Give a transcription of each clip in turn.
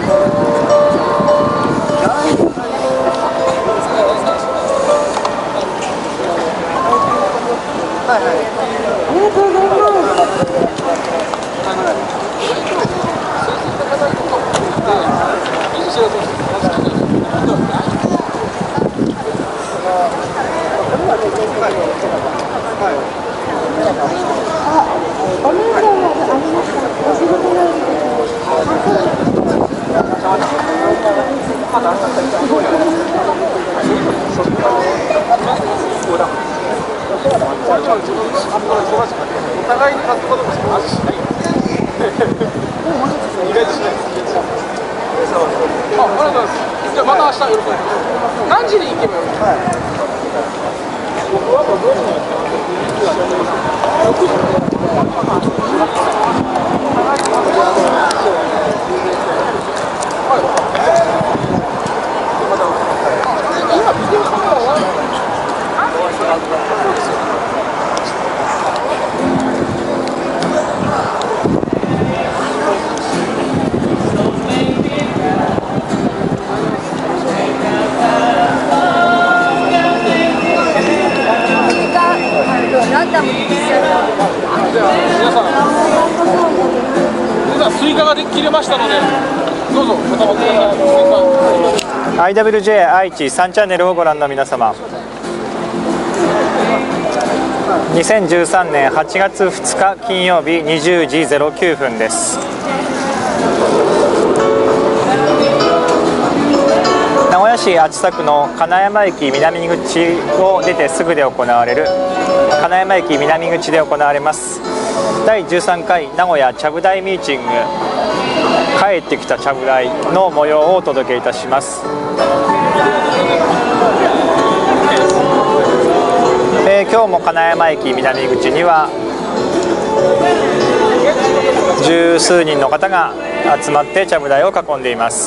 じゃあまた明日よろしくお願いします。何時に行けばよろしいですか？僕はもう5時にはスイカが切れましたので、どうぞおたまください。 IWJ 愛知3チャンネルをご覧の皆様、2013年8月2日金曜日20時09分です。名古屋市熱田区の金山駅南口を出てすぐで行われる金山駅南口で行われます第13回名古屋ちゃぶ台ミーティング帰ってきたちゃぶ台の模様をお届けいたします。今日も金山駅南口には十数人の方が集まってちゃぶ台を囲んでいます。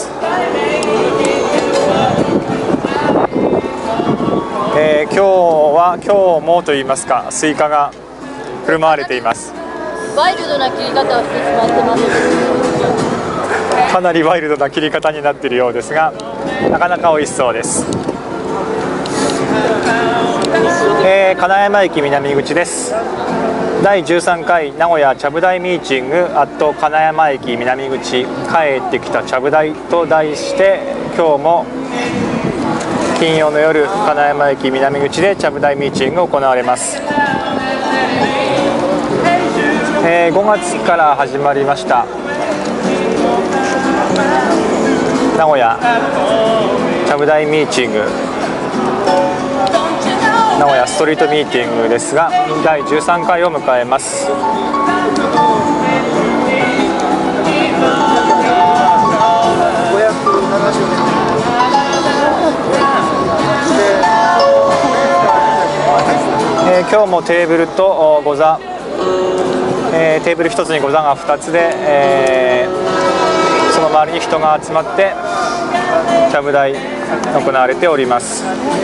今日もといいますか、スイカが振る舞われています。 ワイルドな切り方をしてしまってます。 かなりワイルドな切り方になっているようですが、なかなか美味しそうです。金山駅南口です。第13回名古屋ちゃぶ台ミーティング金山駅南口帰ってきたちゃぶ台と題して、今日も金曜の夜金山駅南口でちゃぶ台ミーティングが行われます。5月から始まりました名古屋ちゃぶ台ミーティング、名古屋ストリートミーティングですが、第13回を迎えます。今日もテーブルとご座、テーブル1つにご座が2つで、その周りに人が集まってちゃぶ台行われております。 今年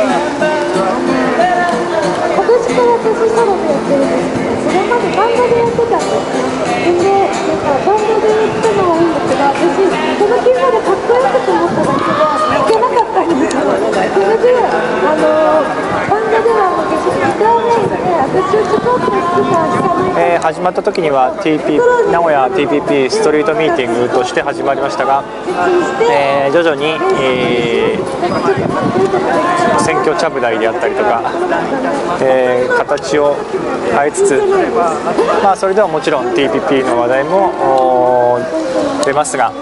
から私ソロでやってるんですけど、それまでバンドでやってたんです。で、バンドでやったのはいいんですが、私このキーボードかっこよくと思っただけで弾けなかったんですよ。それでバンドではもうギターメインで私をサポートしてた始まった時には 名古屋 TPP ストリートミーティングとして始まりましたが、徐々に、選挙ちゃぶ台であったりとか、形を変えつつ、それではもちろん TPP の話題も出ますが、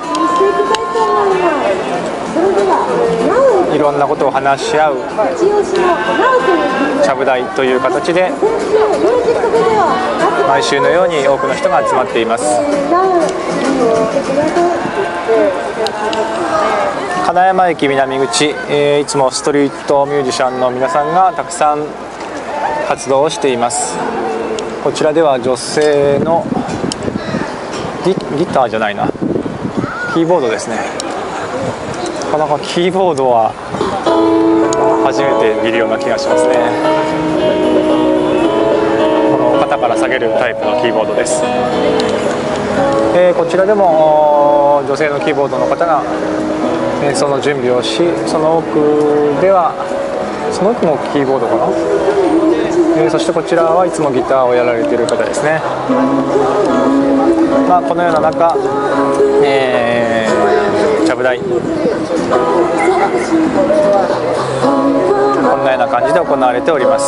いろんなことを話し合うちゃぶ台という形で毎週のように多くの人が集まっています。金山駅南口、いつもストリートミュージシャンの皆さんがたくさん活動をしています。こちらでは女性のギターじゃないな、キーボードですね。なかなかキーボードは初めて見るような気がしますね。この肩から下げるタイプのキーボードです。 こちらでも女性のキーボードの方が演奏の準備をし、その奥ではその奥もキーボードかな、そしてこちらはいつもギターをやられている方ですね。このような中、ちゃぶ台こんなような感じで行われております。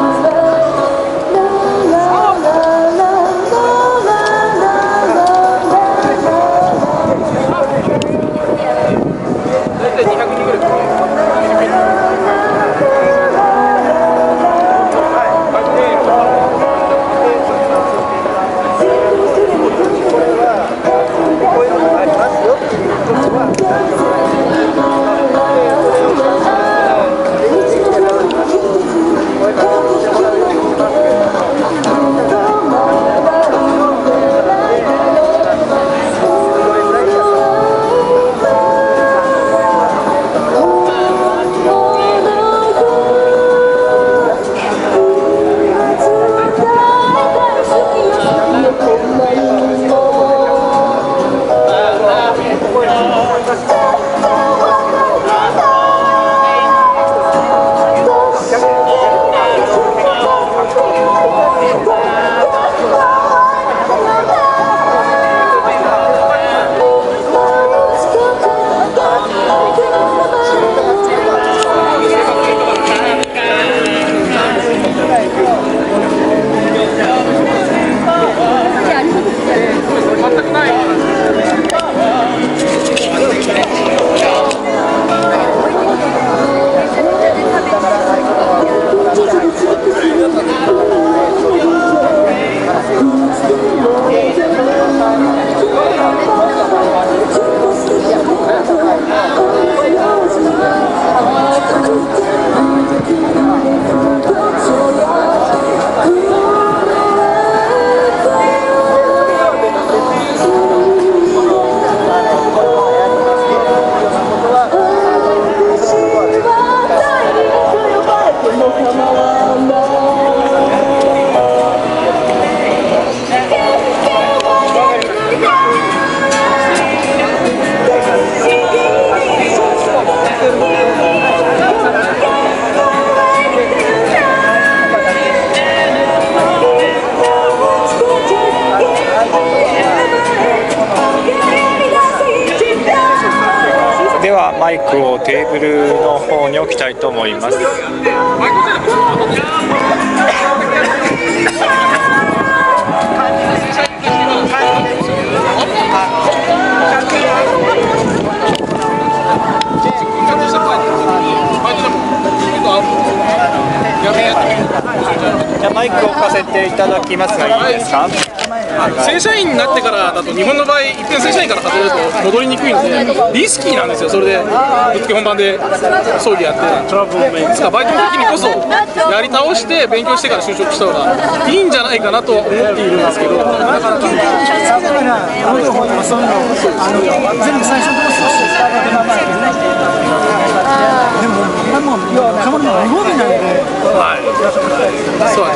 ではマイクをテーブルの方に置きたいと思います。じゃあマイクを置かせていただきますがいいですか？ 正社員になってからだと日本の場合一遍正社員から外れると戻りにくいのでリスキーなんですよ。それでぶっつけ本番で葬儀やってですからバイトの時にこそやり倒して勉強してから就職した方がいいんじゃないかなとは思っているんですけど、なかなか全部最初からそうしてでももうかも無防備なんで、はい、そう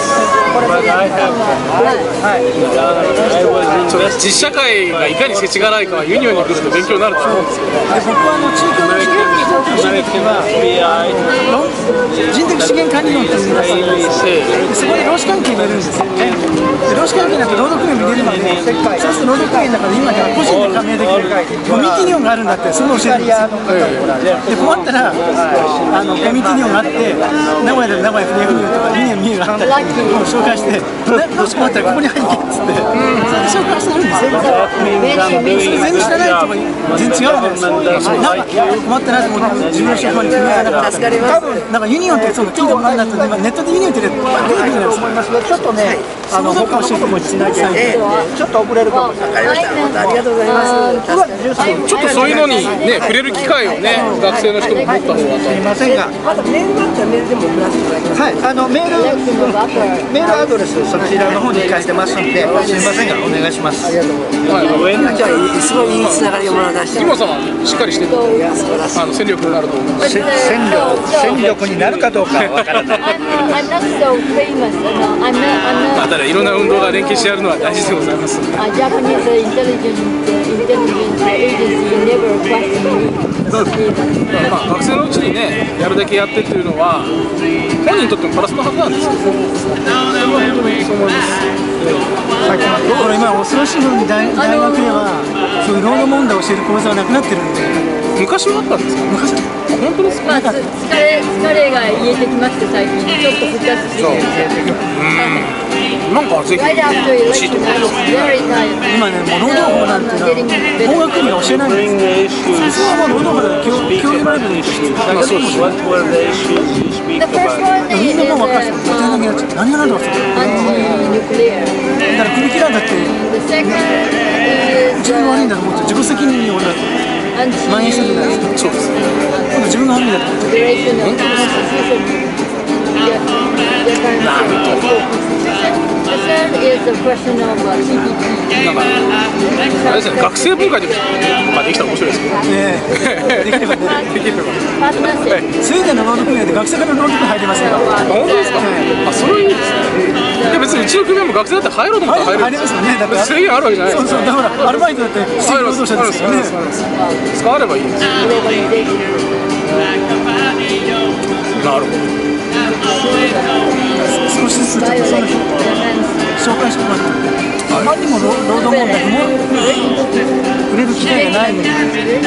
実社会がいかに世知辛いかはユニオンに来ると勉強になると思うんですけど、僕は地域の資源に投票してる時は人的資源管理論というのがそこで労使関係がいるんですよね。で労使関係だと労働組合も入れるので、そうすると労働組合の中で今から個人で加盟できるコミュニティニオンがあるんだって、それを教えるんですよ。で困ったらコミュニティニオンがあって、名古屋で名古屋フリーユニオンとかユニオンミューがあったりもう紹介してもし困ったらここに入ってっつってそれで紹介してるんですよ。全然知らない人が全然違うんですよ。なんか困ったなと思って自分の職場に組み合わなかったら多分なんかユニオンってそう聞いたことないなってネットでユニオンって出てくるじゃないですか。ちょっとね他教えてもしないけどちょっと遅れるかもしれない。ありがとうございます。ちょっとそういうのにね触れる機会をね学生の人も持った方が。すみませんが、またメールだったらメールでも送らせていただきます。はい、メールアドレスそちらの方に書いてますんで、すみませんがお願いします。ありがとうございます。じゃあすごいいいつながからいいものを出して井本さんはしっかりしてる戦力になると思う。 戦力になるかどうかは分からない。 I'm not so famous. No, I'm まあ not. ただいろんな運動が連携してやるのは大事でございます。 Japanese intelligence agency never questioned me. まあ学生のうちにねやるだけやってっていうのは本人にとってもプラスのはずなんですよ。それは本当にそう思います。 これ今恐ろしいのに大学ではそういう労働問題を教える講座はなくなってるんで。 昔はあったんですか。 昔本当ですか。 まあ疲れが癒えてきまして最近ちょっと復活してきて。 なんかぜひ Right after election, I was very tired. 今ねもう労働法なんていうのは法学部が教えないんですよ。普通はもう労働法で教育ライブに大学でも教えない。 The first one み is んなもう分かる人家庭だけやっちゃう。何が何だか分かる。 anti-nuclear. だから首切らんだって The second is 自分が悪いんだと思って自己責任に俺だと蔓延してるじゃないですか。そうですね。今度自分が悪いんだと思って。 duration of constitution. The third is the question of TPP. なんかあれですね学生文化でまあできたら面白いですけど。 できればね。 できれば。 Partnership. スウェーデンの労働組合で学生から労働組合入りますから。 本当ですか。あそれはいいですね。で別にうちの組合も学生だって入ろうと思ったら入れる。 入りますよね。だから制限あるわけじゃないですか。 そうそうだからアルバイトだって非正規労働者ですよね。 使わればいいんですよ。なるほど。 少しずつちょっとその紹介してもらって、あまりにも労働問題も触れる機会がないのに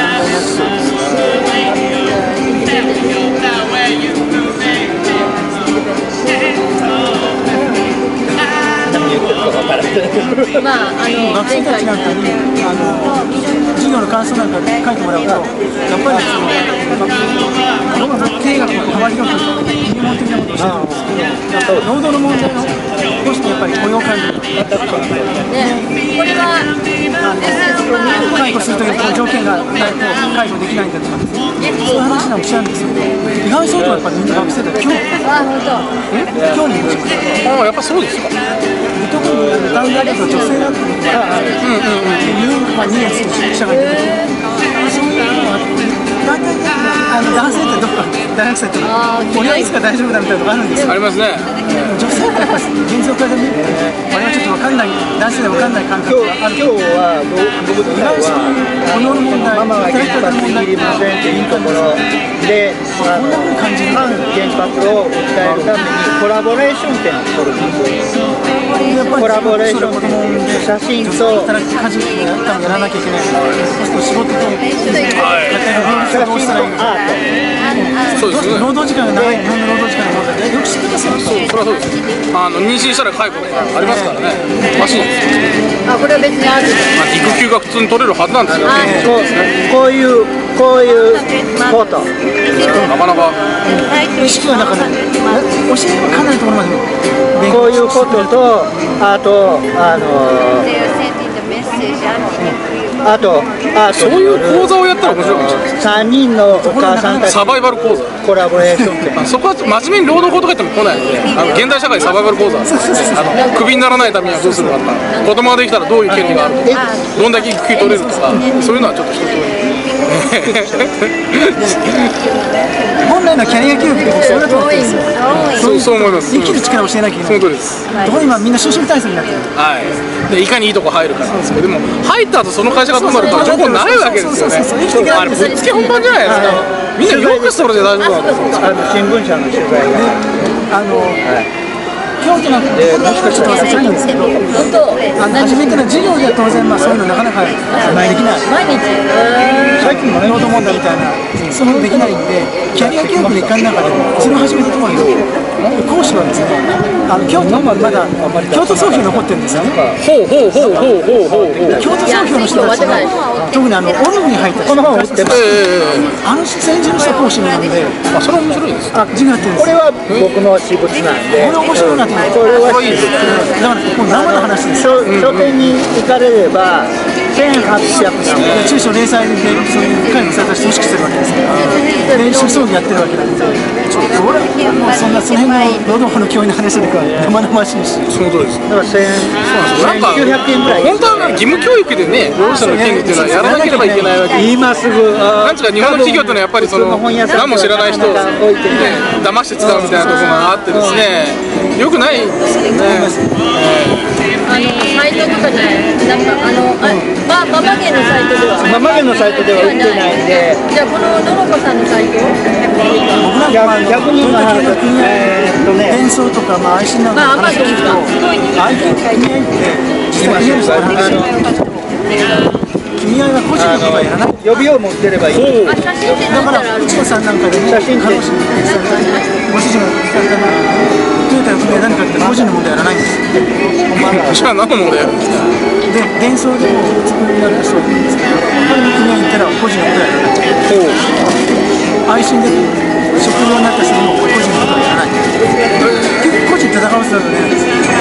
まあ学生たちなんかに授業の感想なんか書いてもらうとやっぱりその経営学の幅広く入門的なことをしてるんですけど労働の問題をどうしてやっぱり雇用管理これは解雇するという条件がないと解雇できないんだとかそういう話なんかしちゃうんですけど意外そうとやっぱりみんな学生たち興味持ちます。 ああやっぱそうですか。 特に男性だと女性だとか2年記者がいてそういうのは大体男性ってどっか大学生って俺はいつか大丈夫だみたいなのがあるんですよ。 ありますね。 女性はやっぱり現状から見ると我々ちょっと分かんない男性で分かんない感覚がある。 今日は僕自体は雇用の問題、 ママは原発にいりませんっていうところで反原発を訴えるためにコラボレーション展を取るんですよ。コラボレーション展写真と働き家事をやらなきゃいけない。そうすると仕事と写真とアート。 そうですね。 労働時間が長い日本の労働時間が長い。よく知ってますよ。 それはそうです。妊娠したら解雇とかありますからね。マシンです。 これは別にある。 育休が普通に取れるはずなんですよね。 こういうこと。 なかなか意識はなかなか教えはかなりところまでこういうこととあとそういう講座をやったら面白いかもしれないです。 3人のお母さんたちサバイバル講座。 コラボレーション展。 そこは真面目に労働法とか言っても来ないので、現代社会サバイバル講座なんです。クビにならないためにはどうするかとか、子供ができたらどういう権利があるとか、どんだけ育休取れるとか、そういうのはちょっと一つ本来のキャリア教育ってそうだと思ってるんですよ。 そう思います。 生きる力を教えなきゃいけない。 その通りです。 ところ今みんな就職体制になってる。 はい。でいかにいいとこ入るかなんですけど、でも入った後その会社がどうなるか情報ないわけですよね。あれぶっつけ本番じゃないですか。みんなよくそれで大丈夫だと思うんですよ。 新聞社の取材が。 京都なんかちょっと忘れちゃうんですけど、初めから授業では当然そういうのなかなかできない。最近の労働問題みたいなそういうのできないんで、キャリア教育の一環の中でも一番初めのところに講師はですね、京都まだ京都総評残ってるんですよね。 ほう。 京都総評の人たちが特にオルムに入ったこの本を売ってます。先人の人講師なんで、 それは面白いです。 授業やってるんです。 これは僕の私物なんで。 これ面白いなと思って。 これはいいです。 だからもう生の話です。 書店に行かれれば1800円。 中小零細でそういう会のされた人を意識してるわけですから、練習葬儀やってるわけなんで、 俺はもうそんなその辺の労働法の教員の話とか生々しいし。 その通りです。 だからなんか 1900円ぐらい。 本当は義務教育でね、労働者の権利っていうのはやらなければいけないわけ。 今すぐなんつうか日本の企業というのはやっぱりその何も知らない人を騙して使うみたいなところがあってですね、よくないですよね。 サイトとかでなんかママゲのサイトではママゲのサイトでは売ってないんで、 じゃあこのドロコさんのサイト逆に転送とか愛心なんかの話を聞くと、相手の組合って実は言える人の話、組合は個人のことはやらない。 予備を持ってればいい。 写真でだから内野さんなんかでも写真展ご主人が使ったなトヨタの組合何かって個人の問題やらないんですよ。 じゃあ何の問題やるんですか。 で伝送でもお作りになる人がいるんですけど、彼の組合に行ったら個人のことはやらない。愛心で職業になった人も個人のことはやらない。結構個人戦わせたらね、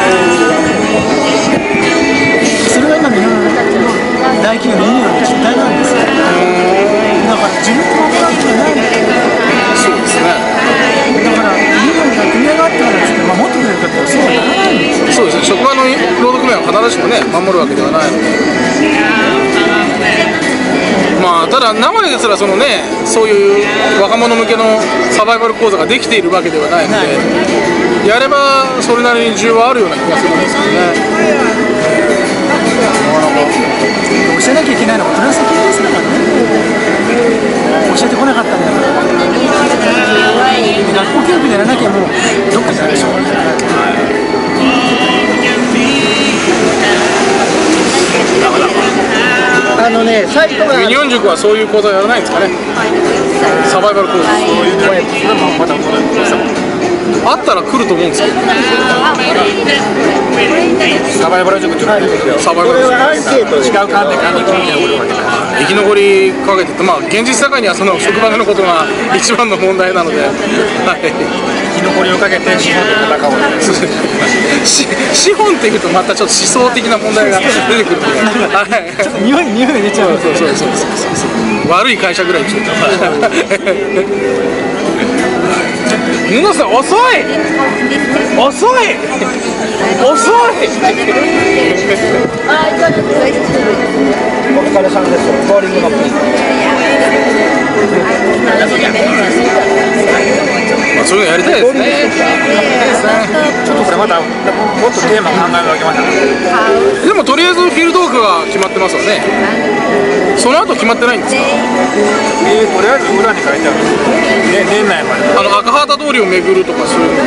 それが今の世の中の大企業の意味の実態なんですよ。だから自分のことはない。 そうですね。 だから日本が組合があったからって守ってくれるかってそうはならないんですよ。 そうですね。職場の労働組合は必ずしもね守るわけではないので。まあただ名古屋ですらそのね、そういう若者向けのサバイバル講座ができているわけではないので、やればそれなりに需要はあるような気がするんですけどね。 教えなきゃいけないのは大人の責任ですからね。教えてこなかったんだから。学校教育でやらなきゃもうどっかでやるでしょう。 サイトがユニオン塾はそういう講座やらないんですかね。サバイバル講座。あったら来ると思うんですけど。サバイバル塾ってサバイバル塾。 違う観点から生き残りかけてて、まあ現実世界にはその職場でのことが一番の問題なので、はい、 生き残りをかけて資本と戦おう。 資本っていうとまたちょっと思想的な問題が出てくるので、はい、 ちょっと匂い出ちゃう。 そう悪い会社ぐらいにちょっと。ヌノさん遅い遅い遅い。 お疲れさんです。ボーリングのまあそういうのやりたいですね。 ちょっとこれまたもっとテーマ考えるわけました。 でもとりあえずフィールドワークが決まってますよね。その後決まってないんですか。 とりあえず裏に書いてある。年内まで。 赤旗通りを巡るとかそういう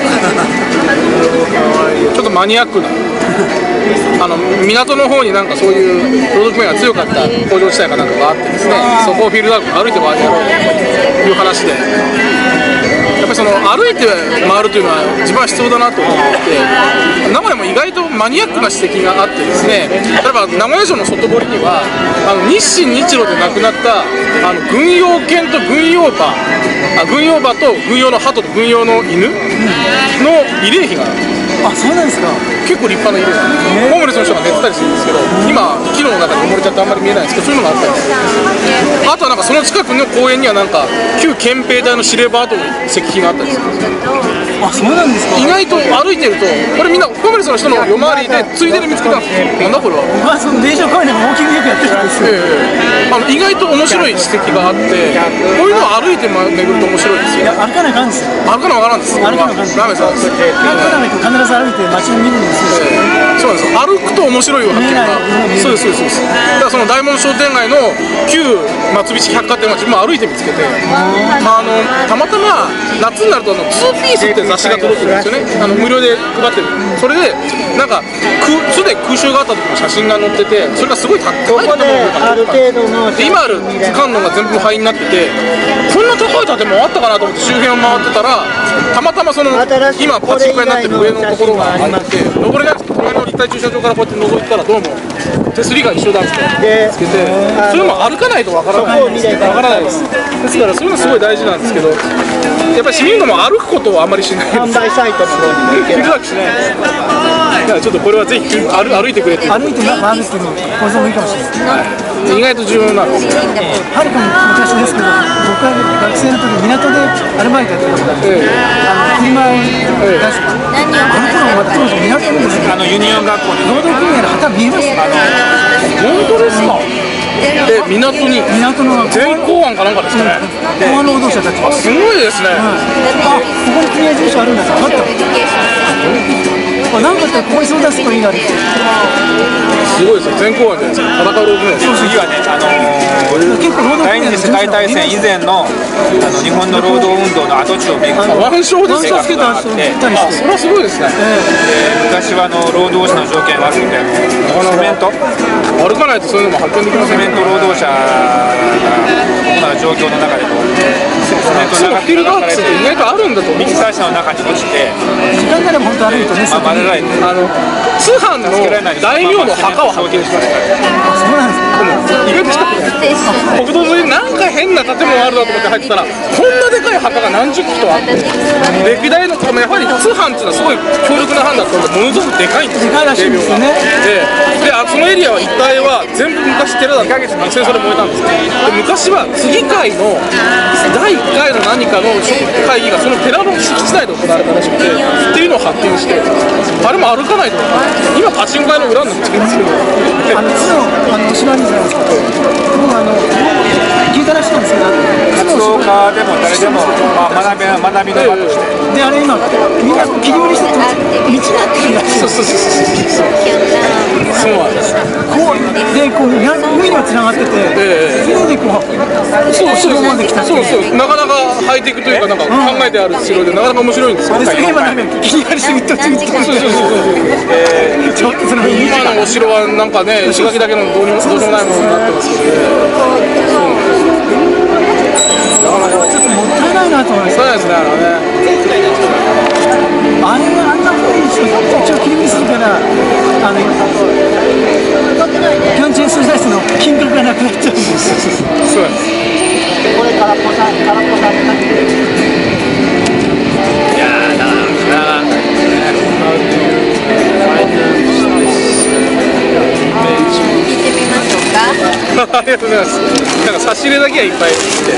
のちょっとマニアックな港の方になんかそういう労働組合が強かった工場地帯かなんかがあってですね、そこをフィールドワーク歩いて回ろうという話で、やっぱりその歩いて回るというのは一番必要だなと思っていて、名古屋も意外とマニアックな指摘があってですね、例えば名古屋城の外堀には日清日露で亡くなった軍用犬と軍用馬、軍用馬と軍用の鳩と軍用の犬の慰霊碑があるんです。 あ、そうなんですか。 結構立派な慰霊碑なんです。ホームレスの人が寝てたりするんですけど、今木の中に埋もれちゃってあんまり見えないんですけど、そういうのがあったり、あとはなんかその近くの公園にはなんか旧憲兵隊の司令部跡の石碑があったりするんです。 あ、そうなんですか。 意外と歩いてると、これみんなホームレスの人の夜回りでついでに見つけたんですよ。なんだこれは。 まあその電車公園でもウォーキングよくやってるんですよ。 意外と面白い指摘があって、こういうのを歩いて巡ると面白いですよ。 歩かないかんですよ。 歩かなわからんです。 歩かなわからんです。 ラーメンさん。 必ず歩いて街に見るんですよ。 そうです。歩くと面白い発見が。そうですそうです。だからその大門商店街の旧松菱百貨店は自分も歩いて見つけて、たまたま夏になると2ピースって雑誌が届くんですよね。無料で配ってる。それでなんか巣で空襲があった時の写真が載ってて、それがすごい高い建物がある程度の今ある観音が全部灰になってて、こんな高い建物あったかなと思って周辺を回ってたら、たまたまその今パチンコ屋になってる上のところがあって登れないんですけど、隣の立体駐車場からこうやって覗いてたらどうも手すりが一緒だって見つけて、それも歩かないとわからないです。わからないです。ですからそういうのすごい大事なんですけど、やっぱり市民も歩くことをあんまりしない。 販売サイトの方にも行ける。 フィードバックしないです。だからちょっとこれはぜひ歩いてくれって歩いて回るっていうのもこれもいいかもしれない。 意外と重要なんですよ。 はるか昔ですけど、僕学生の時港でアルバイトやってたから、車を出す。あの頃また当時港にユニオン学校に労働組合の旗見えます。 本当ですか？港に港の全港湾かなんかですかね。 港湾労働者たち。 すごいですね。 あ、ここに組合事務所あるんだって分かった。なんかあったらここにそう出すといいなって。 すごいですよ、全港湾じゃないですか。戦うロープね。 次はね、第二次世界大戦以前の日本の労働運動の跡地を見る腕章ですか？ つけた人見たりして。 それはすごいですね。 昔は労働者の条件悪くてセメント歩かないとそういうのも発見できませんね。 セメント労働者が主な状況の中でセメントの中フィルダーツって意外とあるんだと思う。 ミキサー車の中に落ちて時間がでも本当歩いとね、 まだられて通販の大名の墓を発見しました。 そうなんですか。 意外と近くで国道沿いになんか変な建物あるなと思って入ってたら、こんなでかい墓が何十基とあって、歴代のやはり通販っていうのはすごい強力な藩だったので、ものすごくでかいんですよ。 でかいらしいんですよね。 でそのエリアは一帯は全部昔寺だったんです。戦争で燃えたんです。で昔は次回の第1回の何かの会議がその寺の敷地内で行われたらしくてっていうのを発見して、あれも歩かないと今パチンコ屋の裏になってるんですけど、 お城にじゃないですか。僕聞いたらしいんですけど、 活動家でも誰でも学びの場として。 であれ今みんな切り売りして道になってるらしい。 そうなんです。 こうでこう海には繋がってて、船でこう城まで来た。 そうなかなかハイテクというかなんか考えてある城でなかなか面白いんですよ。 でそれ今なんか気になりすぎてちょっとその今のお城はなんかね、石垣だけのどうしようもないものになってますけど、 ちょっともったいないなと思います。 そうですね。 あれがあんな風に一応切り売りするからピョンチェン水大生の金額がなくなっちゃうんです。 そうです。 これ空っぽさんいやーだから聞いてみましょうか。 ありがとうございます。なんか差し入れだけはいっぱい来て。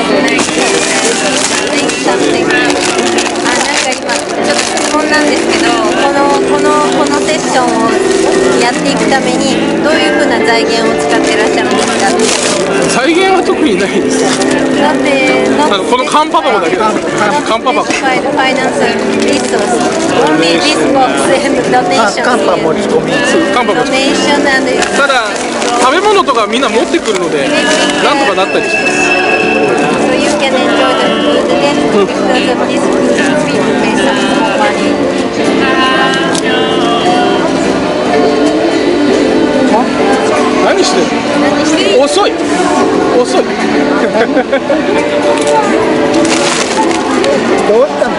今ちょっと質問なんですけど、このセッションをやっていくためにどういうふうな財源を使ってらっしゃるんですか？ 財源は特にないです。 だってこのカンパ箱だけです。カンパ箱。 ファイナンスリソース only this box and donation カンパ持ち込み。 カンパ箱。 donation and ただ食べ物とかみんな持ってくるのでなんとかなったりします。 so you can enjoy the food then because of this food we pay some more money. 何してるの？遅い。 どうしたの？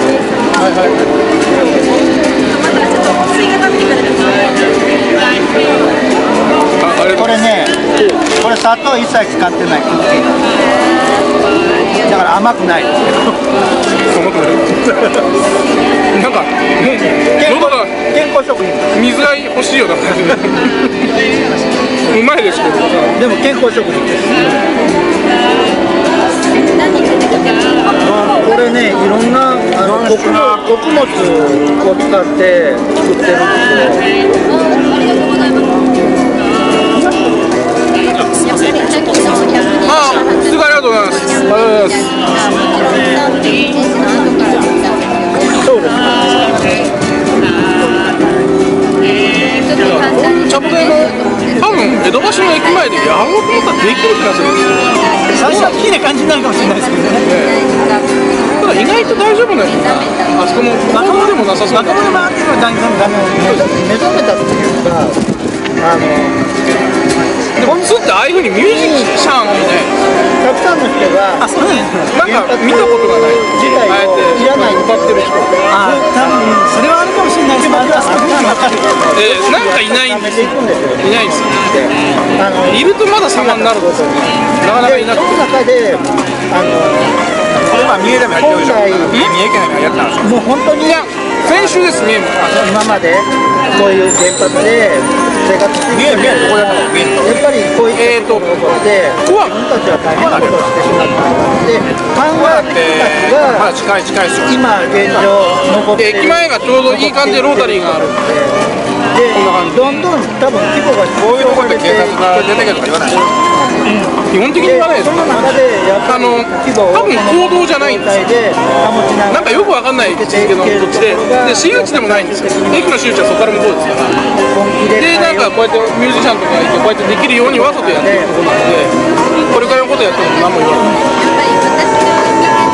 これね、これ砂糖一切使ってないクッキーだから甘くない。 なんか喉が健康食品。 水が欲しいような感じでうまいですけど、 でも健康食品です。これね、いろんな穀物を使って作ってるんですよ。 すごいありがとうございます。 そうです。 チャポテの多分江戸橋の駅前でやろうと思ったらできる気がするんですよ。 最初はきれいな感じになるかもしれないですけどね。 ただ意外と大丈夫なんですよ。あそこも若者でもなさそうだ。 若者の周りはダメ目覚めたっていうか、 でも普通ってああいうふうにミュージシャンみたいたくさんの人がそうなんですね。 な、なんか見たことがない自体をいらない歌ってる人。 多分それはあるかもしれないですけど、あれは少し分かる。 なんかいないんですよ。いないんですよ。いるとまだ様になるんですよね。なかなかいなくて。 その中で今三重でもやってるでしょ。三重県でもやったんですよ。 もう本当に先週ですね。 今までこういう原発で生活してきて、やっぱりこういったところで自分たちは大変なことをしてしまったで、考えてたちが今現状残っている。 駅前がちょうどいい感じでロータリーがあるんで。 で、どんどん多分規模がこういうところで警察が出てくるとか言わない。 基本的に言わないです。 その中でやっぱり規模を多分公道じゃないんですよ。なんかよくわかんない地域の土地で、私有地でもないんですよ。駅の私有地はそこから向こうですから。で、なんかこうやってミュージシャンとかいてこうやってできるようにわざとやってるところなので、これからのことやっても何も言わない。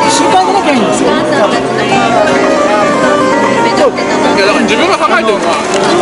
習慣がなきゃいいんですよ。 いやだから自分が考えてるのは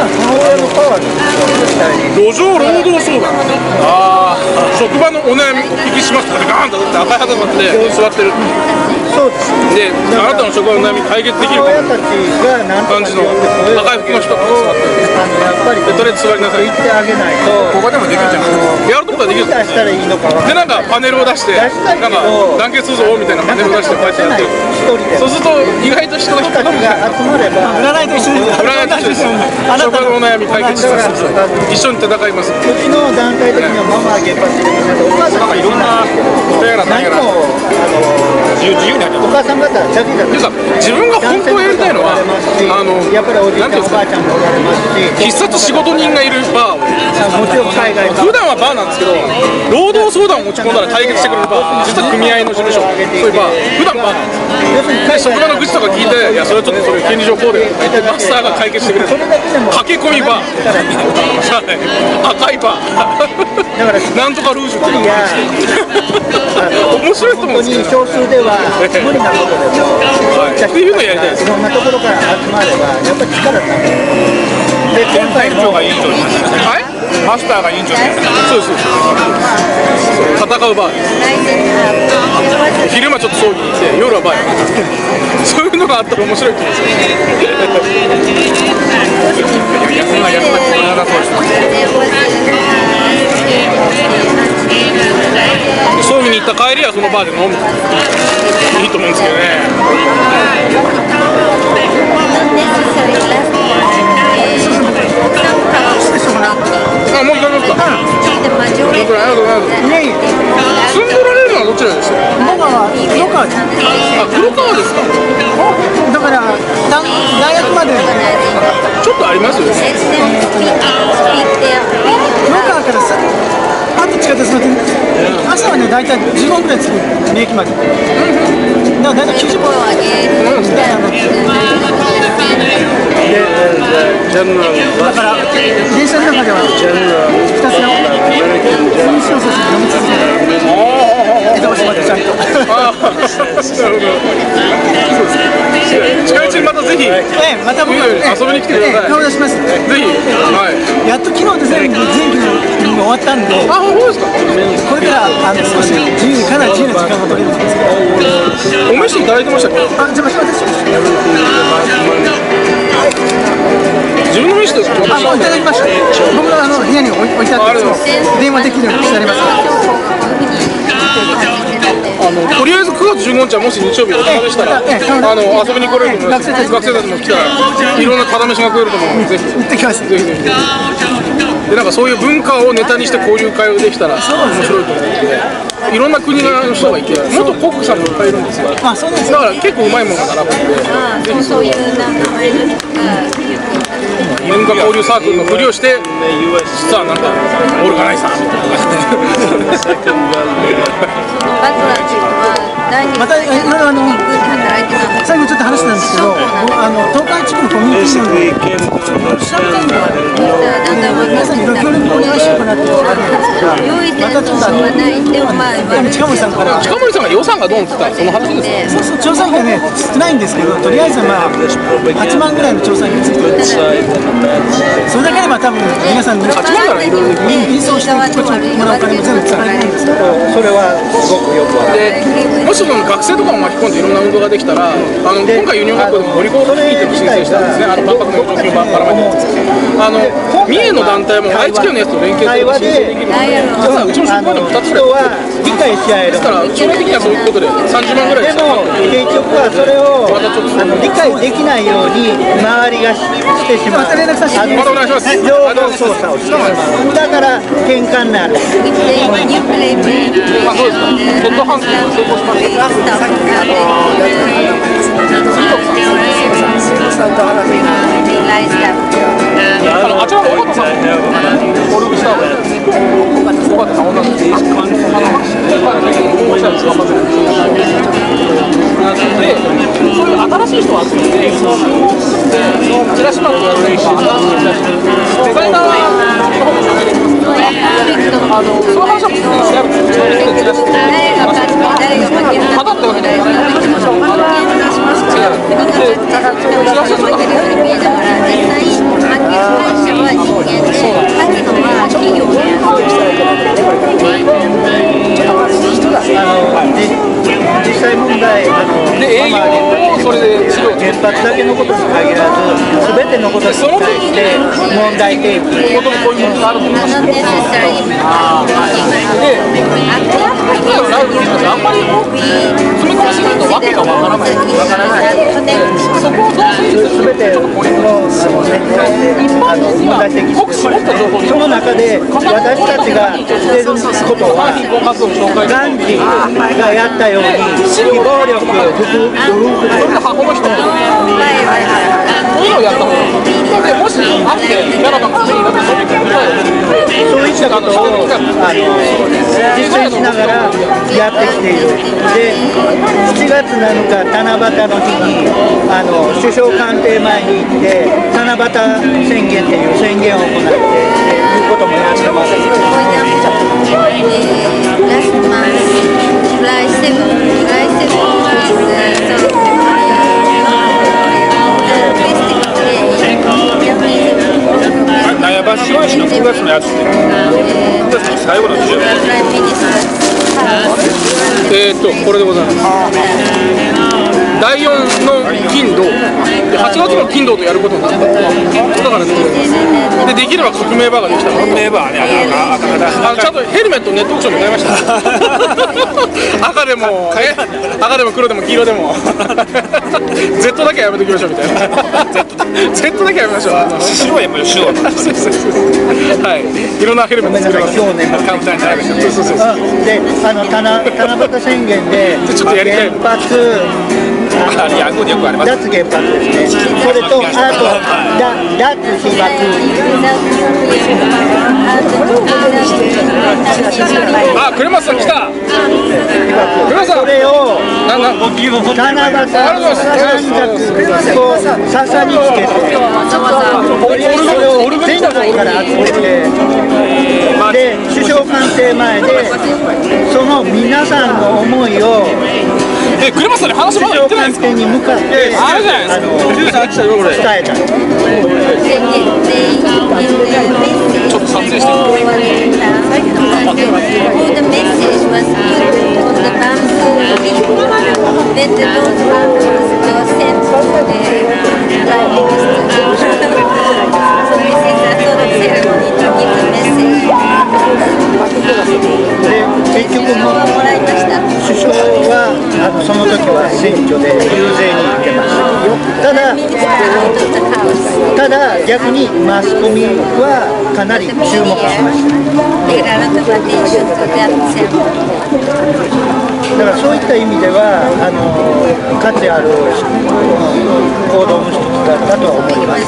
路上労働相談、職場のお悩みお聞きしますってガーンと赤い旗になって座ってる。 そうですで、あなたの職場の悩み解決できるかも感じの赤い服の人が座ってる。 やっぱりとりあえず座りなさい。 言ってあげないと、 ここでもできるじゃん。やるとこはできる。 出したらいいのかで、なんかパネルを出して、なんか団結するぞみたいなパネルを出してこうやってやってる。そうすると意外と人が引っかかるんじゃない。 集まれば占いと一緒です。 占いと一緒です。職場のお悩み解決します。一緒に戦います。 うちの段階的にはママは原発でみんなでお母さんがいろんな何も自由になってお母さん方だけだと自分が本当にやりたいのはやっぱりおじいちゃんおばあちゃんもおられますし、 必殺仕事人がいるバーをもちろん海外普段はバーなんですけど、労働相談を持ち込んだら解決してくれるバー、実は組合の事務所、そういうバー、普段バーなんですよ。で、職場の愚痴とか聞いて、いや、それはちょっとそれ権利上こうでとか言って、マスターが解決してくれる。駆け込みバー、赤いバー、なんとかルージュっていうのが面白いと思うんですけど、 少数では無理なことでもっていうのをやりたいです。 いろんなところから集まればやっぱり力になる。で、今回もはい、マスターが委員長です。そうです。戦うバーです。昼間ちょっと葬儀に行って夜はバーやそういうのがあったら面白いと思うんですよ。葬儀に行った帰りはそのバーで飲むいいと思うんですけどね。あ、もう行かれますか。ありがとうございます。住んでおられるのはどちらですか。 僕は黒川です。 あ、黒川ですか。 だから大学までちょっとありますよね。 黒川からさパッと地下鉄乗って朝はね大体15分くらい着く名駅まで。だから大体90分。だから電車の中ではひたすら飲みしろそう飲み続けて江戸橋までちゃんと。 なるほど。近いうちにまたぜひまた僕遊びに来てください。 顔出します。 ぜひ。はい。 やっと昨日で全部終わったんで。 あ、そうですか。 これから少しかなり自由な時間が取れるんですけど。 お飯いただいてましたっけ。 あ、邪魔しました。 自分の飯ですか。 あ、もういただきました。僕の部屋に置いてあって電話できるようにしてあります。 とりあえず9月15日はもし日曜日お暇でしたら遊びに来れると思います。学生たちも来たらいろんなただ飯が食えると思うのでぜひ行ってきます。 ぜひぜひ。でなんかそういう文化をネタにして交流会をできたら面白いと思うので、いろんな国の人がいて元コックさんもいっぱいいるんですよ。 あ、そうです。 だから結構うまいものが並ぶので、ぜひそういう文化交流サークルのふりをして実はなんかオルガナイザーみたいなまたいろいろ最後ちょっと話したんですけど、東海地区のコミュニティの調べたいのは皆さんにいろいろ協力をお願いしようかなっていうのがあるんですが、またちょっと近森さんから近森さんが予算がどうって言ったらその話ですか。 そう調査費がね少ないんですけど、とりあえずまあ8万ぐらいの調査費がついてるんです。それだけで多分皆さんに8万ならいろいろ郵送してこっちもらうお金も全部使われないんですけど、 それはすごくよくわかる。 でもししその学生とかを巻き込んでいろんな運動ができたら、今回ユニオン学校でもボリコールフィーっていうのを申請したんですね。万博の状況ばらまいてるんですけど、三重の団体も愛知県のやつと連携すれば申請できるので、実はうちの職場でも2つぐらい理解し合える。 ですから将来的にはそういうことで30万ぐらいでも結局はそれを理解できないように周りがしてしまう。 またお願いします。 情報操作をしてしまう。だから喧嘩になる。 まあそうですか。ヘッドハンティング成功しました。あちらの尾形さんも登録した方がいいです。尾形さん女の子でそういう新しい人を集めてチラシマークやるとかデザイナーの方も喋れるんですけど、その話は僕が調べてチラシでただってわけではない。 実際問題、 営業をそれで資料原発だけのことに限らず、すべてのことに対して問題提起。 本当にこういうものがあると思います。で、ライブの人たちあんまり踏み込みすぎるとわけがわからない。そこをどうするすべての問題提起して、その中で私たちがしていることは、ガンジーがやったように、非暴力、 箱の人そういうのをやった方がいい。でもしあってギャラが稼ぎだとそういったことを実践しながらやってきている。で、7月7日七夕の日に首相官邸前に行って七夕宣言っていう宣言を行っていうこともやってます。 悩ましいしの9月のやつって9月の最後の授業これでございます。第4の金土で8月の金土とやることになった。だからね、でできれば革命バーができたから。革命バーね、ちゃんとヘルメットネットオークションで買いました。赤でも黒でも黄色でもZ だけやめときましょうみたいな。Z だけやめましょう。 白いやめましょう。 はい、いろんなヘルメット作ります。カウンターに並べて。そうで、七夕宣言でちょっとやりたい。 原発ヤングによくあります。 脱原発ですね。それとあと脱被爆。 あ、クレマスさん来た。クレマスさん。 それを七夕三角笹につけて、それを全国から集めて、で首相官邸前でその皆さんの思いをクレマスさんに話まだ言ってないんですか。 に向かってあれじゃないですか。 伝えた。 ちょっと撮影して結局も首相はその時は選挙で遊説に行ってました。ただ逆にマスコミはかなり注目しました。だからそういった意味では価値ある行動の一つだったとは思います。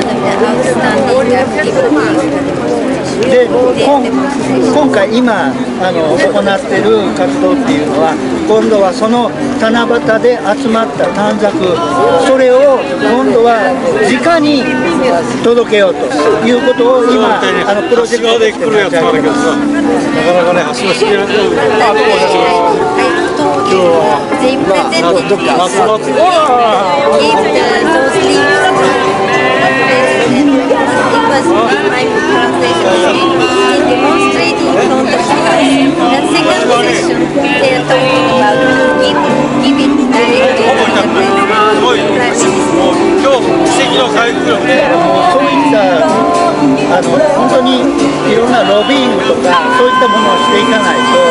で今回今行っている活動っていうのは今度はその七夕で集まった短冊それを今度は直に届けようということを今プロジェクトで来るやつなんだけどさなかなかね足のしきれない今日はどっか集まってdemonstrating in front of the house. The second session, they are talking about 本当にいろんなロビーングとかそういったものをしていかないと。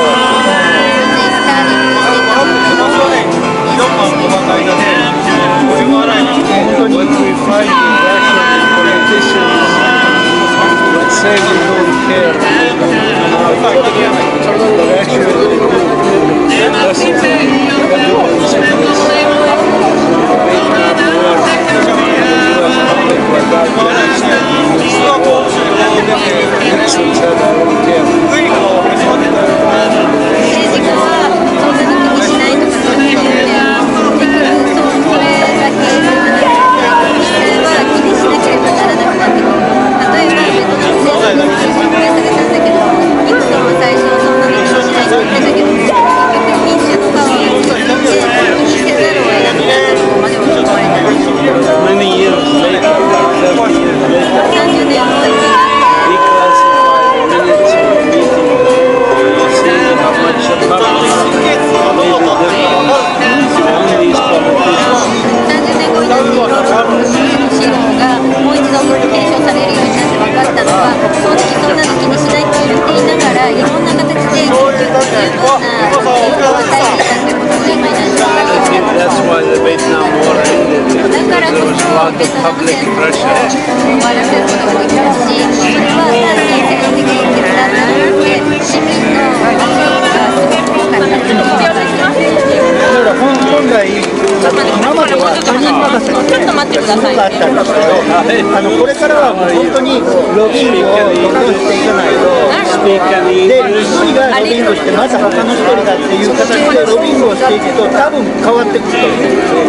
これからはもう本当にロビングをどんどんしていかないと、で、一人がロビングしてまた他の一人がっていう形でロビングをしていくと多分変わってくると思うんですよ。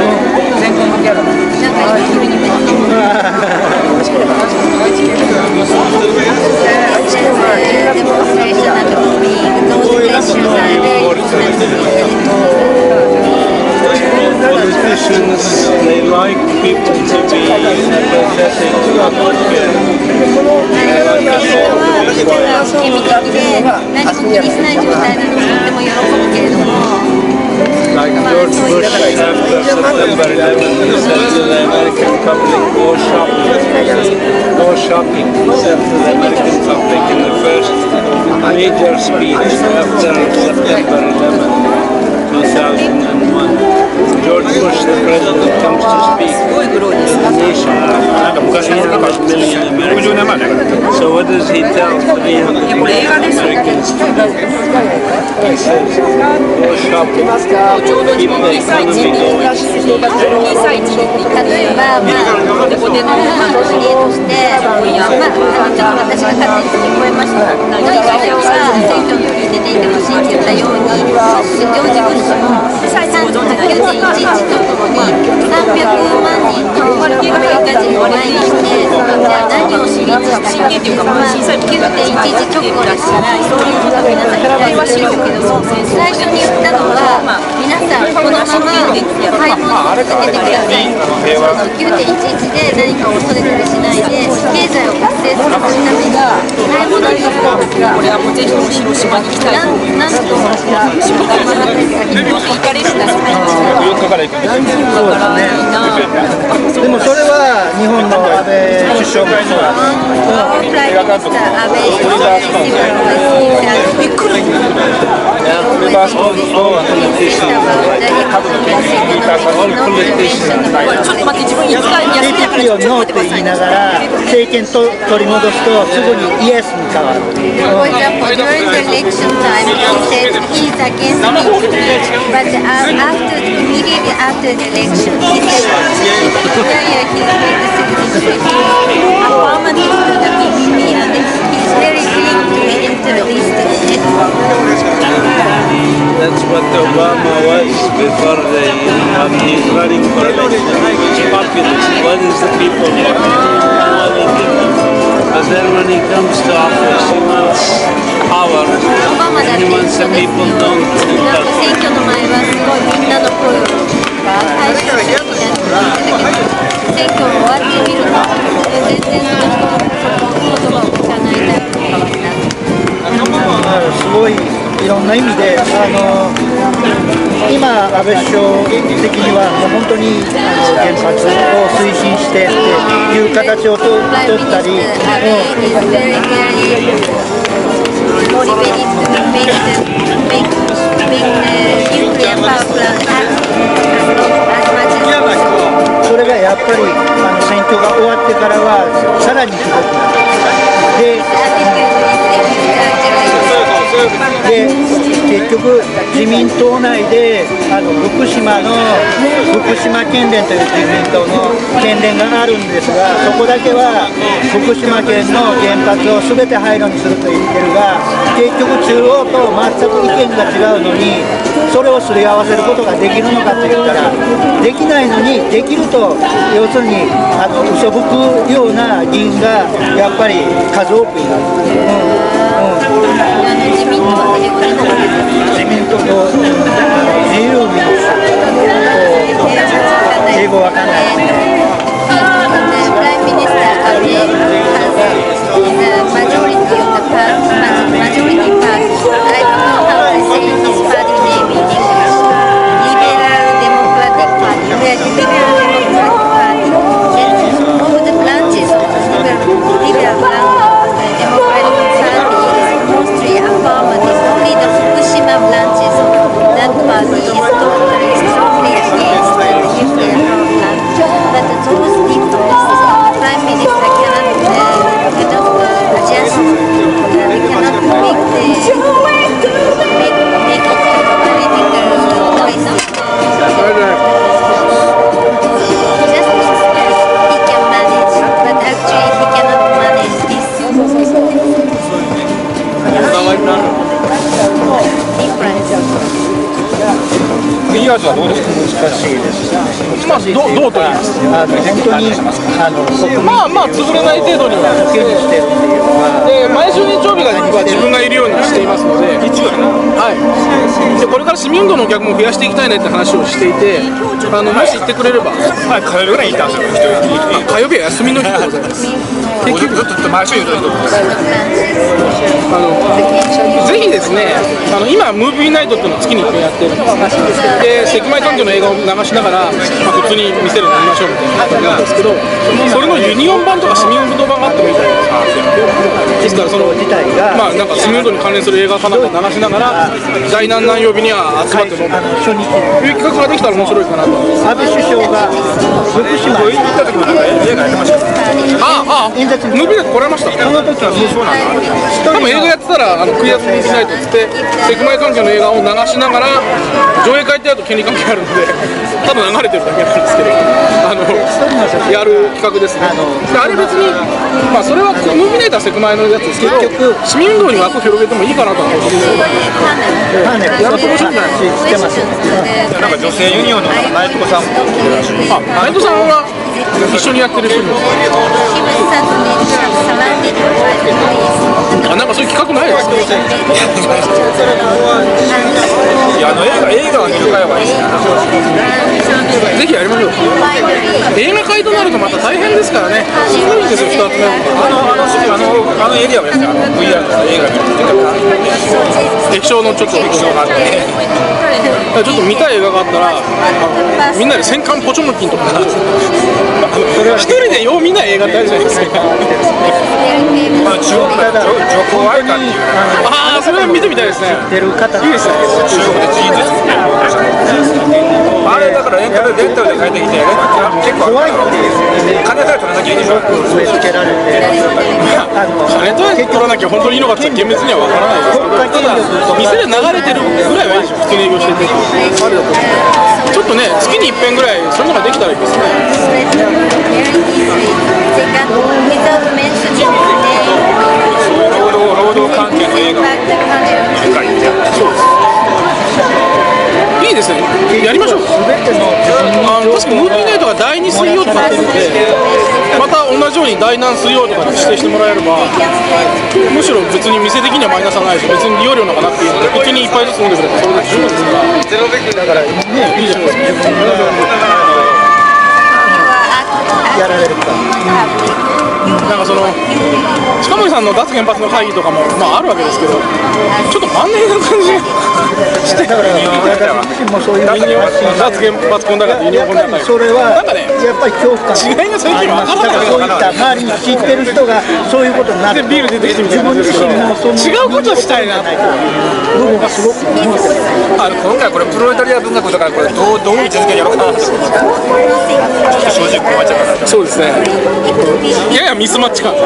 Politicians, they like people to be empathetic and good. 何も気にしない状態なのでとても喜ぶけれども Like George Bush after September 11, he said to the American public, go shopping. Go shopping, he said to the American public in the first major speech after September 11, 2001. George Bush, the president, comes to speak to the nation. 300 million Americans. So what does he tell 300 million Americans to do? He says, go shopping, keep the economy going. 例えば、例として、私が勝手に聞こえました。ジョージ首相が選挙の時に出ていてほしいって言ったように、ジョージ・ブッシュも9.11とともに300万人のアメリカ人を前にして、じゃあ何をしに行ったかっていうのは、9.11直後ですから、そういうことを皆さん言いたいでしょうけども、最初に言ったのは、皆さん、このまま買い物を続けてください。9.11で何かを恐れたりしないで、経済を活性化するために買い物に行く。これはもうぜひとも広島に行きたいと思います。なんとか行かれるんだでもそれは日本の安倍首相がびっくり。 TPP をノーって言いながら政権と取り戻すとすぐにイエスに変わる。 For example, during the election time, he said he's against TPP, but immediately after the election, he said, yeah, he's with the citizenship, affirmative to the TPP, and he's very keen to enter this That's what Obama was before he's running for election. He's populist. What is the people want? But then when he comes to office, he wants power. He wants the people don't do that. 選挙の前はすごいみんなの声が大衆主義になっていたけど、選挙終わってみると全然その人の言葉を聞かないタイプに変わった。 すごいいろんな意味で今、安倍首相的には、もう本当に原発を推進してっていう形を取ったり、それがやっぱり選挙が終わってからはさらにひどくなる。で結局、自民党内で福島県連という自民党の県連があるんですが、そこだけは福島県の原発を全て廃炉にすると言ってるが、結局、中央と全く意見が違うのに、それをすり合わせることができるのかといったら、できないのに、できると、要するに嘘吹くような議員がやっぱり数多くいます。自民党と自由民主英語わかんないですね。 はどうですか？難しいです。 まあどうと言います。 本当にまあ潰れない程度には受けにしてるっていうのは、 で毎週日曜日が自分がいるようにしていますので、はい。でこれから市民運動の客も増やしていきたいねって話をしていて、もし言ってくれれば、 はい、火曜日ぐらいにいたんですよ。 火曜日は休みの日でございます。 ずっと毎週言うといいと思います。 ぜひですね、今ムービーナイトっていうのを月に1回やってるんです。でセクマイ環境の映画を流しながら、普通に見せるのやりましょうみたいな感じなんですけど、それのユニオン版とか市民運動版があってもいいと思います。ですからなんか市民運動に関連する映画かなんか流しながら、第何曜日には集まって飲む初日いう企画ができたら面白いかなと。 安倍首相が福島行った時もなんか映画やってました。 ムービーナイト来られました。 その時はそうなんです。 多分映画やってたらクイアスムービーナイトってセクマイ環境の映画を流しながら上映会ってやると権利関係あるので多分流れてるだけなんですけど、やる企画ですね。あれ別にそれはムービーナイトはセクマイのやつですけど、市民運動に枠を広げてもいいかなと思ってやると面白いんじゃないですか。 なんか女性ユニオンの内藤さんも内藤さんは一緒にやってる人です。なんかそういう企画ないですか？ いや映画は見る会はいいですね。 ぜひやりましょう。映画会となるとまた大変ですからね。すごいんですよ、2つ目あのエリアをやってVR の映画見て液晶のちょっと見たい映画があったらみんなで戦艦ポチョムキンとか一人でよう見ない映画ってあるじゃないですか。それは見てみたいですね。いいですね。 あれだからレンタルで帰ってきて結構怖いっていう金さえ取らなきゃいいでしょ。 植え付けられて金取らなきゃ本当にいいのかって厳密には分からないですけど、店で流れてるぐらいはいいでしょ。普通に営業しててあれだとちょっとね、月に一遍ぐらいそういうのができたらいいですね。 労働関係の映画を見る会みたいな。 いいですね。やりましょう。確かムービーナイトが第2水曜とかっていうので、また同じように第何水曜とかで指定してもらえれば、むしろ別に店的にはマイナスはないし、別に利用料なんかなくていいので、うちに1杯ずつ飲んでくれたらそれで十分ですから。だからね、いいじゃないですか。 やられるか。 なんか近森さんの脱原発の会議とかもあるわけですけど、ちょっと万年な感じがして、 だから福島もそういう脱原発コンダがユニオンコンダがそれはなんかねやっぱり恐怖感違いが最近分からだからそういった周りに知ってる人がそういうことになるでビール出てきてみたい自分なんですけど自身もその違うことしたいなって部分がすごく思ってる今回これプロレタリア文学だからこれどう位置づけやろうかなと正直困っちゃったそうですねややミスマッチ感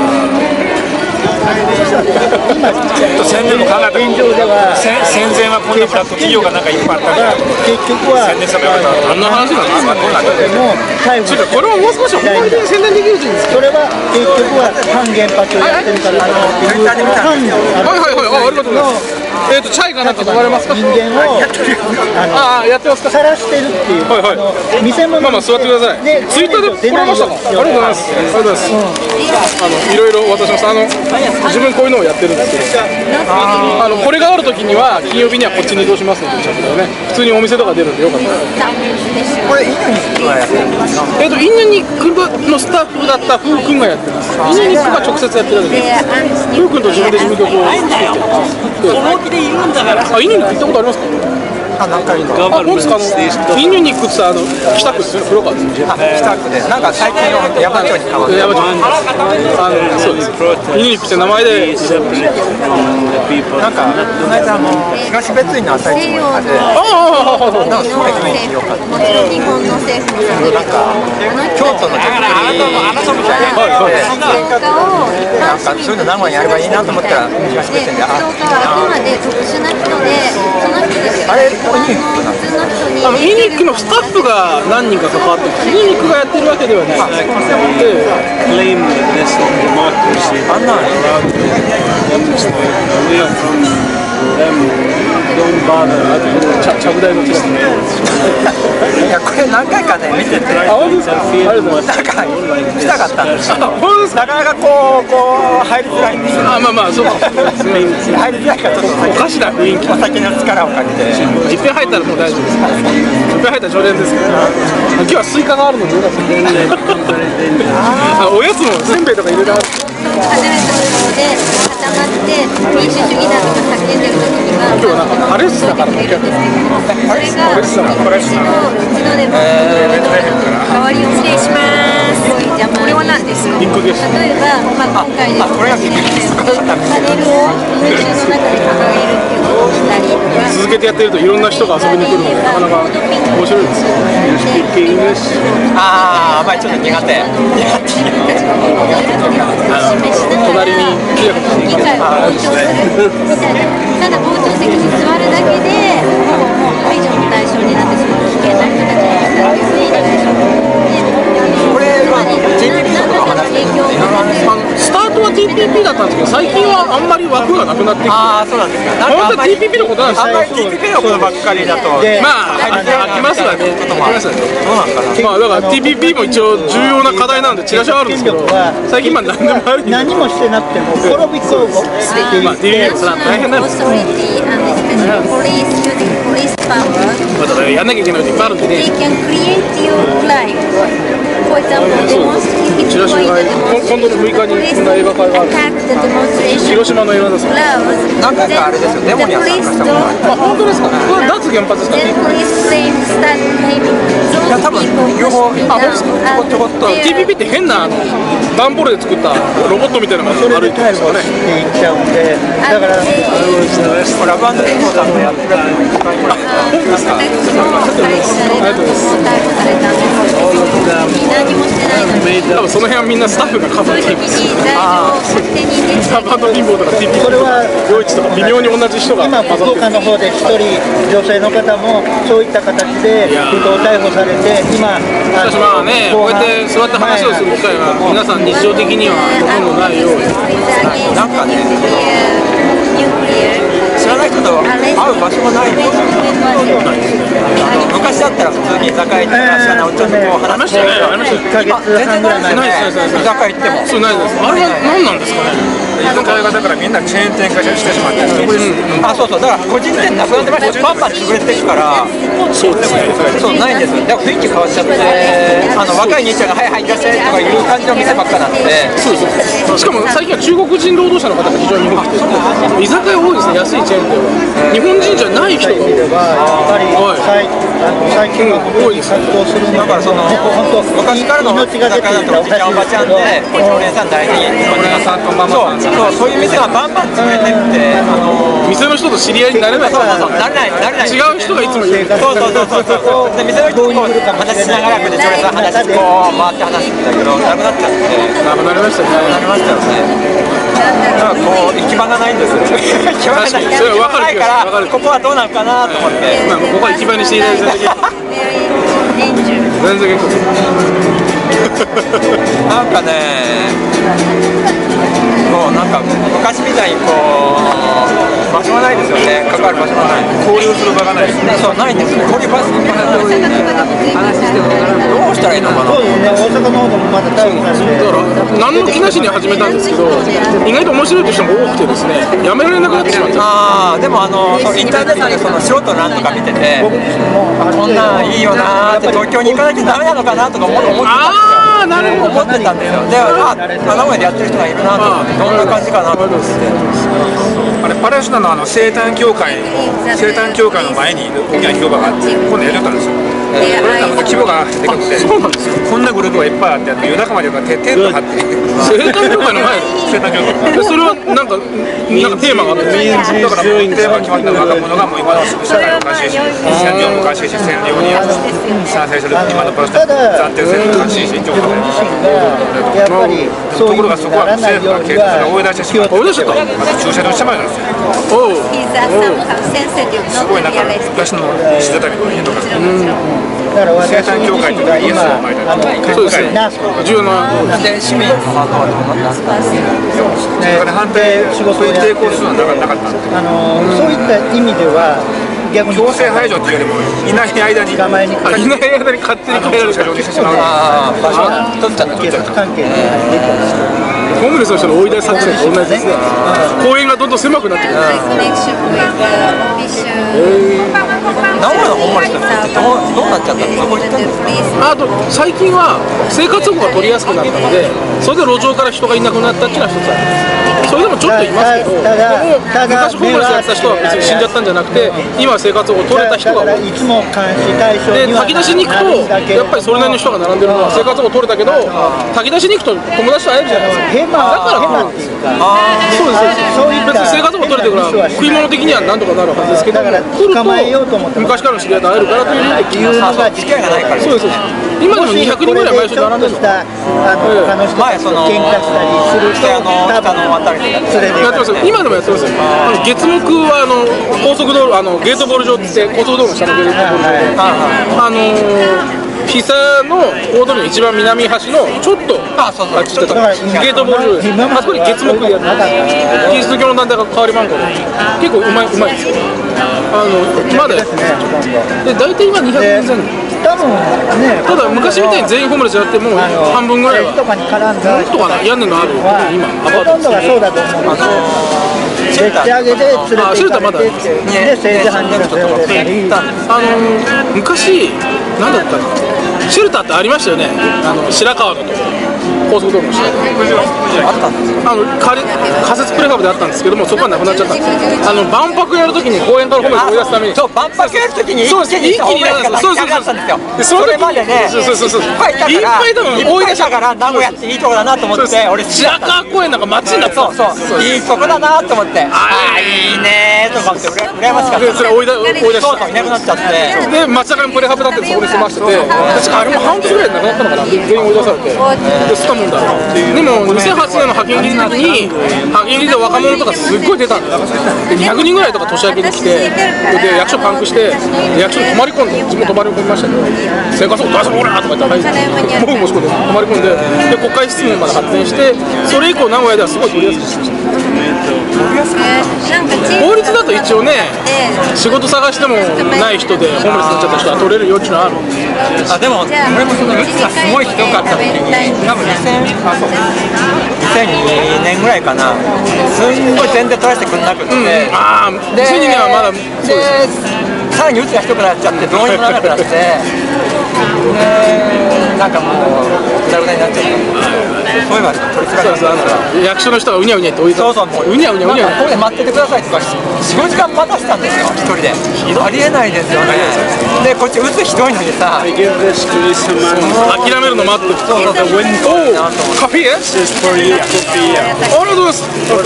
今宣伝も考えた現状では戦前はこんなブラック企業がなんかいっぱいあったから結局は宣伝したらよかったあんな話なんですかこんなんででも逮捕ちょっとこれはもう少し本気で宣伝できるうちにそれは結局は反原発をやってるからっていう反はいはいはいありがとうございますチャイがなんか飲まれますか人間をやってますか晒してるっていうはいはい見せ物まあ座ってくださいでツイッターで来られましたかありがとうございますありがとうございますいろいろ渡します自分こういうのをやってるんですけどこれがある時には金曜日にはこっちに移動しますので普通にお店とか出るんでよかったらこれ犬肉がやってるんですか犬肉のスタッフだった風君がやってます犬肉が直接やってるわけです風君と自分で事務局を作ってる犬肉行ったことありますか何回か本当ですか犬肉ってさ北区ですよね黒川ですよね北区でなんか最近の山町に変わってそうです犬肉って名前でなんかこの間東別院の朝市もあってなんかすごい雰囲気良かったもちろん日本の政府のなんか京都の手作りなんかそういうの名古屋にやればいいなと思ったら東別院であくまで特殊な人でその人ですよあれ普通の人に犬肉のスタッフが何人か関わってる犬肉がやってるわけではないあんなちゃぶ台のテストいやこれ何回かね見てて本当ですかなんかしたかったんですよなかなかこう入りづらいんですよまあそうか入りづらいからちょっとおかしな雰囲気お酒の力をかけていっぺん入ったらもう大丈夫ですいっぺん入ったら常連ですけど今日はスイカがあるのでよかったおやつもせんべいとか入れてある離れたところで固まって民主主義だとか叫んでる時には今日はなんかパレスチナからのお客それが一度でも代わりを失礼しますこれは何ですか例えば、今回でこれがパネルを空中の中で掲げるっていうことをしたりとか続けてやってるといろんな人が遊びに来るのでなかなか面白いですよあまりちょっと苦手隣に議会を傍聴するみたいなただ傍聴席に座るだけでもう排除の対象になってしまう危険な人たちがいたっていうふうになってしまうこれは TPP とか話してスタートは TPP だったんですけど最近はあんまり枠がなくなってきてそうなんですか本当は TPP のことなんですあんまり TPP のことばっかりだとまあ飽きますわねそうなんかなだから TPP も一応重要な課題なんでチラシはあるんですけど最近何でもある何もしてなくても滅びそうってまあ TPP それは大変なんですだからやんなきゃいけないこといっぱいあるんでねチラシが今度の6日にこんな映画会がある広島の映画です何回かあれですよデモには参加したことある本当ですかこれ脱原発ですかいや多分両方ちょこっと TPP って変な段ボールで作ったロボットみたいなのが歩いてるんですかねいっちゃうんでだからラブ&リンゴさんのやってるやつもいっぱいこれ本当ですかありがとうございます多分その辺はみんなスタッフが数えてるんですよサバと貧乏とか TPP とか陽一とか微妙に同じ人が今混ざってる福岡の方で一人女性の方もそういった形で不当逮捕されて今しかしまあねこうやって座って話をする機会は皆さん日常的にはほとんどないようでなんかね知らない人と会う場所もないよ昔だったら普通に居酒屋行ってらっしゃるおっちゃんとこう話してありましたね 1ヶ月半ぐらい前居酒屋行ってもそうないですあれは何なんですかね居酒屋がだからみんなチェーン店化してしまって、そこです。 あ、そうそう、だから個人店なくなってましたよ。バンバン潰れてるから、そうないんですよ。だから雰囲気変わっちゃって、若い兄ちゃんがはいはいいらっしゃいとかいう感じの店ばっかなんで。 そうそう。しかも最近は中国人労働者の方が非常に多くて、居酒屋多いですね、安いチェーン店は。日本人じゃない人が多い。 最近は多いです。活動するだからその本当昔からの居酒屋だとおじちゃんおばちゃんで常連さん大事にお姉さんとママさんそういう店がバンバン潰れてって店の人と知り合いになれない。 そうなれない違う人がいつもいる。 そうで店の人とこう話しながら常連さん話こう回って話してたけどなくなっちゃってなくなりましたね。 なりましたよね。だからこう行き場がないんですよ。行き場がないからここはどうなるかなと思って。 ここは行き場にしていただいただけ。全然結構。 なんかね、もうなんか昔みたいにこう場所がないですよね。関わる場所がない。 交流する場がないですね。 そうないんですよ。交流場所がないですよね。どうしたらいいのかな。そうですね。大阪の方でもまた大変ですね。 だから何の気なしに始めたんですけど、意外と面白いという人も多くてですね、やめられなくなってしまった。 ああ、でもインターネットでその素人の欄とか見てて、こんなんいいよなーって東京に行かなきゃダメなのかなとか思ってたんですよ。思ってたんですよ。で、名古屋でやってる人がいるなと思って、どんな感じかなと思って。 あれパレスチナの生誕教会の前に大きな広場があって、今度やりよったんですよ。これなんか規模がでかくて、こんなグループがいっぱいあって、夜中までテント張って。 生誕教会の前に。 生誕教会。 それはなんかテーマがあって、 だからテーマ決まった若者がもう今の社会の監視し、占領も監視し、占領に賛成する今のプロスタ暫定政府監視し、一応ところがそこは政府が警察が追い出してしまって、駐車場してまいなんですよ。すごいなんか昔の石畳の家とか。生誕教会とかイエスの前で。 そうですね。重要な。 市民の反応はどうなったんですか。 だから反対そういう抵抗するのはなかったんで。 そういった意味では。 強制排除っていうよりもいない間に勝手に変えられる車両にしてしまう。 場所は取っちゃった。 ホームレスの人の追い出し作戦と同じですね。公園がどんどん狭くなってくる。 名古屋のホームレスの人ってどうなっちゃったんですか。 あと最近は生活保護が取りやすくなったので、それで路上から人がいなくなったっていうのは一つあります。それでもちょっといますけど、昔ホームレスやってた人は別に死んじゃったんじゃなくて、今生活保護取れた人が多い。で炊き出しに行くとやっぱりそれなりの人が並んでるのは生活保護取れたけど、炊き出しに行くと友達と会えるじゃないですか。だから来るんですよ。そうです。別に生活保護取れてるから食い物的にはなんとかなるはずですけど、来ると昔からの知り合いと会えるからというので付き合いがないから。 そうです。今でも200人ぐらい毎週並んでるの。 前その喧嘩したりする人の下の渡りとかやってます。 今でもやってますよ。月木は高速道路ゲートボール場って高速道路の下のゲートボール場で、ピサの大通りの一番南端のちょっとあっち行ったとゲートボール場、あそこに月木でやってます。キリスト教の団体が代わり番号で結構うまいですよ。まだやってます。で大体今200人前後。ただ昔みたいに全員ホームレスやっても半分ぐらいはなんとかな屋根のある今アパートですね。 シェルターでシェルターまだ昔何だったかな、シェルターってありましたよね。白川の高速道路の下にあったんですよ。仮設プレハブであったんですけども、そこはなくなっちゃったんですよ。万博やるときに公園からホームレス追い出すために、 そう万博やるときに一気にそれまでねいっぱいいたから追い出したから名古屋っていいとこだなと思って、俺白川公園なんか街になってた。 そういいとこだなと思って、ああいいねとかって羨ましかった。 それ追い出した。 いなくなっちゃって、 で街中にプレハブだってそこに住ましてて、確かあれも半年ぐらいでなくなったのかな。全員追い出されて、でスタもんだろう。でも2008年の派遣切りの時に派遣切りで若者とかすっごい出たんですよ。で200人ぐらいとか年明けに来て、で役所パンクして役所に泊まり込んで、自分泊まり込みましたけど、生活保護出せほらとか言ってもう息子で泊まり込んで、で国会質問まで発展して、それ以降名古屋ではすごい取りやすくしました。法律だと一応ね、仕事探してもない人でホームレスになっちゃった人は取れる余地のある。 でも俺もそのうつがすごいひどかった時に多分2002年ぐらいかな、すんごい全然取らせてくれなくて、 2002年はまだそうです。 さらにうつがひどくなっちゃってどうにもならなくなってでなんかもうぐだぐだになっちゃってそういえば取りづらかった。 役所の人がうにゃうにゃって置いてそうそうもううにゃうにゃうにゃここで待っててくださいとか 4,5 時間待たせたんですよ一人で。ありえないですよね。でこっちうつひどいのにさ諦めるの待ってる。 そうそうそうカフェ？ありがとうございます。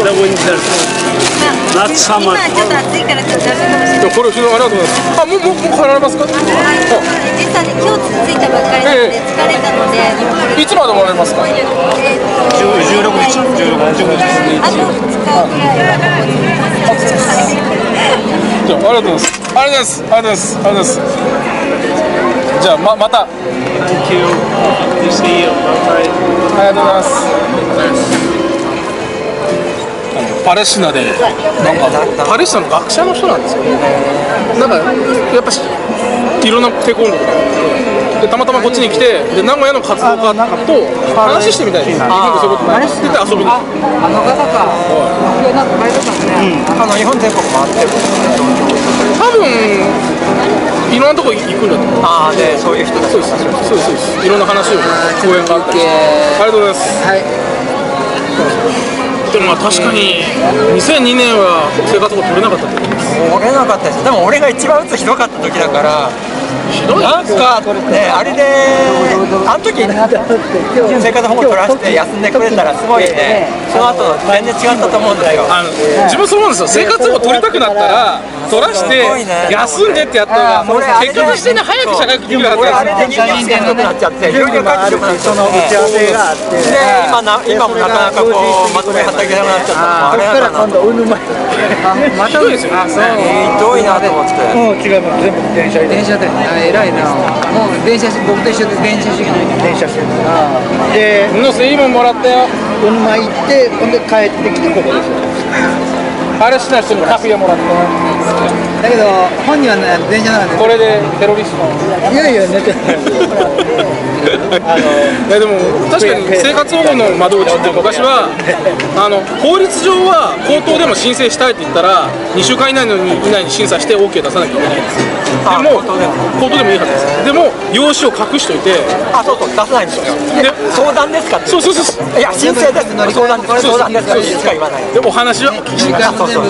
今ちょっと暑いからちょっとダメかもしれない。 これありがとうございます。もう帰られますか？ 実はね今日着いたばっかりなので疲れたので。 いつまでおられますか？16日。 あと2日ぐらいはじゃあありがとうございます。ありがとうございます。ありがとうございます。ありがとうございます。じゃあまた。ありがとうございます。パレスチナでなんかパレスチナの学者の人なんですよ。なんかやっぱいろんなテコンドーとかでたまたまこっちに来てで名古屋の活動家と話してみたいです。日本でそういうことない。で遊びに。 あの方か。なんかバイトさんね。 日本全国回ってる。 多分いろんなとこ行くんだと思う。 ああでそういう人たち。 そうです。いろんな話を講演があったり。ありがとうございます。はい。でもまあ確かに2002年は生活保護取れなかったってことです。 取れなかったです。でも俺が一番うつひどかった時だからなんかねあれであの時生活保護取らせて休んでくれたらすごいねその後全然違ったと思うんですよ。 自分そう思うんですよ。生活保護取りたくなったら取らして休んでってやったら結局してね早く社会復帰できなかった。 あれで人間しんどくなっちゃっていろいろ帰ってくるその打ち合わせがあって今もなかなかこうまとめ働きなくなっちゃったのもあれだから今度またですよ。 ひどいなと思って。 違います全部電車で偉いな。もう電車僕と一緒で電車主義電車主義でいいもんもらったよ。 うぬま行ってほんで帰ってきてここですよ。 パレスチナの人にカフェもらったよ。 だけど本人はね電車なんでこれでテロリストいやいや寝てないでも確かに生活保護の窓口って昔は法律上は口頭でも申請したいって言ったら2週間以内に審査して OK 出さなきゃいけないんですよ。でも口頭でもいいはずです。でも用紙を隠しといてそう出さないんですよ。相談ですかってそういや申請です相談ですかしか言わない。 でお話はおかしい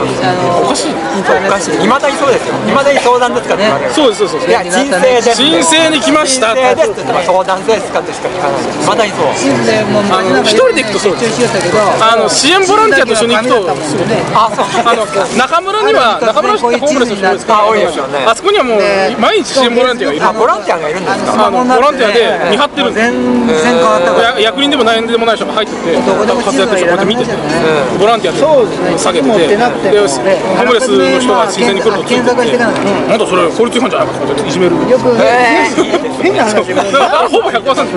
いまだにそうですよ。いまだに相談ですかって言われる。 そうですいや申請です申請に来ました申請ですって言っても相談ですかってしか聞かない。いまだにそう。 一人で行くとそうです。支援ボランティアと一緒に行くと中村には中村市ってホームレスの人多いですからあそこにはもう毎日支援ボランティアがいる。 ボランティアがいるんですか。 ボランティアで見張ってるんです。役人でも何でもない人が入ってて活躍してこうやって見ててボランティアで下げててホームレスの人が申請に来るとついててなんだそれ法律違反じゃないかとかいじめる。 変な話ほぼ 100%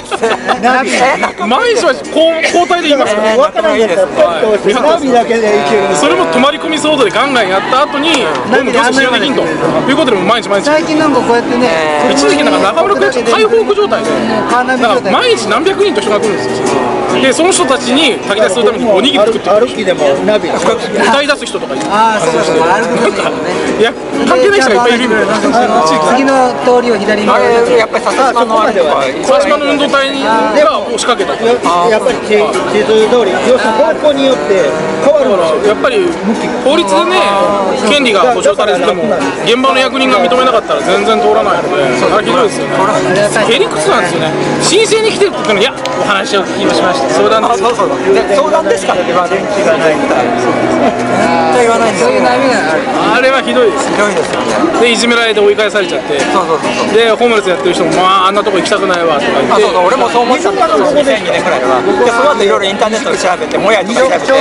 毎日は交代で言いますから分からないですナビだけでいける。 それも泊まり込み騒動でガンガンやった後にどうも使用できんということでも毎日最近なんかこうやってね一時期なんか中村区開放区状態で毎日何百人と人が来るんですよ。でその人たちに炊き出しするためにおにぎり作って歩きでもナビ歌い出す人とかいる。 いや関係ない人がいっぱいいるみたいな。 次の通りを左にやっぱり笹島の運動隊が押しかけた。 やっぱり地図通り要するに方向によって変わるんですよ。 やっぱり法律でね権利が保障されてても現場の役人が認めなかったら全然通らないのであれひどいですよね。へりくつなんですよね。申請に来てるって言ったらいやお話を聞きました相談です。 相談ですかって言わないみたいな言わないんですよ。 あれはひどいです。 ひどいですよね。 でいじめられて追い返されちゃってでホームレスやってる人もあんなとこ行きたくないわとか言って俺もそう思ってたんですよ。2002年くらいはでその後いろいろインターネットで調べてもやとか調べていや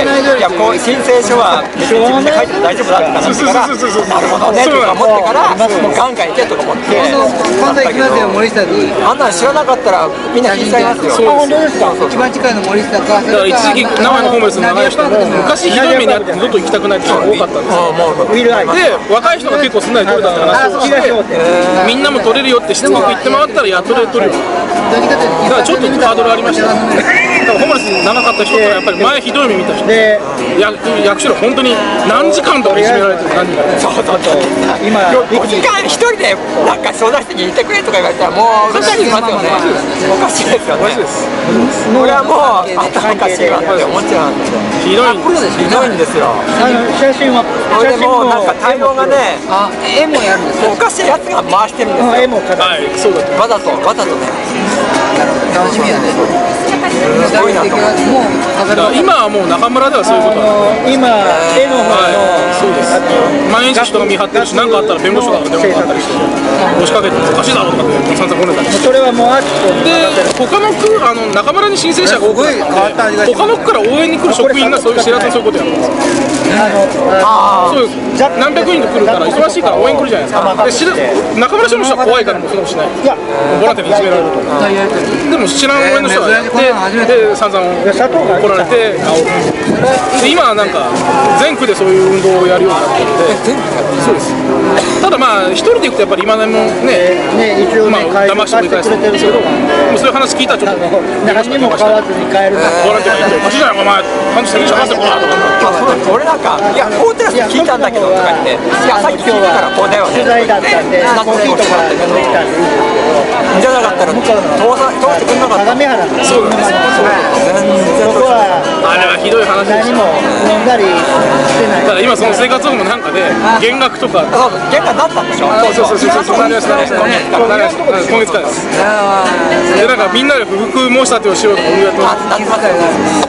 やこう申請書は別に自分で書いても大丈夫だって話からなるほどねとか思ってからもうガンガン行けとか思って今度行きますよ森下に。 あんなん知らなかったらみんな聞いちゃいますよ。 本当ですか。一番近いの森下か。 だから一時期名古屋のホームレスの長い人も昔ひどい目にあって二度と行きたくないって人が多かったんですよ。で若い人が結構すんなり取れたって話をしてみんなも取れるよってしつこく言って回ったらやっと取れるよ。だからちょっとハードルありましたね。だからホームレス長かった人とかやっぱり前ひどい目見た人で役所で本当に何時間とかいじめられてる何人かそう今5時間一人でなんか相談室にいてくれとか言われたらもうおかしいですよね。おかしいですよね。これはもう頭おかしいわって思っちゃうんでひどいんですよ。 写真はそれでもうなんか対応がね絵もやるんですか。 おかしいやつが回してるんですよ。わざとね楽しみやね。 すごいなと思って。 今はもう中村ではそういうこと今絵の方のそうです毎日人が見張ってるし何かあったら弁護士とかが電話かかったりして押しかけておかしいだろうとかって散々こねたりしてそれはもうアーティストで他の区中村に申請者が多くなって他の区から応援に来る職員がそういう知らずにそういうことやるんですよ。そういう何百人と来るから忙しいから応援来るじゃないですか。で中村署の人は怖いからもうそんなことしない。ボランティアにいじめられるとかでも知らん応援の人がやってで散々怒られてで今はなんか全区でそういう運動をやるようになってるんでそうです。ただまあ一人で行くとやっぱり今でもね騙してもいいかですけどもうそういう話聞いたらちょっと何にも買わずに買えるボランティアが行って「おかしいじゃないお前半年先にしゃべってこな」とか俺なんか「いや法テラス聞いたんだけど」とか言って「いやさっき聞いたからこうだよね」 取材だったんでコーヒーとか飲んできたんでじゃなかったら通してくんなかった。 相模原のそうなんですそこはあれはひどい話で何も飲んだりしてない。 ただ今その生活保護もなんかで減額とか減額になったんでしょ。 そうなりました今月からです。でなんかみんなで不服申し立てをしようとかやってます。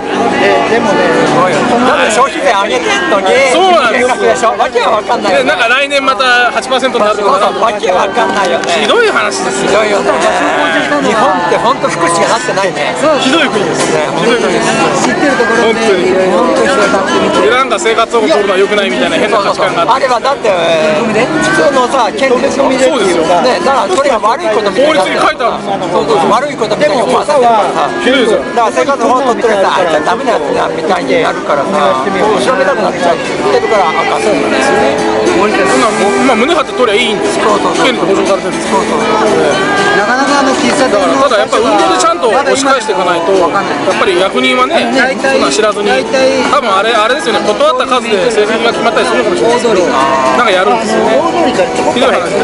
でもねだって消費税上げてんのにそうなんですよ。 減額でしょ。わけは分かんないよね。 なんか来年また 8% になるとかわけは分かんないよね。 ひどい話です。 ひどいよね。日本って本当福祉がなってないね。 ひどい国ですね。ひどい国です。 知ってるところで本当に人が立ってみて。 なんか生活保護取るのは良くないみたいな変な価値観があって。 あれはだって普通のさ権利でしょ。 そうですよ。 ねだからそれが悪いことみたいな。 法律に書いてあるんですよ。 悪いことみたいなことはひどいですよ。 だから生活保護取ってるやつあれじゃダメなやつだみたいになるからさ調べたくなっちゃってるから赤そうなんですよね。 まあ胸張って取りゃいいんですよ。権利と保障されてるんですよ。 なかなか喫茶店だからただやっぱり運動でちゃんと押し返していかないとやっぱり役人はねそんなん知らずに多分あれですよね断った数で成績が決まったりするのかもしれないですけどなんかやるんですよね。ひどい話です。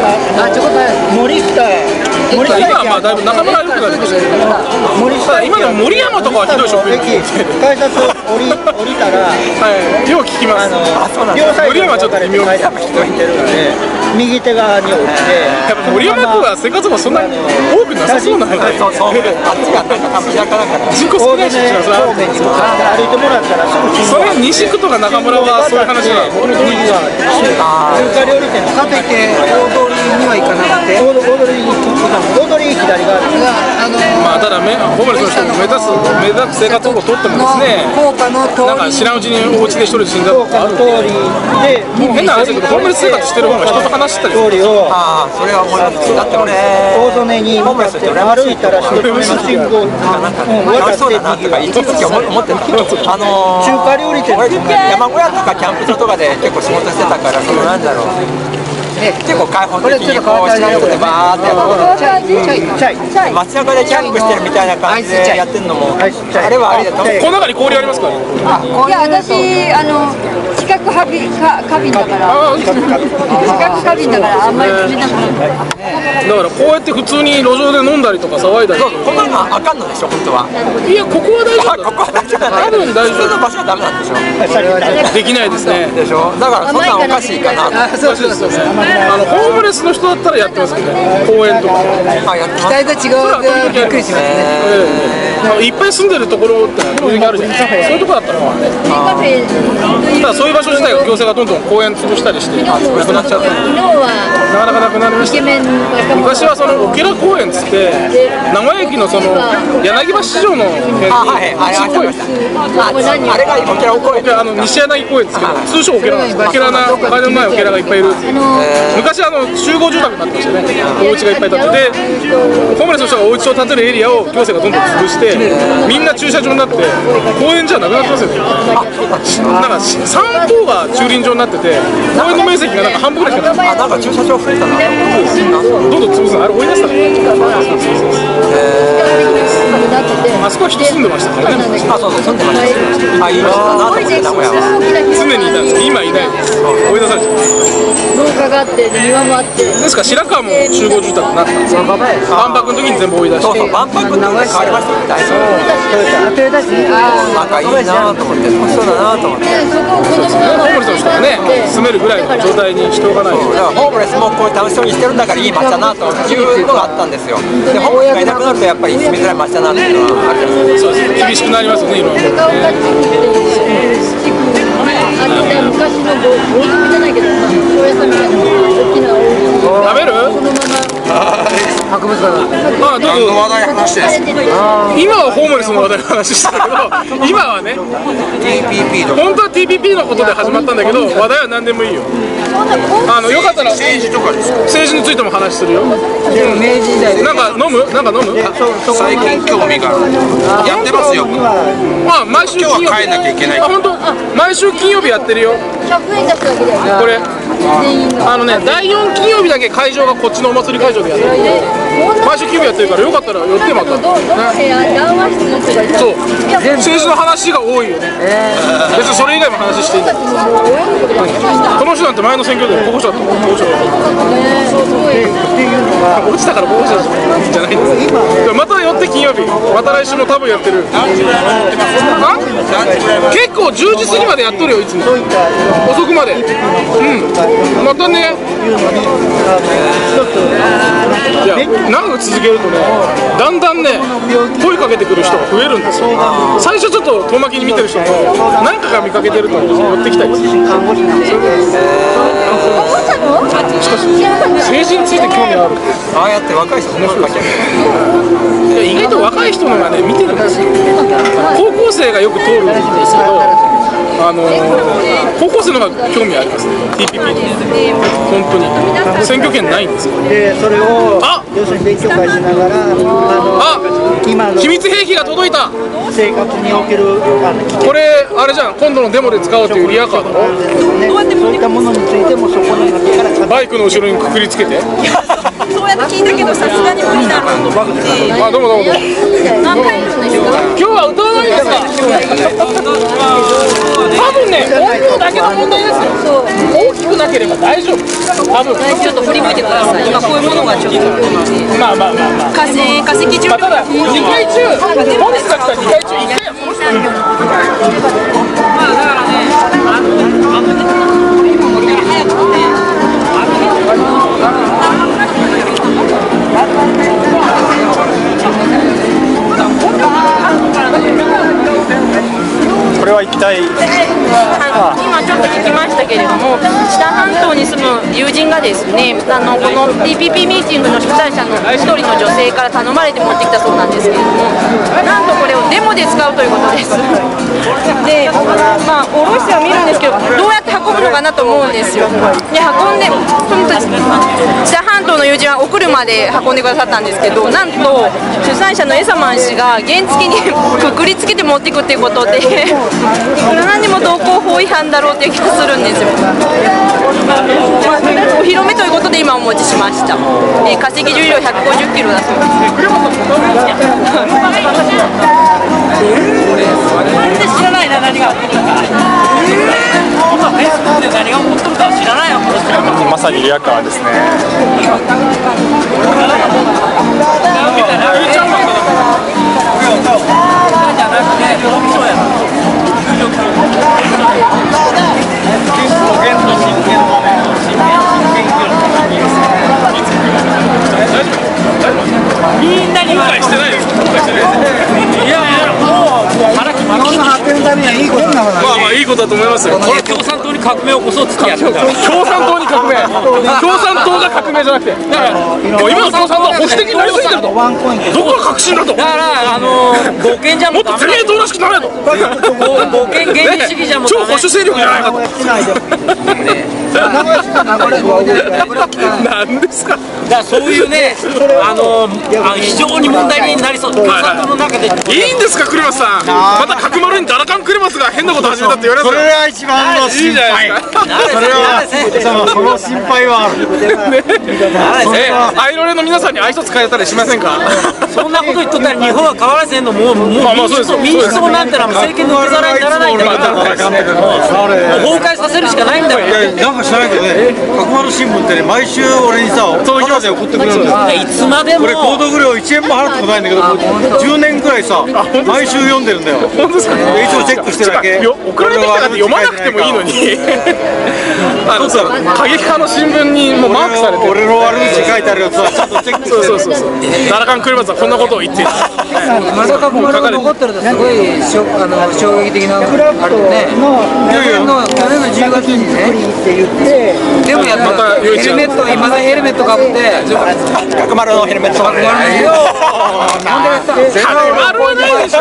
森下今はまあだいぶ中村は良くなりましたけど今でも森山とかはひどい職員改札降りたらよう聞きます。森山はちょっと微妙に右手側に降りてやっぱ森山区は生活もそんなに多くなさそうなのでそうあっちがなんか田舎だから人口少ないし方面に向かって歩いてもらったらそれ西区とか中村はそういう話が中華料理店かといって大通りには行かなくて大通り左側まあただホームレスの人も目立つ生活保護を取ってもですねなんか知らんうちにお家で一人で死んだとかあるんで変な話だけどホームレス生活してる方が人と話したりする。 ああそれは思います。だって俺大曽根に向かって歩いたら一つ目の信号楽しそうだなとか一時期思ってた。 中華料理店俺山小屋とかキャンプ場とかで結構仕事してたからそのなんだろう結構開放的にこう知らん人でバーって街中でキャンプしてるみたいな感じでやってるのもあれはあれだと思う。 この中に氷ありますから。 いや私知覚過敏だから知覚過敏だからあんまり食べなかった。 だからこうやって普通に路上で飲んだりとか騒いだりこんなのあかんのでしょ本当は。 いやここは大丈夫だ。 ここは大丈夫だ。 多分大丈夫。 普通の場所はダメなんでしょ。 できないですね。 でしょ。だからそんなおかしいかな。 そうそうそう。 ホームレスの人だったらやってますけどね公園とか。 やってます。 期待と違うでびっくりしますね。 いっぱい住んでるところってあるじゃないですか。そういうところだったらただそういう場所自体が行政がどんどん公園潰したりしてなくなっちゃったんで、なかなかなくなりました。昔はそのオケラ公園っつって名古屋駅のその柳橋市場の辺にあれがオケラ公園、 西柳公園ですけど、通称オケラなんです。オケラなお金のないオケラがいっぱいいる。昔集合住宅になってましたよね。お家がいっぱい建ってて、ホームレスの人がお家を建てるエリアを行政がどんどん潰して、みんな駐車場になって公園じゃなくなってますよね。なんか三方が駐輪場になってて、公園の面積がなんか半分ぐらいしかない。 なんか駐車場増えたな。 どんどん潰すの、あれ追い出したあそこは人住んでましたからね。 あ、そうそう、住んでました。あ、いい場所だなと思って、名古屋は。 常にいたんですけど、今いないです。追い出されちゃう。 廊下があって、庭もあって。 ですから白川も集合住宅になったんですよ。万博の時に全部追い出して。 そうそう、万博の時に変わりましたみたいな。なんかいいなと思って、楽しそうだなと思って。 ホームレスの人がね、住めるぐらいの状態にしておかないと。 ホームレスもこう楽しそうにしてるんだからいい街だなというのがあったんですよ。で、ホームレスがいなくなるとやっぱり住みづらい街だなっていうのはあるじゃないですか。 そうですね、厳しくなりますよね、いろいろ。 昔の棒読みじゃないけど、高野山みたいな大きな食べる？ そのまま博物館どうぞ。 何の話題話してるんですか？ 今はホームレスの話題の話してたけど、今はね TPP とか本当は TPP のことで始まったんだけど、話題は何でもいいよ。よかったら政治とかですか？ 政治についても話するよ。 明治時代なんか飲む？ 最近興味がやってますよ。 毎週金曜日。 今日は帰んなきゃいけない。 本当？毎週金曜日やってるよ。 100円出すだけだよ。 これ第4金曜日だけ会場がこっちのお祭り会場でやってる。毎週金曜日やってるからよかったら寄ってまた。 どの部屋談話室の人がいた。 そう。政治の話が多いよね。別にそれ以外も話していい。この人なんて前の選挙で候補者だった。落ちたから候補者じゃないんです。また寄って金曜日。また来週も多分やってる。結構10時過ぎまでやっとるよいつも。遅くまで。またね。いや長く続けるとね、だんだんね声かけてくる人が増えるんですよ。最初ちょっと遠巻きに見てる人も何回か見かけてると寄ってきたりする。しかし政治について興味ある。 ああやって若い人も声かける。 意外と若い人のがね見てるんですよ。高校生がよく通るんですけど、高校生の方が興味ありますね。TPP と本当に選挙権ないんですよ。 でそれを要するに勉強会しながら今の秘密兵器が届いた。 生活におけるこれあれじゃん、今度のデモで使おうというリアカーだろ。 そういったものについてもそこの中からバイクの後ろにくくりつけて。 そうやって聞いたけどさすがに無理だろうと思って。 どうもどうもどうも。 何回もですか？ 今日は歌わないんですか？多分ね、音量だけの問題ですよ。大きくなければ大丈夫。多分。 ちょっと振り向いてください。今こういうものがちょっと。 まあ。 化石重力。 ただ2回中、ポリスが来た2回中1回は殺したんだからね。 これは一体今ちょっと聞きましたけれども、知多半島に住む友人がですね、この TPP ミーティングの主催者の一人の女性から頼まれて持ってきたそうなんですけれども、なんとこれをデモで使うということです。で、おろしては見るんですけど、どうやって運ぶのかなと思うんですよ。で、運んで、知多半島の友人はお車で運んでくださったんですけど、なんと主催者のエサマン氏が原付にくくりつけて持っていくっていうことで、いくらなんでも道交法違反だろうっていう気がするんですよ。お披露目ということで今お持ちしました。化石重量150キロだそうです。全然知らないな、何が起こったか。フェイスブックで何が起こったか知らないよ、この人。 まさにリアカーですね。 みんなに理解してないです。いやますよ。 共産党に革命を起こそうっつってやってた。 共産党に革命。共産党が革命じゃなくて、だからもう今の共産党は保守的になりすぎてると。どこが革新だと。 だから護憲じゃもっとてめえと同じくなれと。 護憲原理主義じゃもう超保守勢力じゃないかと。なんですか。 だからそういうね、非常に問題になりそう。共産党の中で。 いいんですか、クレマスさん。また角丸にダラカンクレマスが変なこと始めたって言われますよ。 それが一番の心配。それはその心配はある。 アイロレの皆さんに挨拶変えたりしませんか。 そんなこと言っとったら日本は変わらせんのもう民主党なんてのは政権の受け皿にならないんだから。崩壊させるしかないんだよ。 なんか知らないけどね、角丸新聞ってね、毎週俺にさ、タダで送ってくれるんですよ。 いつまでも。 俺購読料1円も払ったことないんだけど、10年くらいさ、毎週読んでるんだよ。 本当ですか。 一応チェックしてるだけ。 送られてきたからって読まなくてもいいのに。過激派の新聞にもうマークされてる。 俺の悪口書いてあるやつはちゃんとチェックしてる。 そう。ダラカンクレマスはこんなことを言っている。 まだ角丸が残ってるとすごい衝撃的なあれでね。去年の10月にね。でもやっぱヘルメット、今だヘルメットかぶって角丸のヘルメットかぶって。 角丸はないでしょ。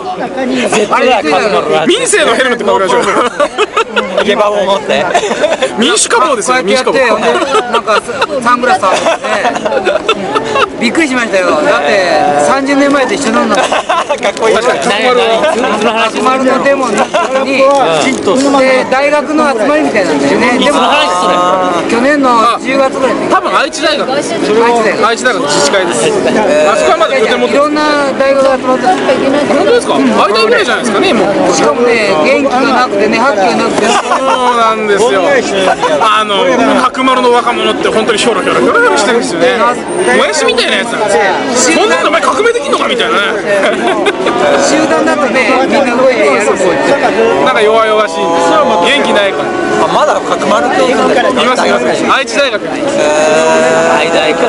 民政のヘルメットかぶりましょう。 下馬を持って民主化棒ですよ。民主化棒。 なんかサングラスあってびっくりしましたよ。だって30年前と一緒なんだもん。 かっこいい。 角丸のデモに大学の集まりみたいなんだよね。でも去年の10月ぐらい。 多分愛知大学。愛知大学の自治会です。あそこはまだ拠点持って。 いろんな大学が集まって。 本当ですか。愛大ぐらいじゃないですかね。もう。 しかもね、元気がなくてね、覇気がなくて。 そうなんですよ。角丸の若者って本当にひょろひょろしてるんですよね。もやしみたいなやつなんですよ。そんなのお前革命できんのかみたいなね。 集団だとね、みんな動いてやる。 なんか弱々しいんですよ。元気ないから。 まだ角丸っています。愛知大学。 愛大か。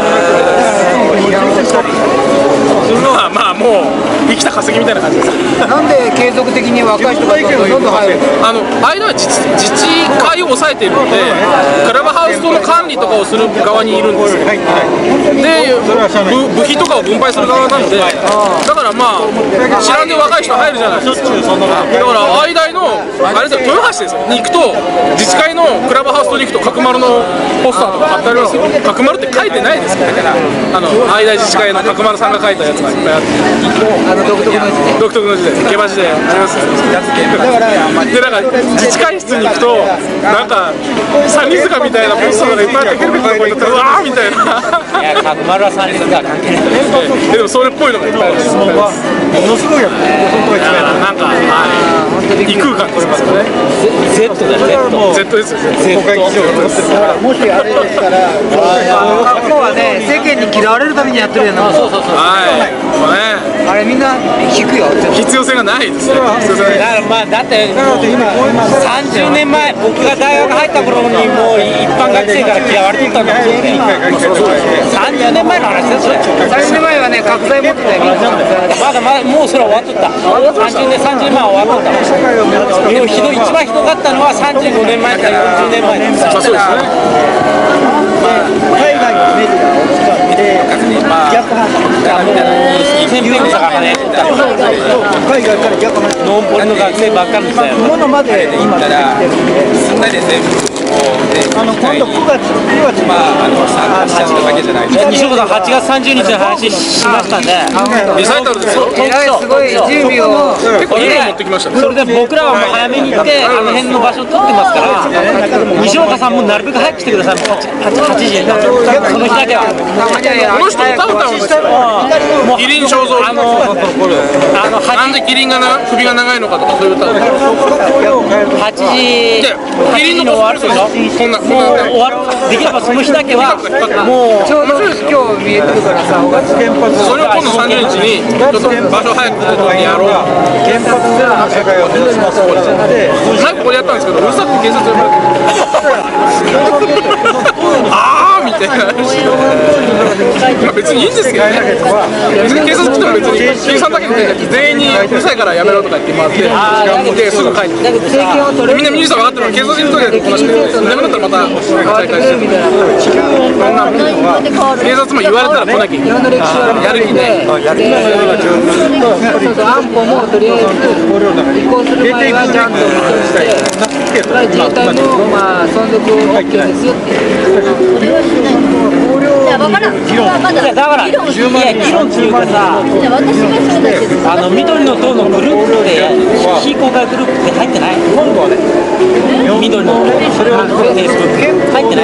まあもう生きた化石みたいな感じです。 なんで継続的に若い人がどんどん入るの？ 間は自治会を抑えているので、クラブハウスの管理とかをする側にいるんですよ。で、部費とかを分配する側なので、だからまあ知らんで若い人入るじゃないですか。だから間のあれですよ、豊橋ですよに行くと、自治会のクラブハウスに行くと角丸のポスターとか貼ってありますよ。角丸って書いてないですから、間自治会の角丸さんが書いたやつがいっぱいあって、独特の字で下馬字でありますよ。でなんか自治会室に行くとなんか三里塚みたいなポスターがいっぱいあって、ヘルメットがこうやってうわーみたいな。 いや角丸は三里塚は関係ない。 でもそれっぽいのがいっぱいあるんですよ。ものすごいやつ。なんか異空間ですよね。 Z だよ。 Z ですよ。 もしあれでしたら、 格好はね、世間に嫌われるためにやってるやん。 はい。 あれみんな引くよ。 必要性がないですね。 だからまあだって30年前僕が大学入った頃にもう一般学生から嫌われてたんだもんね。30年前の話ですよ。 30年前はね、角材持ってたよ。 まだもうそれは終わっとった。30年前は終わっとった。一番ひどかったのは35年前から40年前です。 そうですね。 海外のメディアを使って逆反先輩の坂ね。 海外から逆反ノンポリの学生ばっかりですよ。 ものまで今出てきてるんで、今度9月西岡さん8月30日の話しましたんで、 リサイタルですよ。 すごい準備を結構いいの持ってきましたね。 それで僕らはもう早めに行ってあの辺の場所を取ってますから、西岡さんもなるべく早く来てください。8時にその日だけは。 この人歌うんですよ。キリン肖像。なんでキリンが首が長いのかとかそういう歌。 8時でキリンの終わるでしょ。こんなもう終わる。できればその日だけはもうちょうど今日見えてるからさ、 それを今度30日にちょっと場所早くやろう。 原発ゼロの世界を目指しますので、 前ここでやったんですけど、うるさくて警察呼ばれてあーみたいな。 別にいいんですけどね。別に警察来ても別に警察だけで全員にうるさいからやめろとか言ってもらってですぐ帰ってみんなミュージシャン分かってるの警察にとりあえずこなしてダメだったらまた再開して警察も言われたら来なきゃいけないやる気で安保もとりあえず移行する前はちゃんと自衛隊の存続 OK ですよって分からん。 だから議論っていうかさ、緑の党のグループで非公開グループって入ってない？緑のそれは入ってない？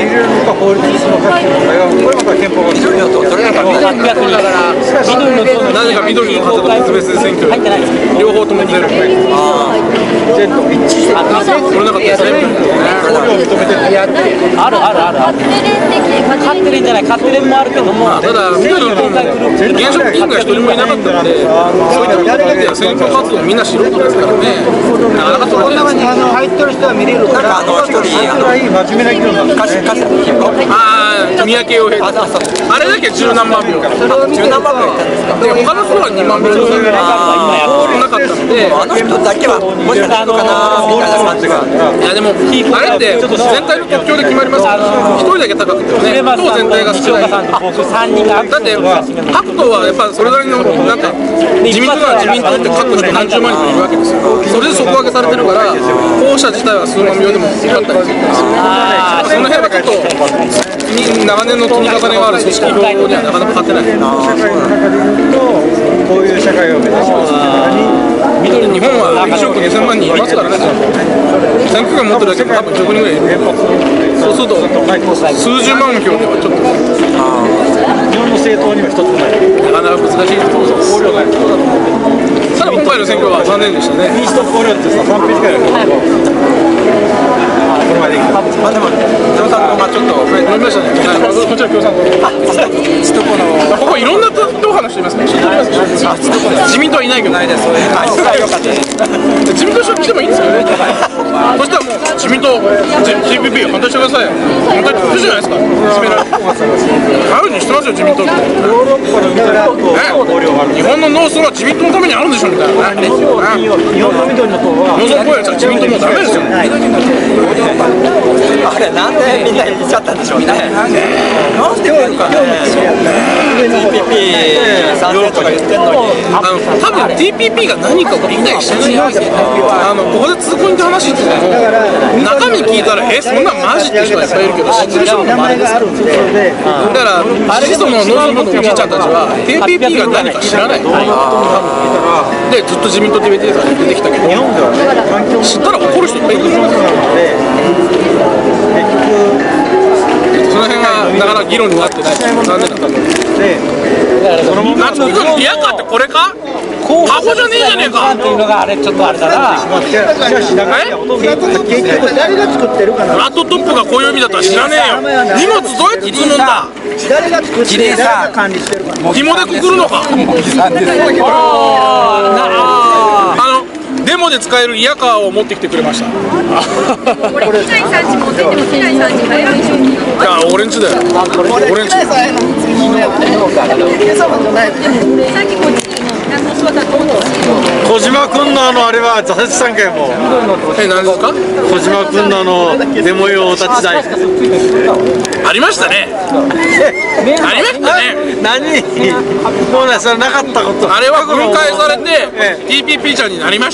なぜか緑の方と別々で選挙両方とも出る。取れなかったですね。 ある。勝手連じゃない、勝手連もあるけども、 ただ緑の党も現職議員が一人もいなかったので、そういったことで選挙活動みんな素人ですからね。なかなか取れないです。 入ってる人は見れるから、 一人真面目な議論だ。 三宅洋平あれだけ十何万票 10何万票いったんですか。 で他の人は2万票なかったのであの人だけはもしかしたらかなみたいな感じが。 いやでもあれって全体の特徴で決まりますから1人だけ高くてね党全体が少ないだって各党はやっぱそれなりのなんか自民党なら自民党って各人何十万人いるわけですよ。それで底上げされてるから候補者自体は数万票でもよかったりするんですよ。その辺はちょっと長年の積み重ねがある組織票にはなかなか勝てない。 こういう社会を目指します。 日本は1億2000万人いますからね。選挙権持ってるだけで多分1億人ぐらいいる。そうすると数十万票ではちょっと日本の政党には一つもない。 なかなか難しいところです。ただ今回の選挙は残念でしたね。 民主党考慮ってさ3ページぐらいあるけど。 まあでも共産党がちょっと増えて飲みましたね。こちら共産党。ここいろんな党派の人いますね。自民党はいないけど。 ないです。 自民党来てもいいんですよね。そしたらもう自民党 TPP 反対してください。反対ってじゃないですか。決められる。あるにしてますよ自民党。日本の農村は自民党のためにあるんでしょみたいな。日本の緑の党は農村公園じゃ自民党もうダメですよ。 あれなんでみんな言っちゃったんでしょうね。なんでかね。TPP 賛成とか言ってんのに。 多分 TPP が何かを理解してないんですよ。ここで通行人って話してても中身聞いたらそんなんマジって人がいっぱいいるけど知ってる人もまれですよ。だから子孫の農村部のおじいちゃんたちは TPP が何か知らない。でずっと自民党 TPP が出てきたけど知ったら怒る人いっぱいいるんですよ。その辺がなかなか議論になってない。残念だった。夏木君リアカーってこれか？箱じゃねえじゃねえか。 っていうのがあれちょっとあれだな。 結局誰が作ってるかな。 ラットトップがこういう意味だったら知らねえよ。荷物どうやって積むんだ。 誰が作って誰が管理してるかな。 紐でくくるのか。デモで使えるイヤカーを持ってきてくれました。 これ機内産地持ってっても機内産地買えるでしょ。 いや俺んちだよ。俺んち。 さっきこっち小島君のあれは挫折したんかよもう。 何ですか？ 小島君のデモ用お立ち台。 ありましたね。ありましたね。 何？もうねそれなかったこと。 あれは分解されて TPP ちゃんになりました。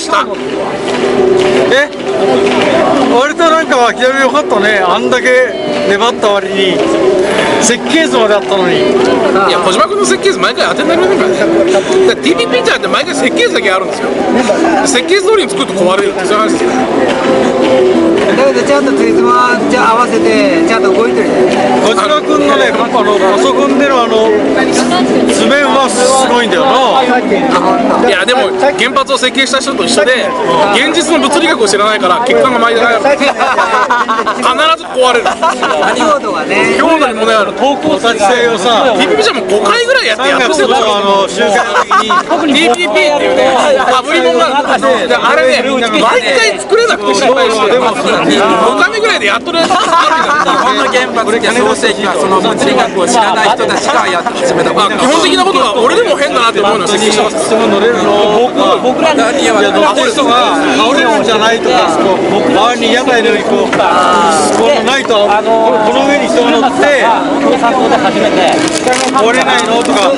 割となんか諦めよかったね。あんだけ粘った割に設計図まであったのに。 いや小島君の設計図毎回当てになりませんからね。TPP ちゃんって毎回設計図だけあるんですよ。設計図通りに作ると壊れるってそういう話ですよ。 だけどちゃんとついつまじゃ合わせてちゃんと動いてる。 小島君のねパソコンでの図面はすごいんだよな。 いやでも原発を設計した人と一緒で現実の物理学を知らないから結果が前でない必ず壊れる。 強度がね、 強度に問題ある。 投稿立ち性をさ、 TPP じゃもう5回ぐらいやってしてる。 集会の時に TPP っていうねかぶり物がある。あれね毎回作れなくて失敗して5回目ぐらいでやっとるやつ。 日本の原発って創世記はその物理学を知らない人たちがやって始めた。 基本的なことが俺でも変だなって思うのは設計してます。 僕らいや乗ってる人が倒れるんじゃないとか、周りに屋台のようにこうないとこの上に人が乗って共産党で初めて倒れないのとか。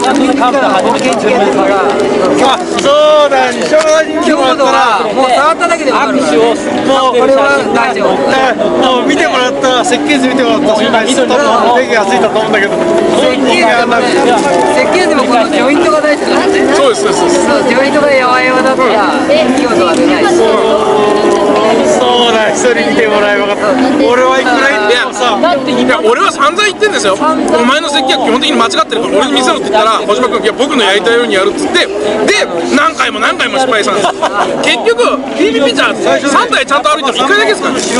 そうだ、西山人見てもらったらもう触っただけで分かる。 もうこれは大丈夫。 もう見てもらったら設計図見てもらったらそんなに電気がついたと思うんだけど、 設計図もこのジョイントが大事だね。 そうですそうです。 ジョイントがやわやわだったら強度は出ないし。 そうだ、一人見てもらえばよかった。俺はいくら言ってもさ、 いや俺は散々言ってんですよ。お前の設計は基本的に間違ってるから俺に見せろって言ったら小島君いや僕のやりたいようにやるっつってで何回も何回も失敗したんです。結局 TPP じゃ3台ちゃんと歩いても1回だけですからね。